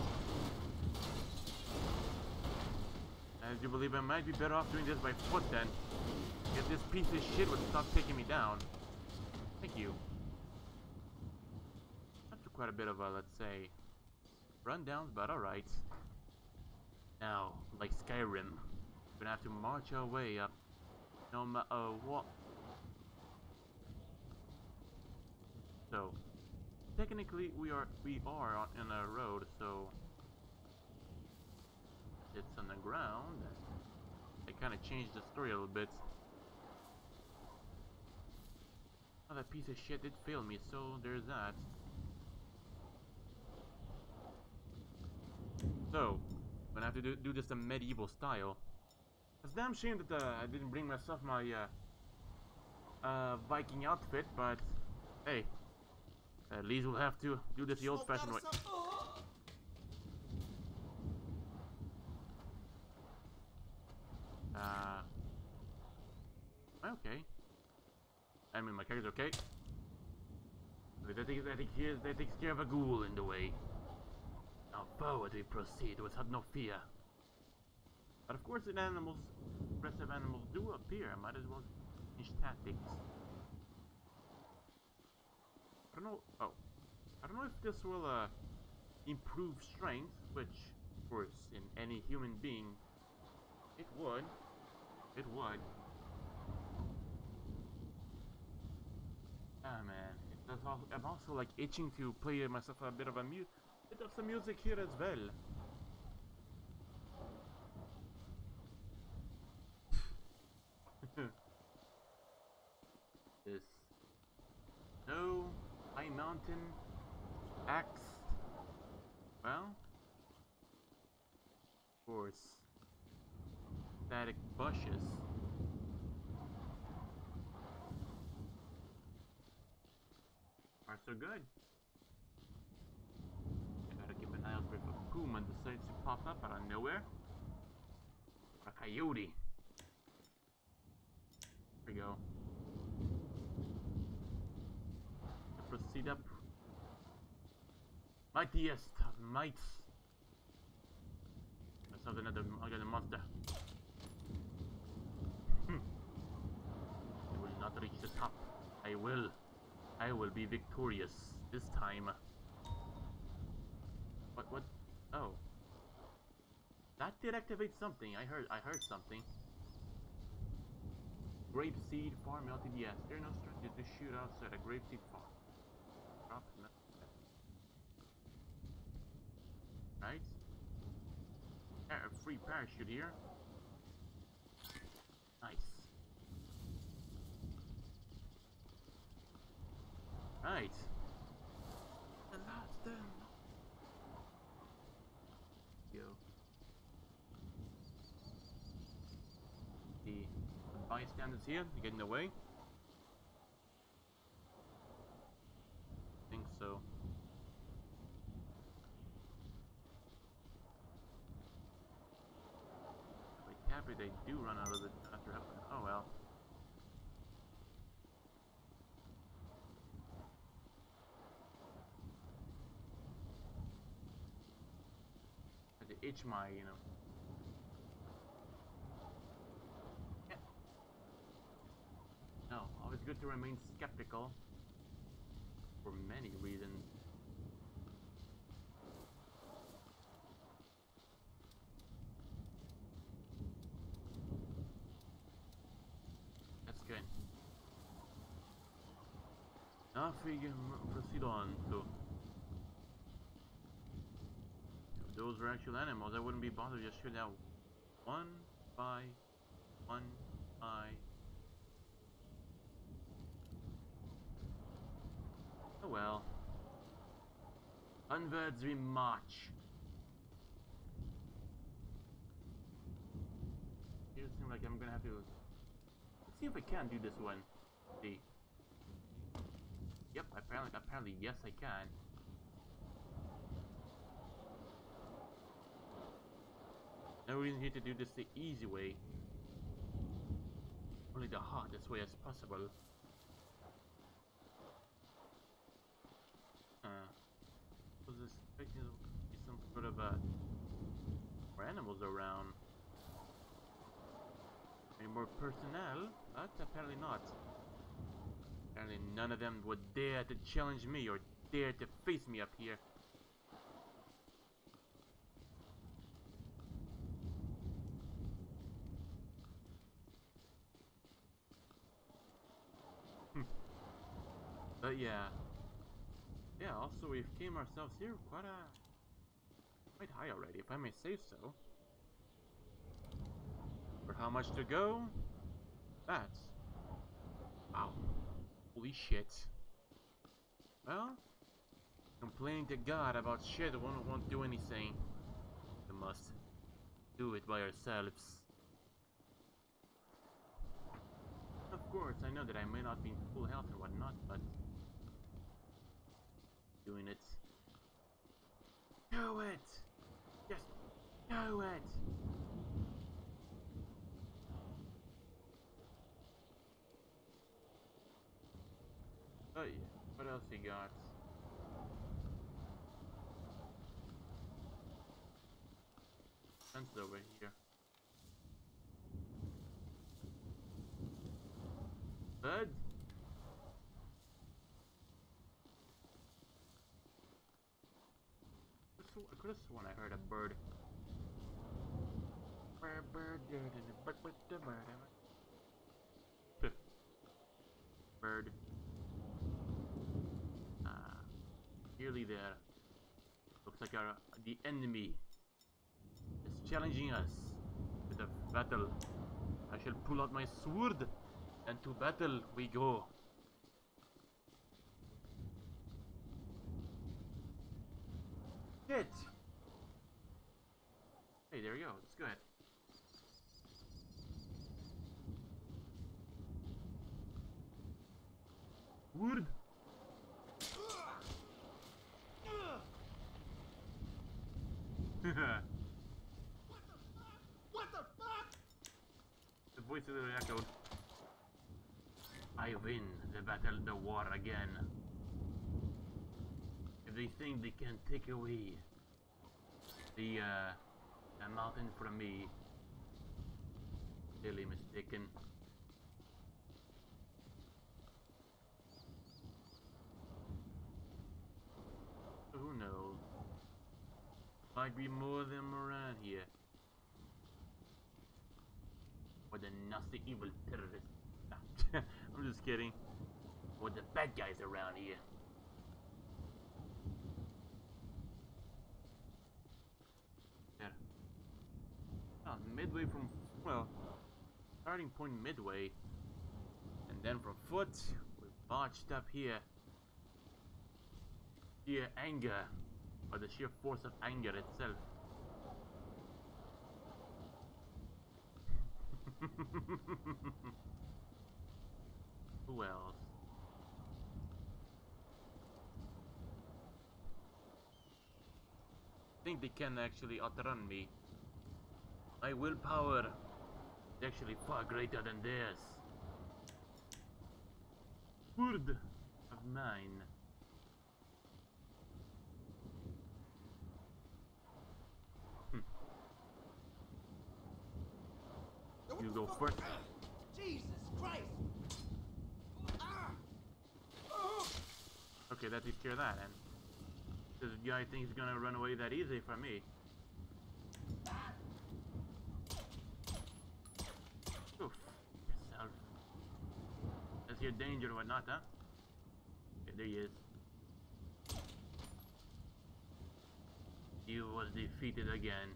And do you believe I might be better off doing this by foot then? If this piece of shit would stop taking me down. Thank you. Quite a bit of a, let's say, rundowns, but alright. Now, like Skyrim, we're gonna have to march our way up no matter what. So, technically, we are we are on in a road, so it's on the ground. I kind of changed the story a little bit. Oh, that piece of shit did fail me, so there's that. So, I'm gonna have to do, do this in medieval style. It's a damn shame that uh, I didn't bring myself my uh, uh, Viking outfit, but hey, at least we'll have to do this the old-fashioned way. Uh, okay. I mean, my character's okay. I think I think he is, that takes care of a ghoul in the way. Now forward we proceed without no fear. But of course, if animals, aggressive animals do appear, I might as well change tactics. I don't know. Oh, I don't know if this will uh, improve strength, which, of course, in any human being, it would. It would. Ah man, it does also, I'm also like itching to play myself a bit of a mu bit of some music here as well. mountain axe. Well, of course, static bushes. Are so good. I gotta keep an eye out for if a puma decides to pop up out of nowhere. Or a coyote. There we go. Proceed up. Mightiest of mights. Let's have another, another monster. Hmm. I will not reach the top. I will. I will be victorious this time. What? What? Oh. That did activate something. I heard. I heard something. Grapeseed farm L T D S. There are no strangers to shoot outside a grapeseed farm. Drop it. Right? Yeah, a free parachute here. Nice. Right. The last then. Go. The bystanders here to get in the way. I think so. If I tap it, they do run a little bit faster up. Oh well. I had to itch my, you know. Yeah. No, always good to remain skeptical. For many reasons. That's good. Now if we can proceed on to... If those were actual animals, I wouldn't be bothered just shoot out one by one by... Oh well. Onwards we march. It seems like I'm gonna have to... Let's see if I can do this one. See. Yep, apparently, apparently, yes I can. No reason here to do this the easy way. Only the hardest way as possible. Uh, was this expecting to be some sort of uh, more animals around? Any more personnel? But apparently not. Apparently none of them would dare to challenge me or dare to face me up here. But yeah. Yeah, also we've came ourselves here quite a quite high already, if I may say so. For how much to go? That's wow. Holy shit. Well, complaining to God about shit won't won't do anything. We must do it by ourselves. Of course, I know that I may not be in full health and whatnot, but doing it. Do it! Just do it! Oh yeah, what else you got? Fence over here. Bird? I could have sworn I heard a bird. Bird, bird, bird, bird, bird, bird. Bird. Ah, nearly there. Looks like our the enemy is challenging us with a battle. I shall pull out my sword, and to battle we go. Shit! Hey, there you go. Let's go ahead. Wood! What the fuck? What the fuck? The voice of the echoed. I win the battle, the war again. If they think they can take away the, uh, the mountain from me, clearly mistaken. Who knows? Might be more of them around here. Or the nasty evil terrorists. I'm just kidding. Or the bad guys around here. There. Oh, midway from, well, starting point midway. And then from foot, we marched up here. Sheer anger, or the sheer force of anger itself. Who else? Think they can actually outrun me. My willpower is actually far greater than theirs. Word of mine. You go first. Jesus Christ! Okay, that takes care of that, and this guy thinks he's gonna run away that easy from me. Oof, yourself. That's your danger or whatnot, huh? Okay, there he is. He was defeated again.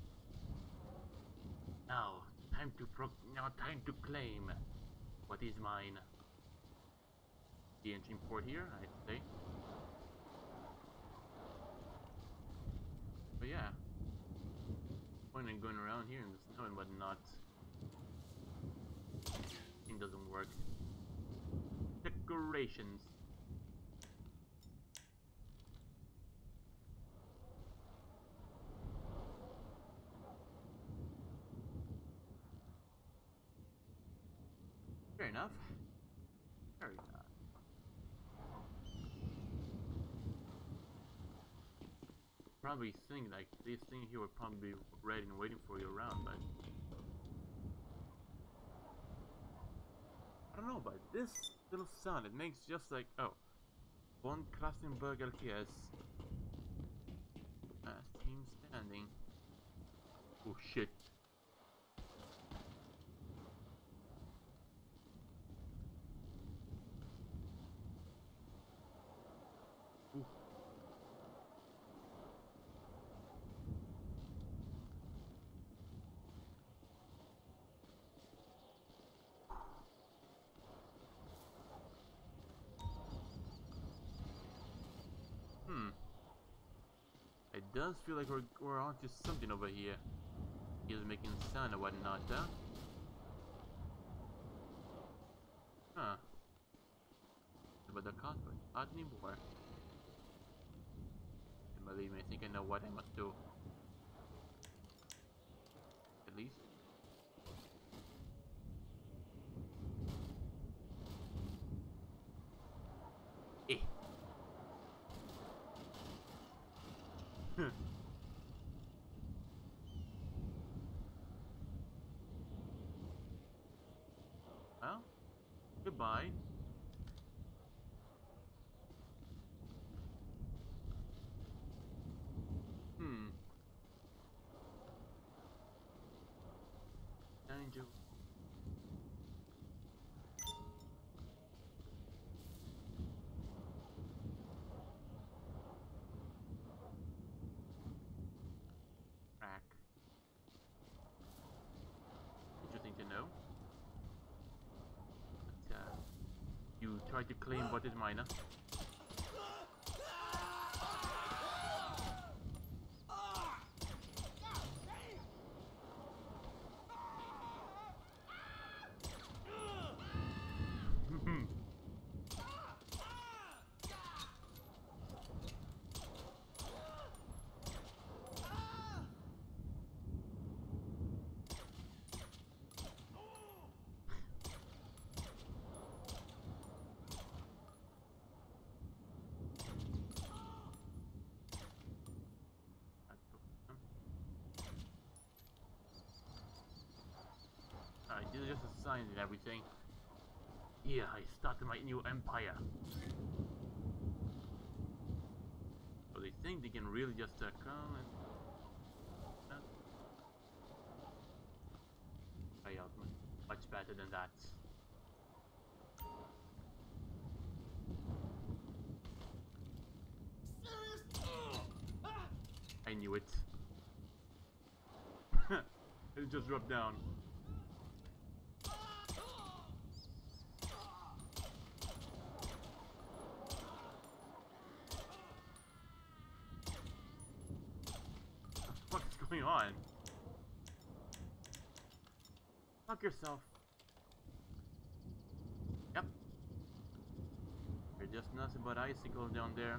Now, time to pro- now time to claim what is mine. The engine port here, I'd say. But yeah, point in going around here in the snow and whatnot. Thing doesn't work. Decorations. Fair enough. Fair enough. Probably think like this thing here would probably be ready and waiting for you around, but I don't know, but this little sound, it makes just like, oh, one Klassenberger Kies. Last team standing. Oh shit. Ooh. Hmm. It does feel like we're, we're onto something over here. He's making sound and whatnot, huh? Huh. But the cost, but not anymore. And believe me, I think I know what I must do. At least. Eh. Well, goodbye. Hmm. Danger. Crack. Interesting to know. But, uh, you try to claim what is mine, huh? these are just the signs and everything. Yeah, I started my new empire. So they think they can really just uh, come and... Uh, try out much better than that. I knew it. It just dropped down. What the fuck is going on? Fuck yourself. Yep. You're just nothing but icicles down there.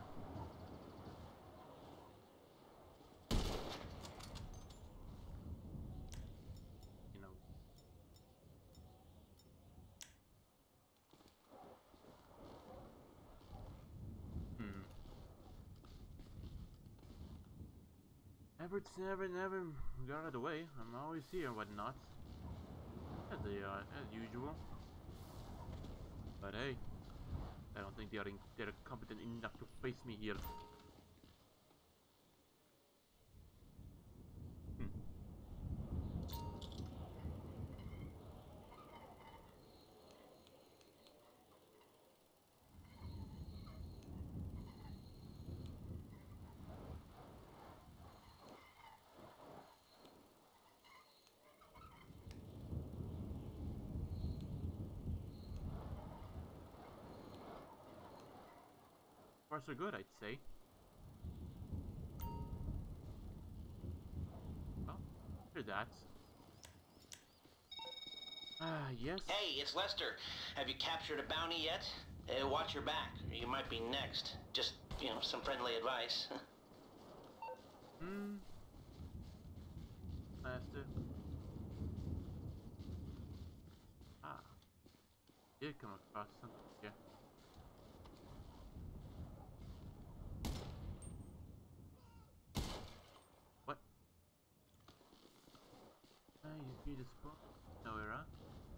Never, never, never got out of the way. I'm always here, whatnot. As they are, as usual. But hey, I don't think they are in, they're competent enough to face me here. Hmm. Far so good, I'd say. Well, after that. Ah, yes. Hey, it's Lester. Have you captured a bounty yet? Uh, watch your back, or you might be next. Just, you know, some friendly advice. Hmm. Lester. Ah. Did come across something here. What? Ah, you see the spot? Nowhere, huh?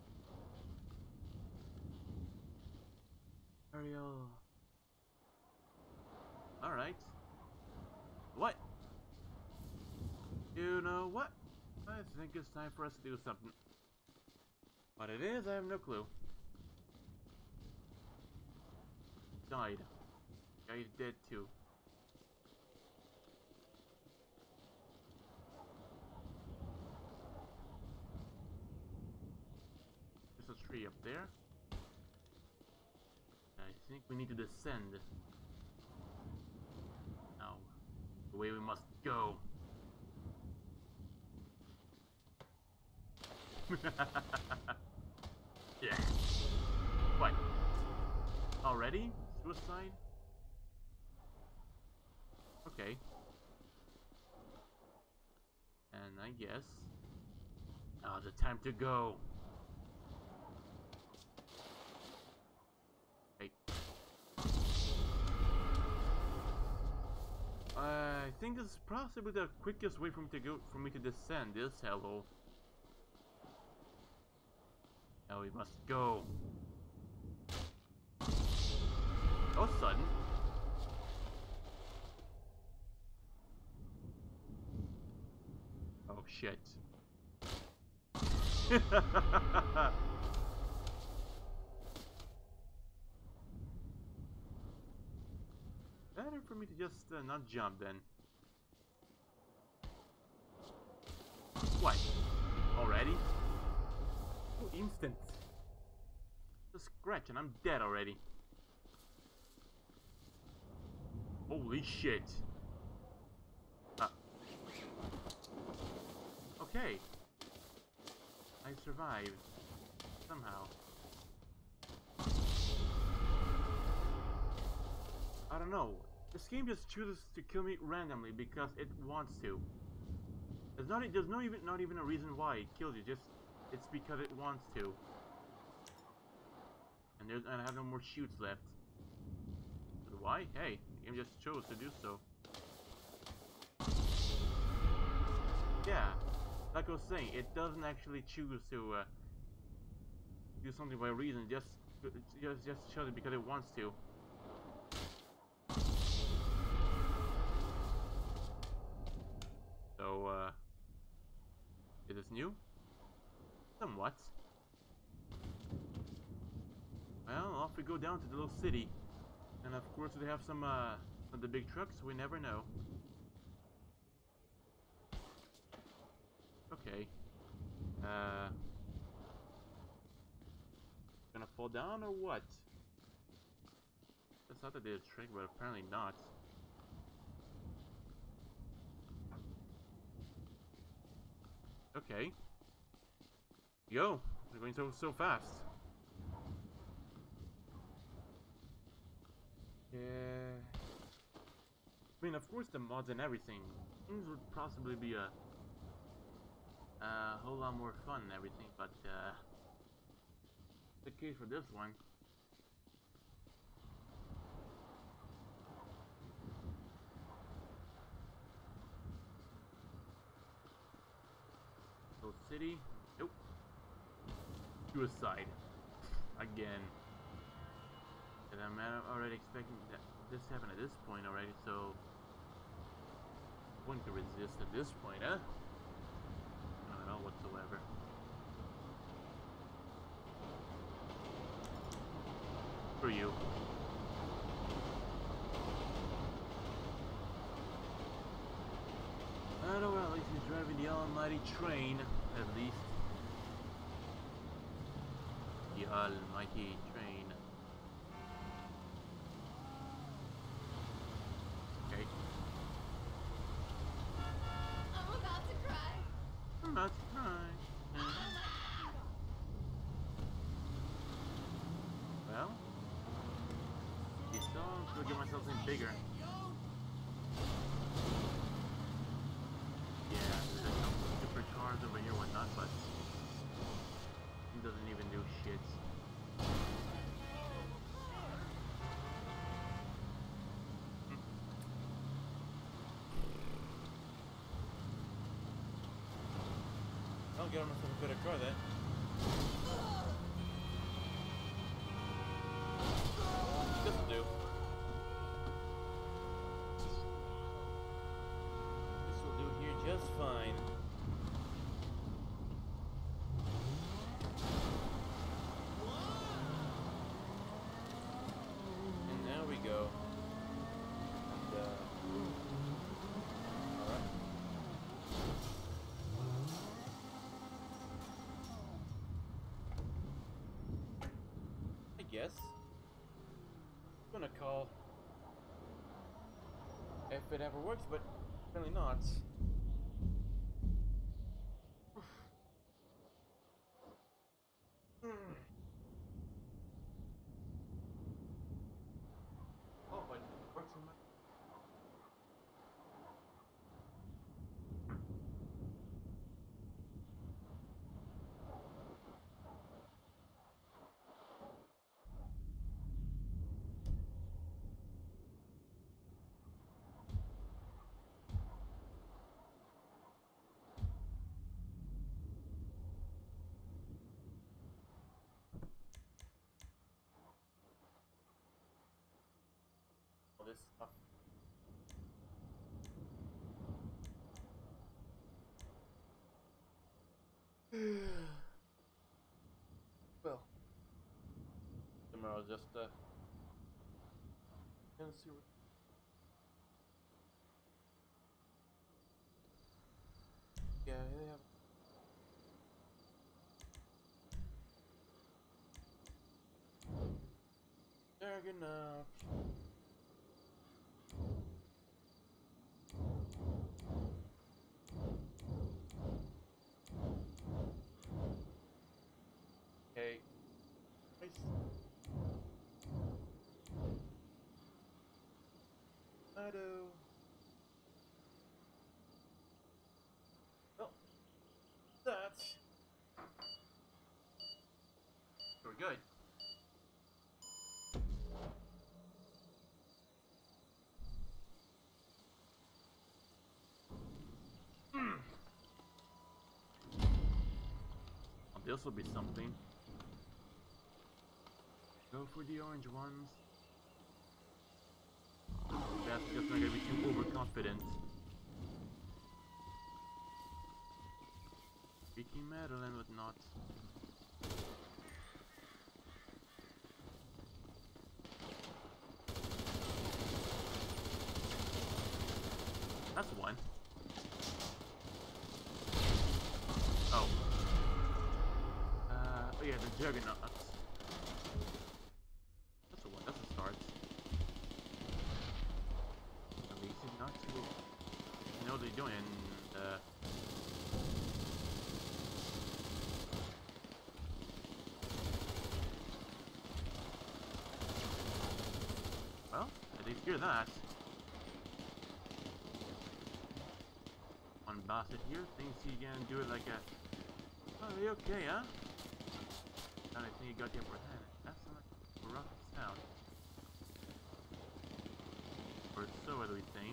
Ariel. Alright. What? You know what? I think it's time for us to do something. What it is, I have no clue. Died. Guy's dead too. There's a tree up there. I think we need to descend. Now, the way we must go. Yeah. What? Already? Suicide? Okay. And I guess now's the time to go. Hey. I think this is possibly the quickest way for me to go for me to descend this hellhole. Now we must go. Oh, sudden. Oh shit. Better for me to just uh, not jump then. What? Already? Oh, instant. A scratch and I'm dead already. Holy shit. Ah. Okay. I survived. Somehow. I don't know. This game just chooses to kill me randomly because it wants to. There's not there's no even not even a reason why it kills you, just it's because it wants to. And there's and I have no more shoots left. But why? Hey, the game just chose to do so. Yeah, like I was saying, it doesn't actually choose to uh, do something by reason, just just just shows it because it wants to. So, uh, is this new? Somewhat. Well, off we go down to the little city, and of course they have some uh, of the big trucks. We never know. Okay. Uh. Gonna fall down or what? That's not that they did a trick, but apparently not. Okay. Yo, we're going so so fast. Yeah. I mean, of course, the mods and everything. Things would possibly be a a whole lot more fun and everything, but uh, the case for this one. So city, nope. Suicide, again. And I'm already expecting that this to happen at this point already, so one could resist at this point, huh? Not at all whatsoever. For you. I don't know, at least he's driving the almighty train, at least. The almighty train. Okay. I'm about to cry. I'm about to cry. Well, you saw, I'm gonna get myself something bigger. Yeah, there's some super cars over here, whatnot, but he doesn't even do shit. I'll get myself a better car then. This'll do. This'll do here just fine. And there we go. And, uh, alright. I guess I'm gonna call if it ever works, but apparently not. Oh, but it works in my. All this stuff. Well, tomorrow just uh, gonna see what. Yeah, they have. Juggernauts. Okay. Nice. Hello. Well, that's. We're good. Mm. Well, this will be something. Go for the orange ones. That's just not gonna be too overconfident. Speaking metal and whatnot. That's one. Oh. Uh, oh yeah, the Juggernauts. That's a one, that's a start. At least it's not too... You know what they're doing, uh... well, at least hear that. One bastard here thinks he can do it like a... Oh, are you okay, huh? And I think he got the upper hand. That's not a rough sound. Or so do we think.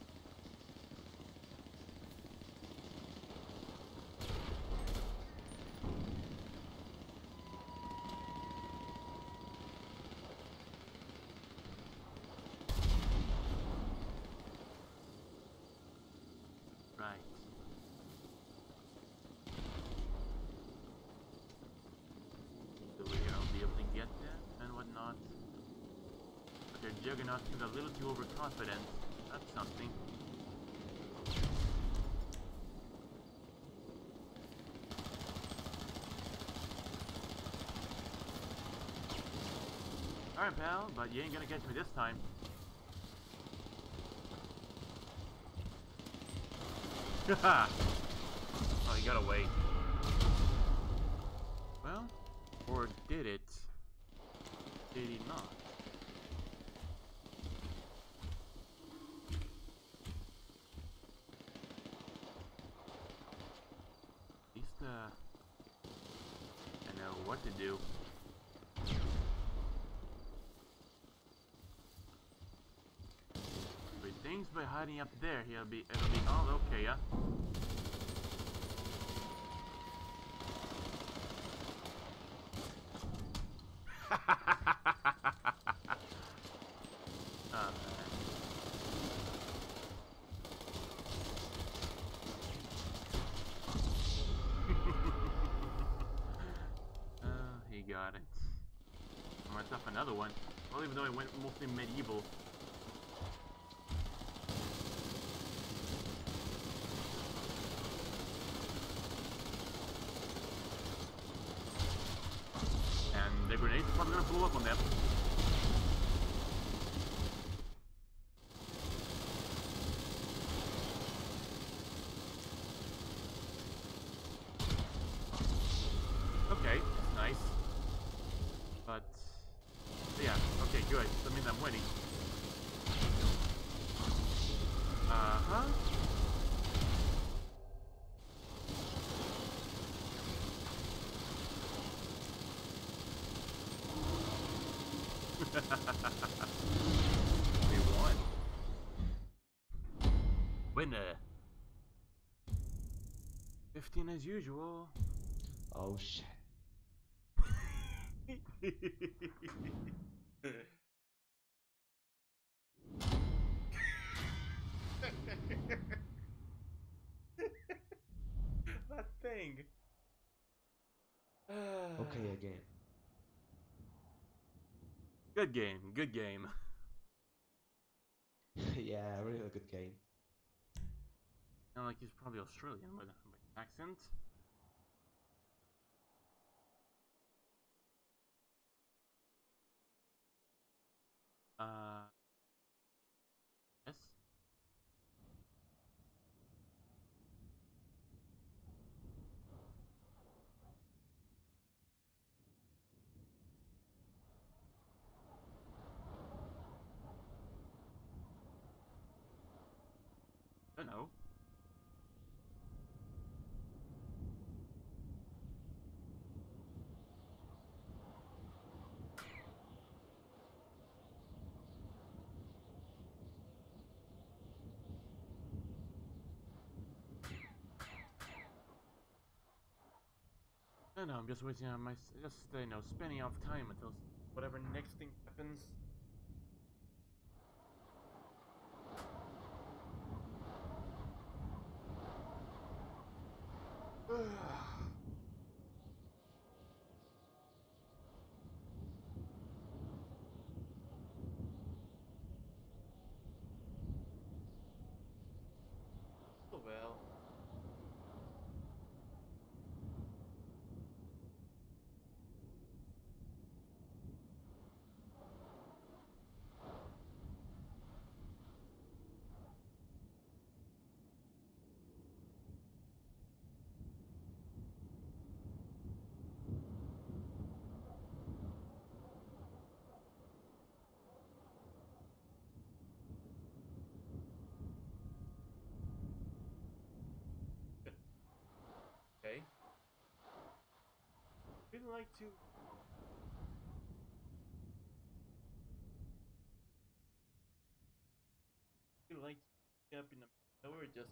Right. So we're gonna be able to get them and whatnot. But their Juggernauts is a little too overconfident. That's something. Alright, pal, but you ain't gonna catch me this time. Haha! Oh, you gotta wait. Well, or did it? Did he not? At least, uh, I know what to do. But he thinks by hiding up there, he'll be, it'll be all okay, yeah? Oh, uh, he got it. I'm gonna stuff another one. Well, even though it went mostly medieval. And the grenades are probably gonna blow up on them. Okay, nice. But yeah, okay, good. That means I'm winning. Uh-huh. We won. Winner. fifteen as usual. Oh shit. That thing. Okay, again. Good game, good game. Yeah, really good game. Sound like he's probably Australian with with accent. Uh, yes. I don't know. I don't know, I'm just wasting on my, just, you know, spending off time until whatever next thing happens. Oh well. Okay. We'd like to. We'd like to get up in the middle or just.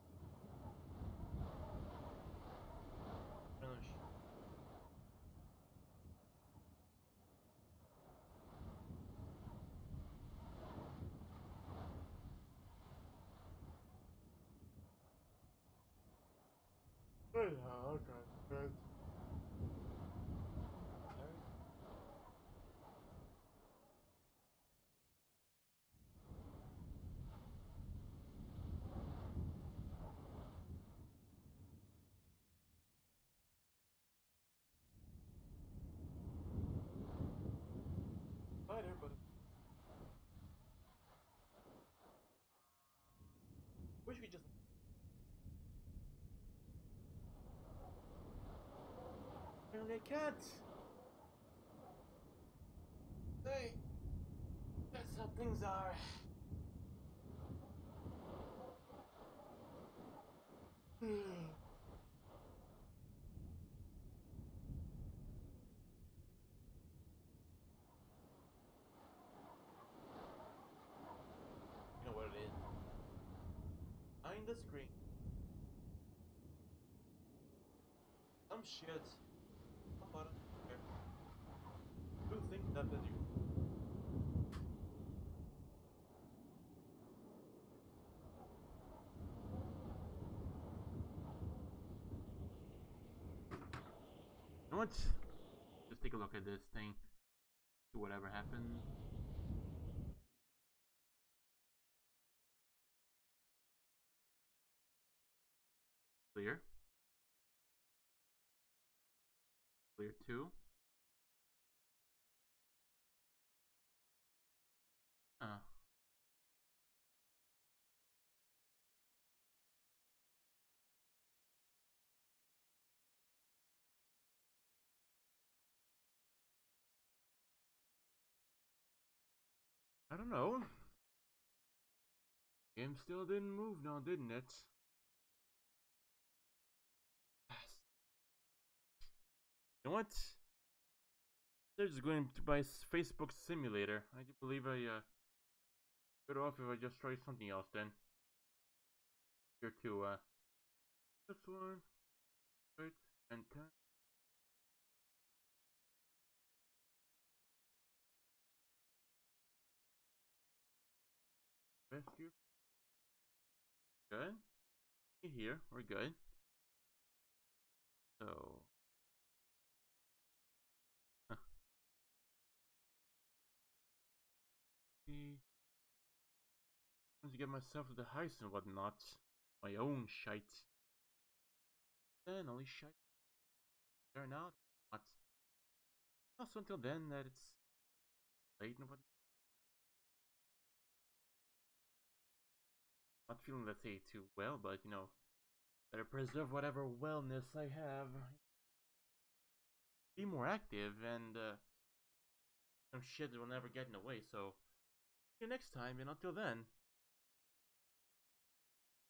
Finish. Oh, okay. Good. Bye, everybody. Wish we just. Apparently I can't. Hey, that's how things are. You know what it is? Behind the screen. Some shit. Somebody there. Who thinks that is you? You know what? Just take a look at this thing. See whatever happens. Clear. Clear two. Uh. I don't know. Game still didn't move now, didn't it? You know what? They're just going to buy Facebook Simulator. I do believe I uh better off if I just try something else then. Here to uh this one. Right and ten. Rescue. Good. Here, we're good. So huh. See, once to get myself to the house and whatnot, my own shite. Then only shite there now. What? Also until then that it's late and whatnot. Not feeling, let's say, too well, but you know, better preserve whatever wellness I have. Be more active, and uh, some shit that will never get in the way. So, see you next time, and until then.